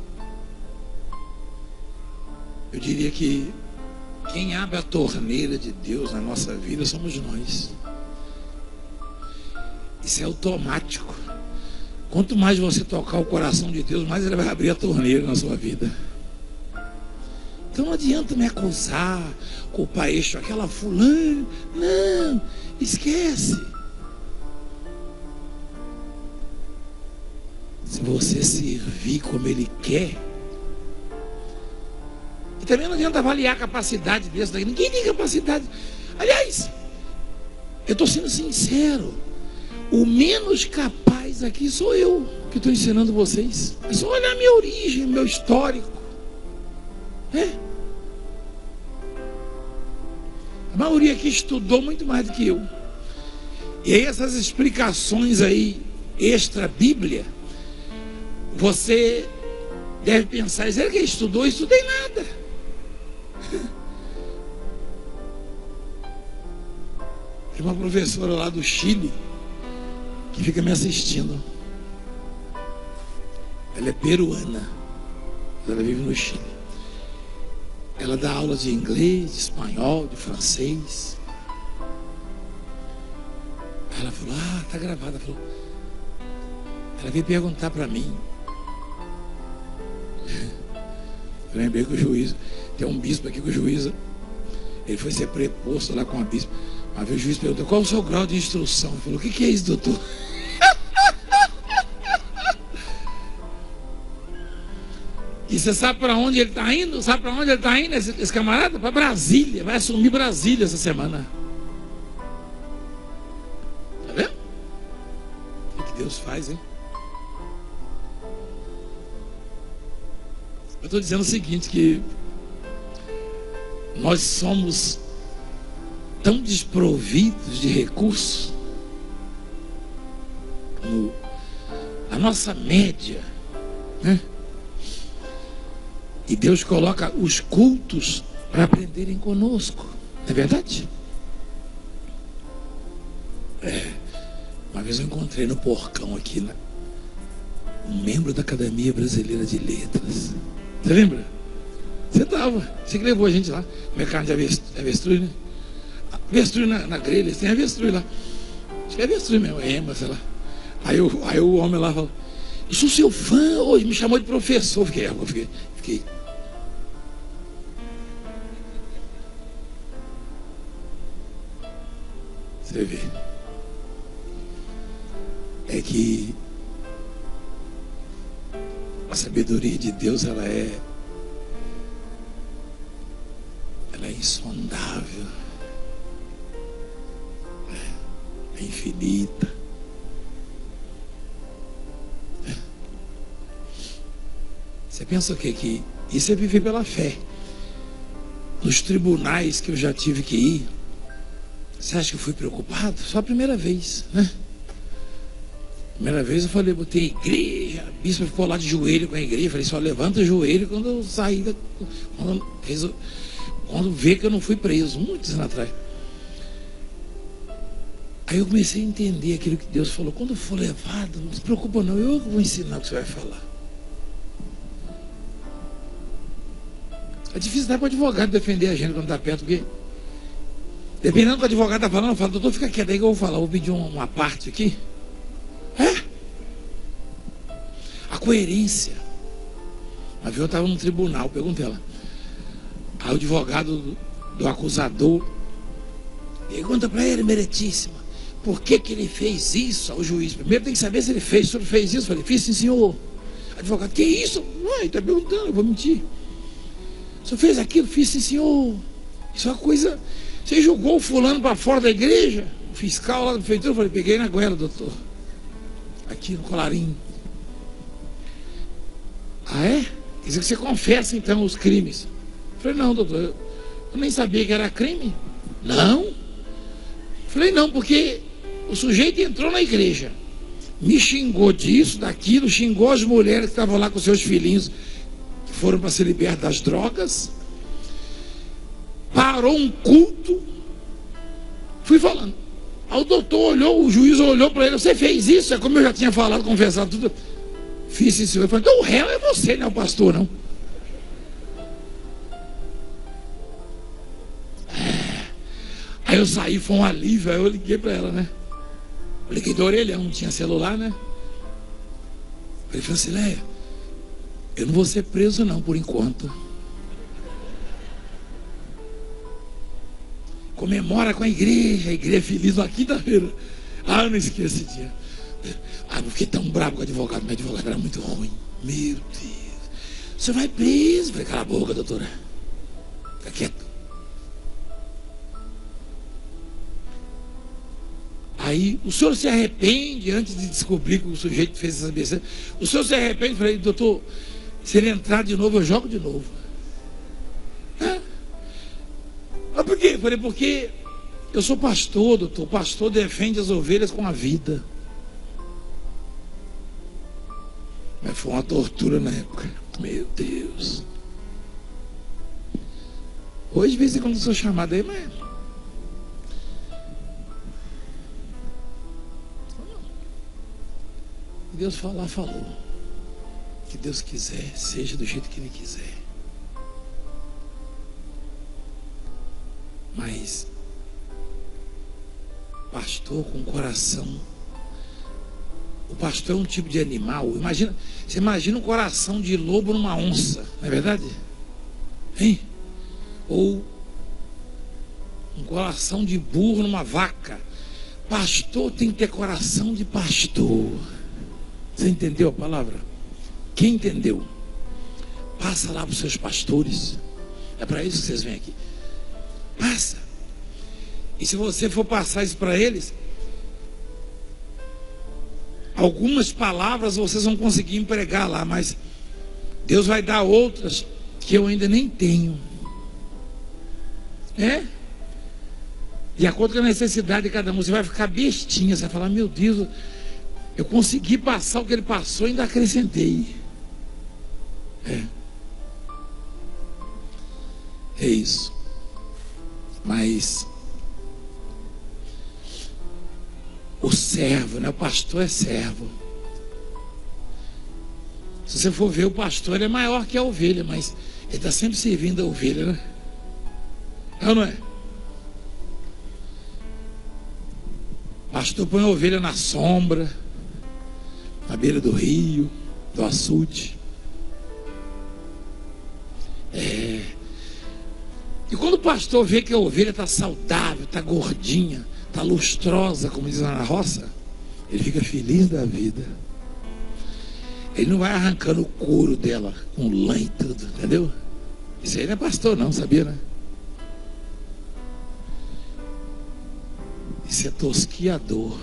eu diria que quem abre a torneira de Deus na nossa vida somos nós. Isso é automático. Quanto mais você tocar o coração de Deus, mais Ele vai abrir a torneira na sua vida. Então não adianta me acusar, culpar aquela fulana. Não, esquece. Se você servir como Ele quer. E também não adianta avaliar a capacidade desse daqui. Ninguém tem capacidade. Aliás, eu estou sendo sincero. O menos capaz aqui sou eu, que estou ensinando vocês. É só olhar a minha origem, meu histórico. A maioria aqui estudou muito mais do que eu. E aí essas explicações aí, extra Bíblia, você deve pensar: será que ele estudou? Eu estudei nada. Tem uma professora lá do Chile que fica me assistindo. Ela é peruana, ela vive no Chile. Ela dá aula de inglês, de espanhol, de francês. Ela falou: tá gravada. Ela veio perguntar para mim. Eu lembrei que o juiz, tem um bispo aqui que o juiz, ele foi ser preposto lá com a bispa. Uma vez o juiz perguntou: qual o seu grau de instrução? Ele falou: o que é isso, doutor? E você sabe para onde ele está indo? Sabe para onde ele está indo, esse camarada? Para Brasília. Vai assumir Brasília essa semana. Tá vendo? O que Deus faz, hein? Eu estou dizendo o seguinte, que nós somos tão desprovidos de recursos. A nossa média, né? E Deus coloca os cultos para aprenderem conosco. Não é verdade? Uma vez eu encontrei no porcão aqui, um membro da Academia Brasileira de Letras. Você lembra? Você estava. Você que levou a gente lá. Comer carne de avestruz, né? Avestruz na grelha. Tem avestruz lá. Acho que é avestruz mesmo. É, sei lá. Aí o homem lá falou: eu sou seu fã. Hoje me chamou de professor. Fiquei. Você vê. É que a sabedoria de Deus, ela é insondável, é infinita. Você pensa o quê? Que isso é viver pela fé. Nos tribunais que eu já tive que ir, você acha que eu fui preocupado? Só a primeira vez, né? Primeira vez eu falei: botei igreja, a bispa ficou lá de joelho com a igreja. Eu falei: só levanta o joelho quando eu sair quando vê que eu não fui preso, muitos anos atrás. Aí eu comecei a entender aquilo que Deus falou: quando eu for levado, não se preocupa não, eu vou ensinar o que você vai falar. É difícil dar para o advogado defender a gente quando está perto, porque dependendo do que o advogado está falando, eu falo: doutor, fica quieto aí que eu vou falar, vou pedir uma parte aqui. A coerência. Uma vez eu estava no tribunal, perguntei ela. Aí o advogado do acusador pergunta para ele: meritíssima, por que ele fez isso ao juiz? Primeiro tem que saber se ele fez. Se ele fez isso, eu falei: fiz sim, senhor. Advogado: que isso? Ele está perguntando, eu vou mentir. O senhor fez aquilo? Fiz sim, senhor. Isso é uma coisa. Você jogou o fulano para fora da igreja? O fiscal lá do prefeitura, eu falei, peguei na goela, doutor. Aqui no colarinho. Ah, é? Quer dizer que você confessa então os crimes? Eu falei, não, doutor, eu nem sabia que era crime. Não. Eu falei, não, porque o sujeito entrou na igreja, me xingou disso, daquilo, xingou as mulheres que estavam lá com seus filhinhos, que foram para ser libertos das drogas, parou um culto, fui falando. Aí o doutor olhou, o juiz olhou para ele, você fez isso? É como eu já tinha falado, confessado tudo. Fiz isso, senhor. Eu falei, então o réu é você, não é o pastor, não. Aí eu saí, foi um alívio, aí eu liguei para ela, né? Eu liguei do orelhão, não tinha celular, né? Ele falou assim, Léia, eu não vou ser preso não, por enquanto. Comemora com a igreja feliz na quinta-feira. Ah, eu não esqueço esse dia. Ah, eu fiquei tão bravo com o advogado, meu advogado era muito ruim. Meu Deus. Você vai preso? Eu falei, cala a boca, doutora. Fica quieto. Aí, o senhor se arrepende, antes de descobrir que o sujeito fez essa besteira, o senhor se arrepende? Eu falei, doutor, se ele entrar de novo, eu jogo de novo. Mas por quê? Eu falei, porque eu sou pastor, doutor. O pastor defende as ovelhas com a vida. Mas foi uma tortura na época. Meu Deus. Hoje, de vez em quando, eu sou chamado aí, mas... Deus falar, falou. Que Deus quiser, seja do jeito que Ele quiser. Mas pastor com coração. O pastor é um tipo de animal. Você imagina um coração de lobo numa onça, não é verdade? Hein? Ou um coração de burro numa vaca. Pastor tem que ter coração de pastor. Você entendeu a palavra? Quem entendeu? Passa lá para os seus pastores. É para isso que vocês vêm aqui. Passa. E se você for passar isso para eles, algumas palavras vocês vão conseguir empregar lá, mas Deus vai dar outras que eu ainda nem tenho. De acordo com a necessidade de cada um. Você vai ficar bestinha. Você vai falar, meu Deus, eu consegui passar o que ele passou e ainda acrescentei. É isso. Mas o servo, né? O pastor é servo. Se você for ver, o pastor ele é maior que a ovelha, mas ele está sempre servindo a ovelha, né? É ou não é? O pastor põe a ovelha na sombra, na beira do rio, do açude. E quando o pastor vê que a ovelha está saudável, está gordinha, está lustrosa, como diz lá na roça, ele fica feliz da vida. Ele não vai arrancando o couro dela com lã e tudo, entendeu? Isso aí não é pastor não, sabia, né? Isso é tosquiador.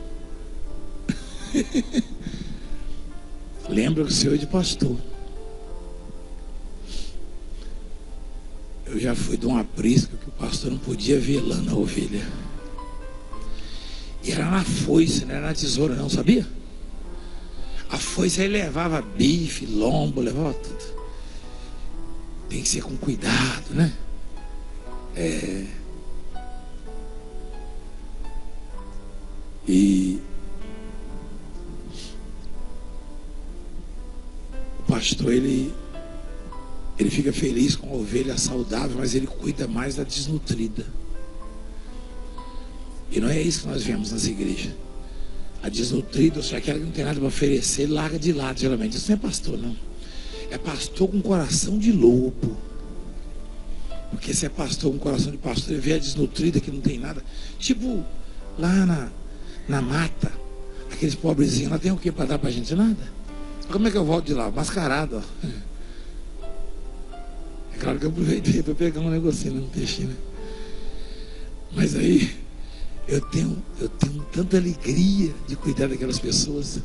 Lembra o senhor de pastor. Eu já fui de um aprisco que o pastor não podia ver lã na ovelha. E era na foice, não era na tesoura não, sabia? A foice aí levava bife, lombo, levava tudo. Tem que ser com cuidado, né? E o pastor, ele fica feliz com a ovelha saudável, mas ele cuida mais da desnutrida. E não é isso que nós vemos nas igrejas. A desnutrida, ou seja, aquela que não tem nada para oferecer, ele larga de lado, geralmente. Isso não é pastor, não. É pastor com coração de lobo. Porque se é pastor com coração de pastor, ele vê a desnutrida que não tem nada. Tipo, lá na mata, aqueles pobrezinhos lá tem o que para dar para a gente? Nada. Como é que eu volto de lá? Mascarado, ó. Claro que eu aproveitei para pegar um negocinho, um peixinho, né? Mas aí eu tenho tanta alegria de cuidar daquelas pessoas.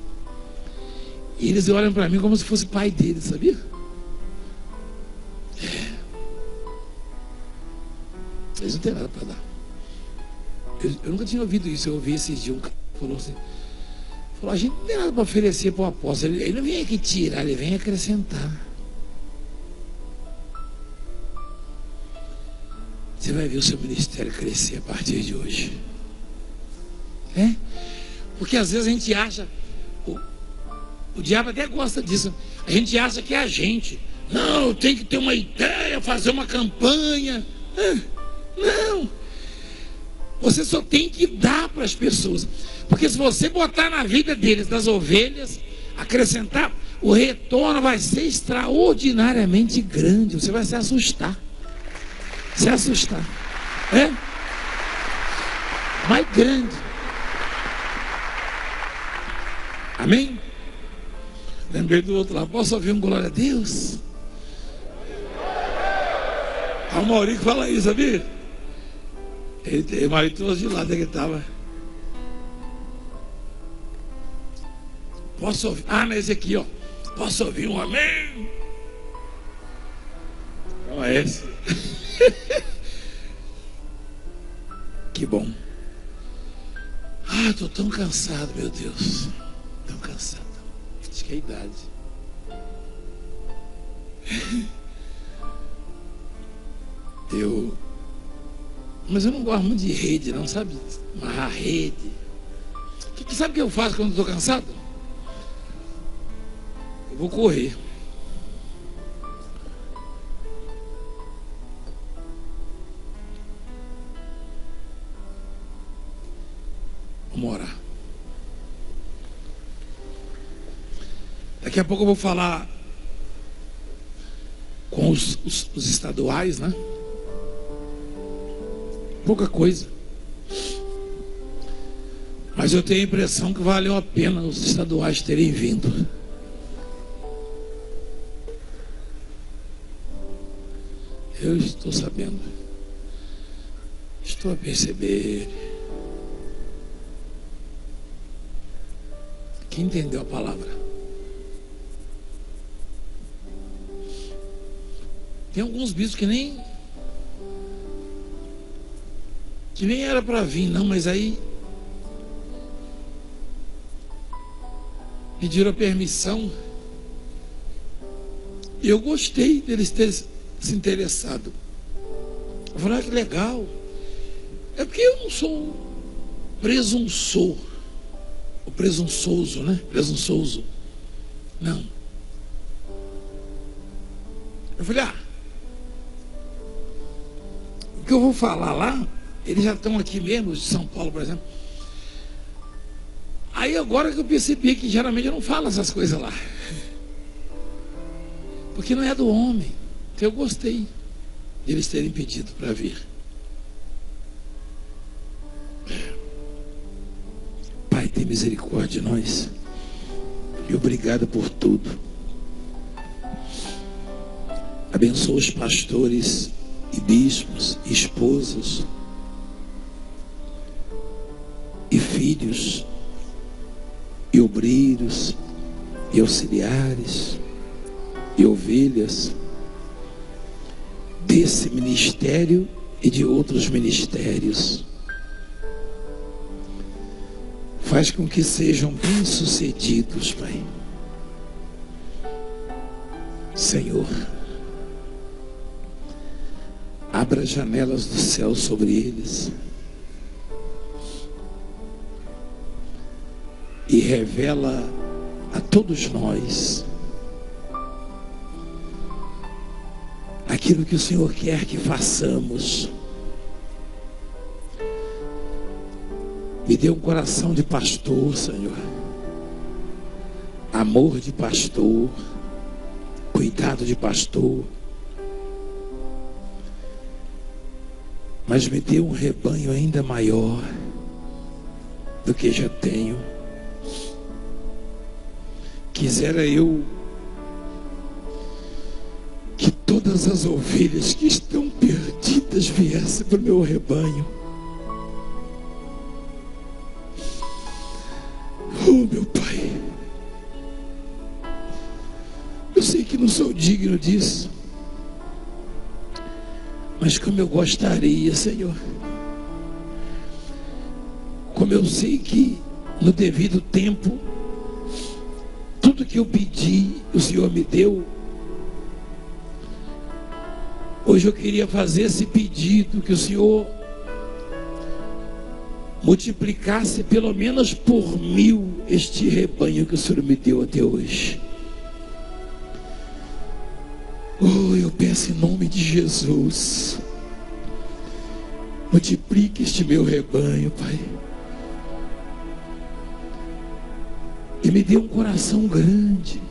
E eles olham para mim como se fosse pai deles, sabia? Eles não têm nada para dar. Eu nunca tinha ouvido isso. Eu ouvi esses dias um cara falou assim: a gente não tem nada para oferecer para o apóstolo. Ele não vem aqui tirar, ele vem acrescentar. Você vai ver o seu ministério crescer a partir de hoje. Porque às vezes a gente acha, o diabo até gosta disso, a gente acha que é a gente. Não, tem que ter uma ideia, fazer uma campanha. Não. Você só tem que dar para as pessoas. Porque se você botar na vida deles, das ovelhas, acrescentar, o retorno vai ser extraordinariamente grande. Você vai se assustar. Se assustar. Mais grande. Amém? Lembrei do outro lá. Posso ouvir um glória a Deus? O Maurício fala isso, sabia? O marido trouxe de lado que ele estava. Posso ouvir? Não é esse aqui, ó. Posso ouvir um amém? Não é esse. Que bom. Estou tão cansado, meu Deus. Tão cansado. Acho que é a idade. Mas eu não gosto muito de rede, não, sabe? Amarrar rede. Sabe o que eu faço quando estou cansado? Eu vou correr. Vamos orar. Daqui a pouco eu vou falar com os estaduais, né? Pouca coisa. Mas eu tenho a impressão que valeu a pena os estaduais terem vindo. Eu estou sabendo. Estou a perceber. Quem entendeu a palavra? Tem alguns bispos que nem era para vir, não, mas aí pediram a permissão. E eu gostei deles terem se interessado. Eu falei, que legal. É porque eu não sou presunçoso, né? Presunçoso. Não. Eu falei, o que eu vou falar lá, eles já estão aqui mesmo, de São Paulo, por exemplo. Aí agora que eu percebi que geralmente eu não falo essas coisas lá. Porque não é do homem. Então eu gostei de eles terem pedido para vir. Pai, tem misericórdia de nós. E obrigado por tudo. Abençoa os pastores e bispos, e esposas e filhos e obreiros e auxiliares e ovelhas desse ministério e de outros ministérios. Faz com que sejam bem-sucedidos, Pai. Senhor, abra as janelas do céu sobre eles e revela a todos nós aquilo que o Senhor quer que façamos. Me dê um coração de pastor, Senhor, amor de pastor, cuidado de pastor, mas me dê um rebanho ainda maior do que já tenho. Quisera eu que toda todas as ovelhas que estão perdidas viessem para o meu rebanho. Oh, meu Pai, eu sei que não sou digno disso, mas como eu gostaria, Senhor. Como eu sei que no devido tempo, tudo que eu pedi, o Senhor me deu. Hoje eu queria fazer esse pedido, que o Senhor multiplicasse pelo menos por 1000 este rebanho que o Senhor me deu até hoje. Oh, eu peço em nome de Jesus, multiplique este meu rebanho, Pai, e me dê um coração grande,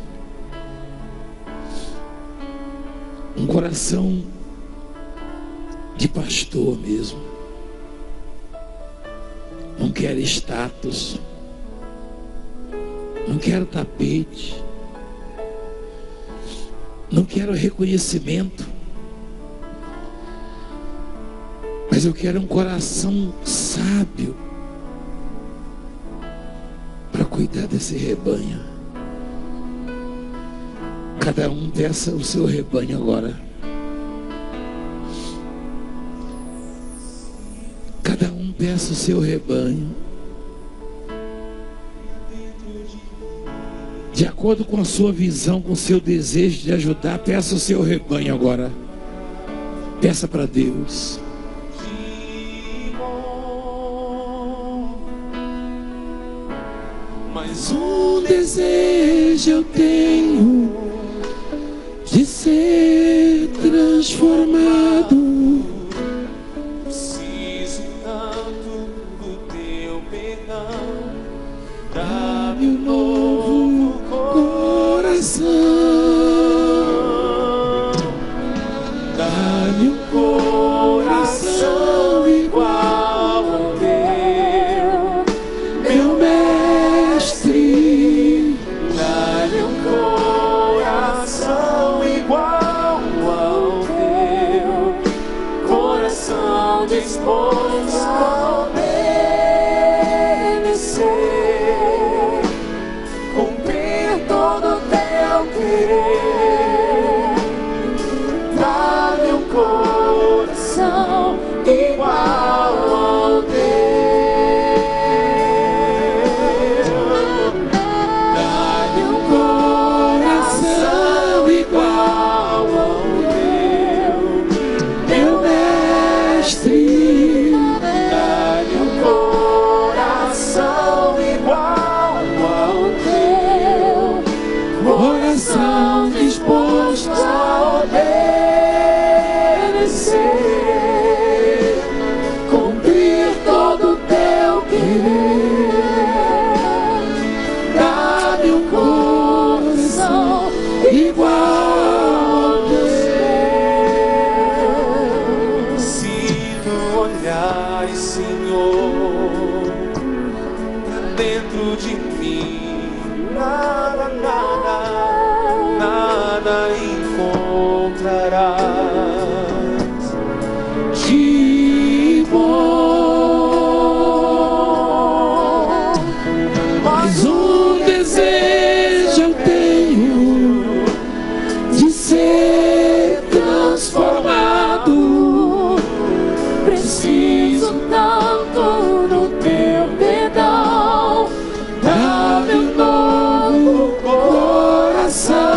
um coração de pastor mesmo. Não quero status, não quero tapete, não quero reconhecimento, mas eu quero um coração sábio para cuidar desse rebanho. Cada um peça o seu rebanho agora. Cada um peça o seu rebanho, de acordo com a sua visão, com o seu desejo de ajudar. Peça o seu rebanho agora. Peça para Deus. Mas um desejo eu tenho de ser transformado. Preciso tanto do teu perdão. Dá-me um novo coração. Dá-me um coração igual ao teu, meu mestre. Dá-me um coração igual ao teu, coração disposto a obedecer, cumprir todo o teu querer. Dá-me um coração igual ao teu. Dá-me um coração igual ao teu, meu mestre. Dá-me um coração igual ao teu, coração disposto a obedecer, cumprir todo o teu querer. Dá-me um coração igual ao teu. Se tu olhares, Senhor, pra dentro de mim, nada, nada, nada encontrarás de bom. Mas um desejo eu tenho de ser transformado. Preciso tanto do teu perdão. Dá-me um novo coração.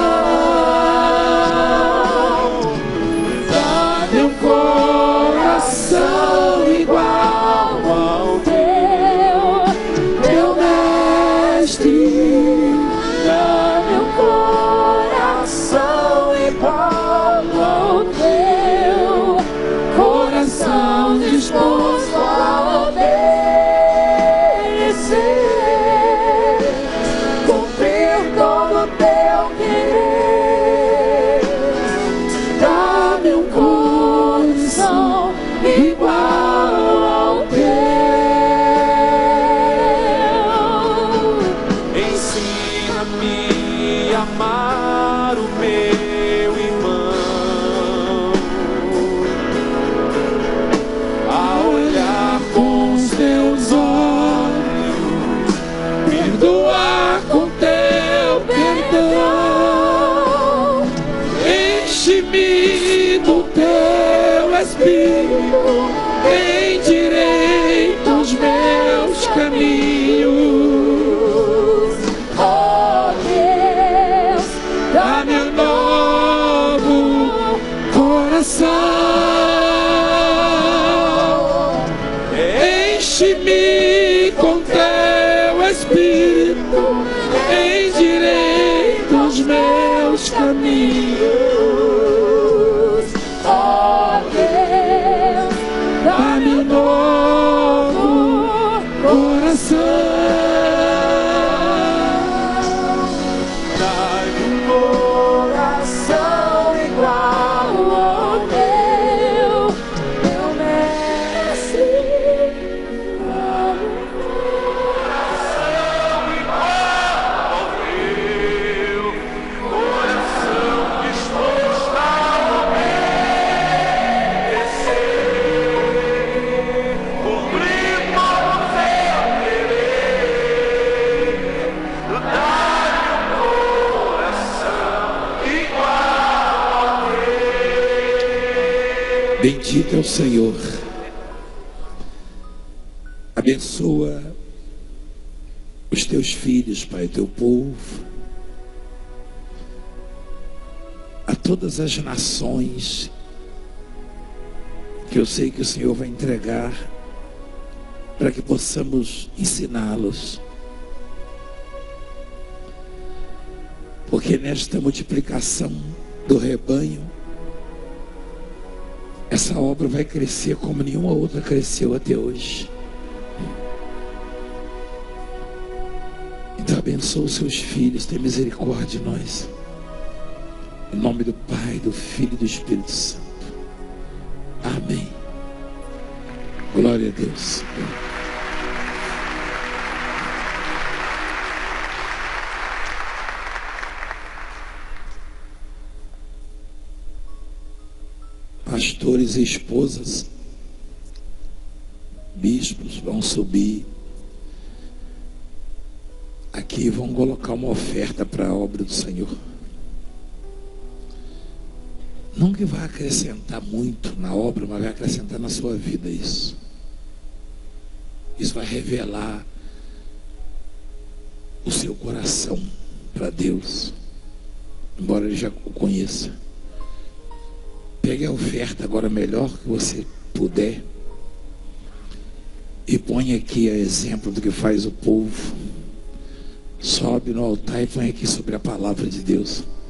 Dá-me um coração igual ao teu, meu mestre. Dá-me um coração igual ao teu, coração disposto a obedecer, cumprir todo o teu querer. Dá-me um coração igual ao teu. Ensina-me a amar o meu irmão. Espírito, endireita os meus caminhos. Oh Deus, Dá-me um novo coração. Enche-me com teu Espírito, endireita os meus caminhos. oh Deus, Dá-me um novo coração. Dai-me um coração igual ao meu mestre. Bendito é o Senhor. Abençoa os teus filhos, Pai, teu povo, a todas as nações que eu sei que o Senhor vai entregar para que possamos ensiná-los. Porque nesta multiplicação do rebanho, essa obra vai crescer como nenhuma outra cresceu até hoje. Então abençoa os seus filhos, tenha misericórdia de nós. Em nome do Pai, do Filho e do Espírito Santo. Amém. Glória a Deus. Pastores e esposas, bispos vão subir aqui e vão colocar uma oferta para a obra do Senhor. Não que vai acrescentar muito na obra, mas vai acrescentar na sua vida isso. Isso vai revelar o seu coração para Deus, embora Ele já o conheça. Pegue a oferta agora melhor que você puder e põe aqui a exemplo do que faz o povo. Sobe no altar e põe aqui sobre a palavra de Deus.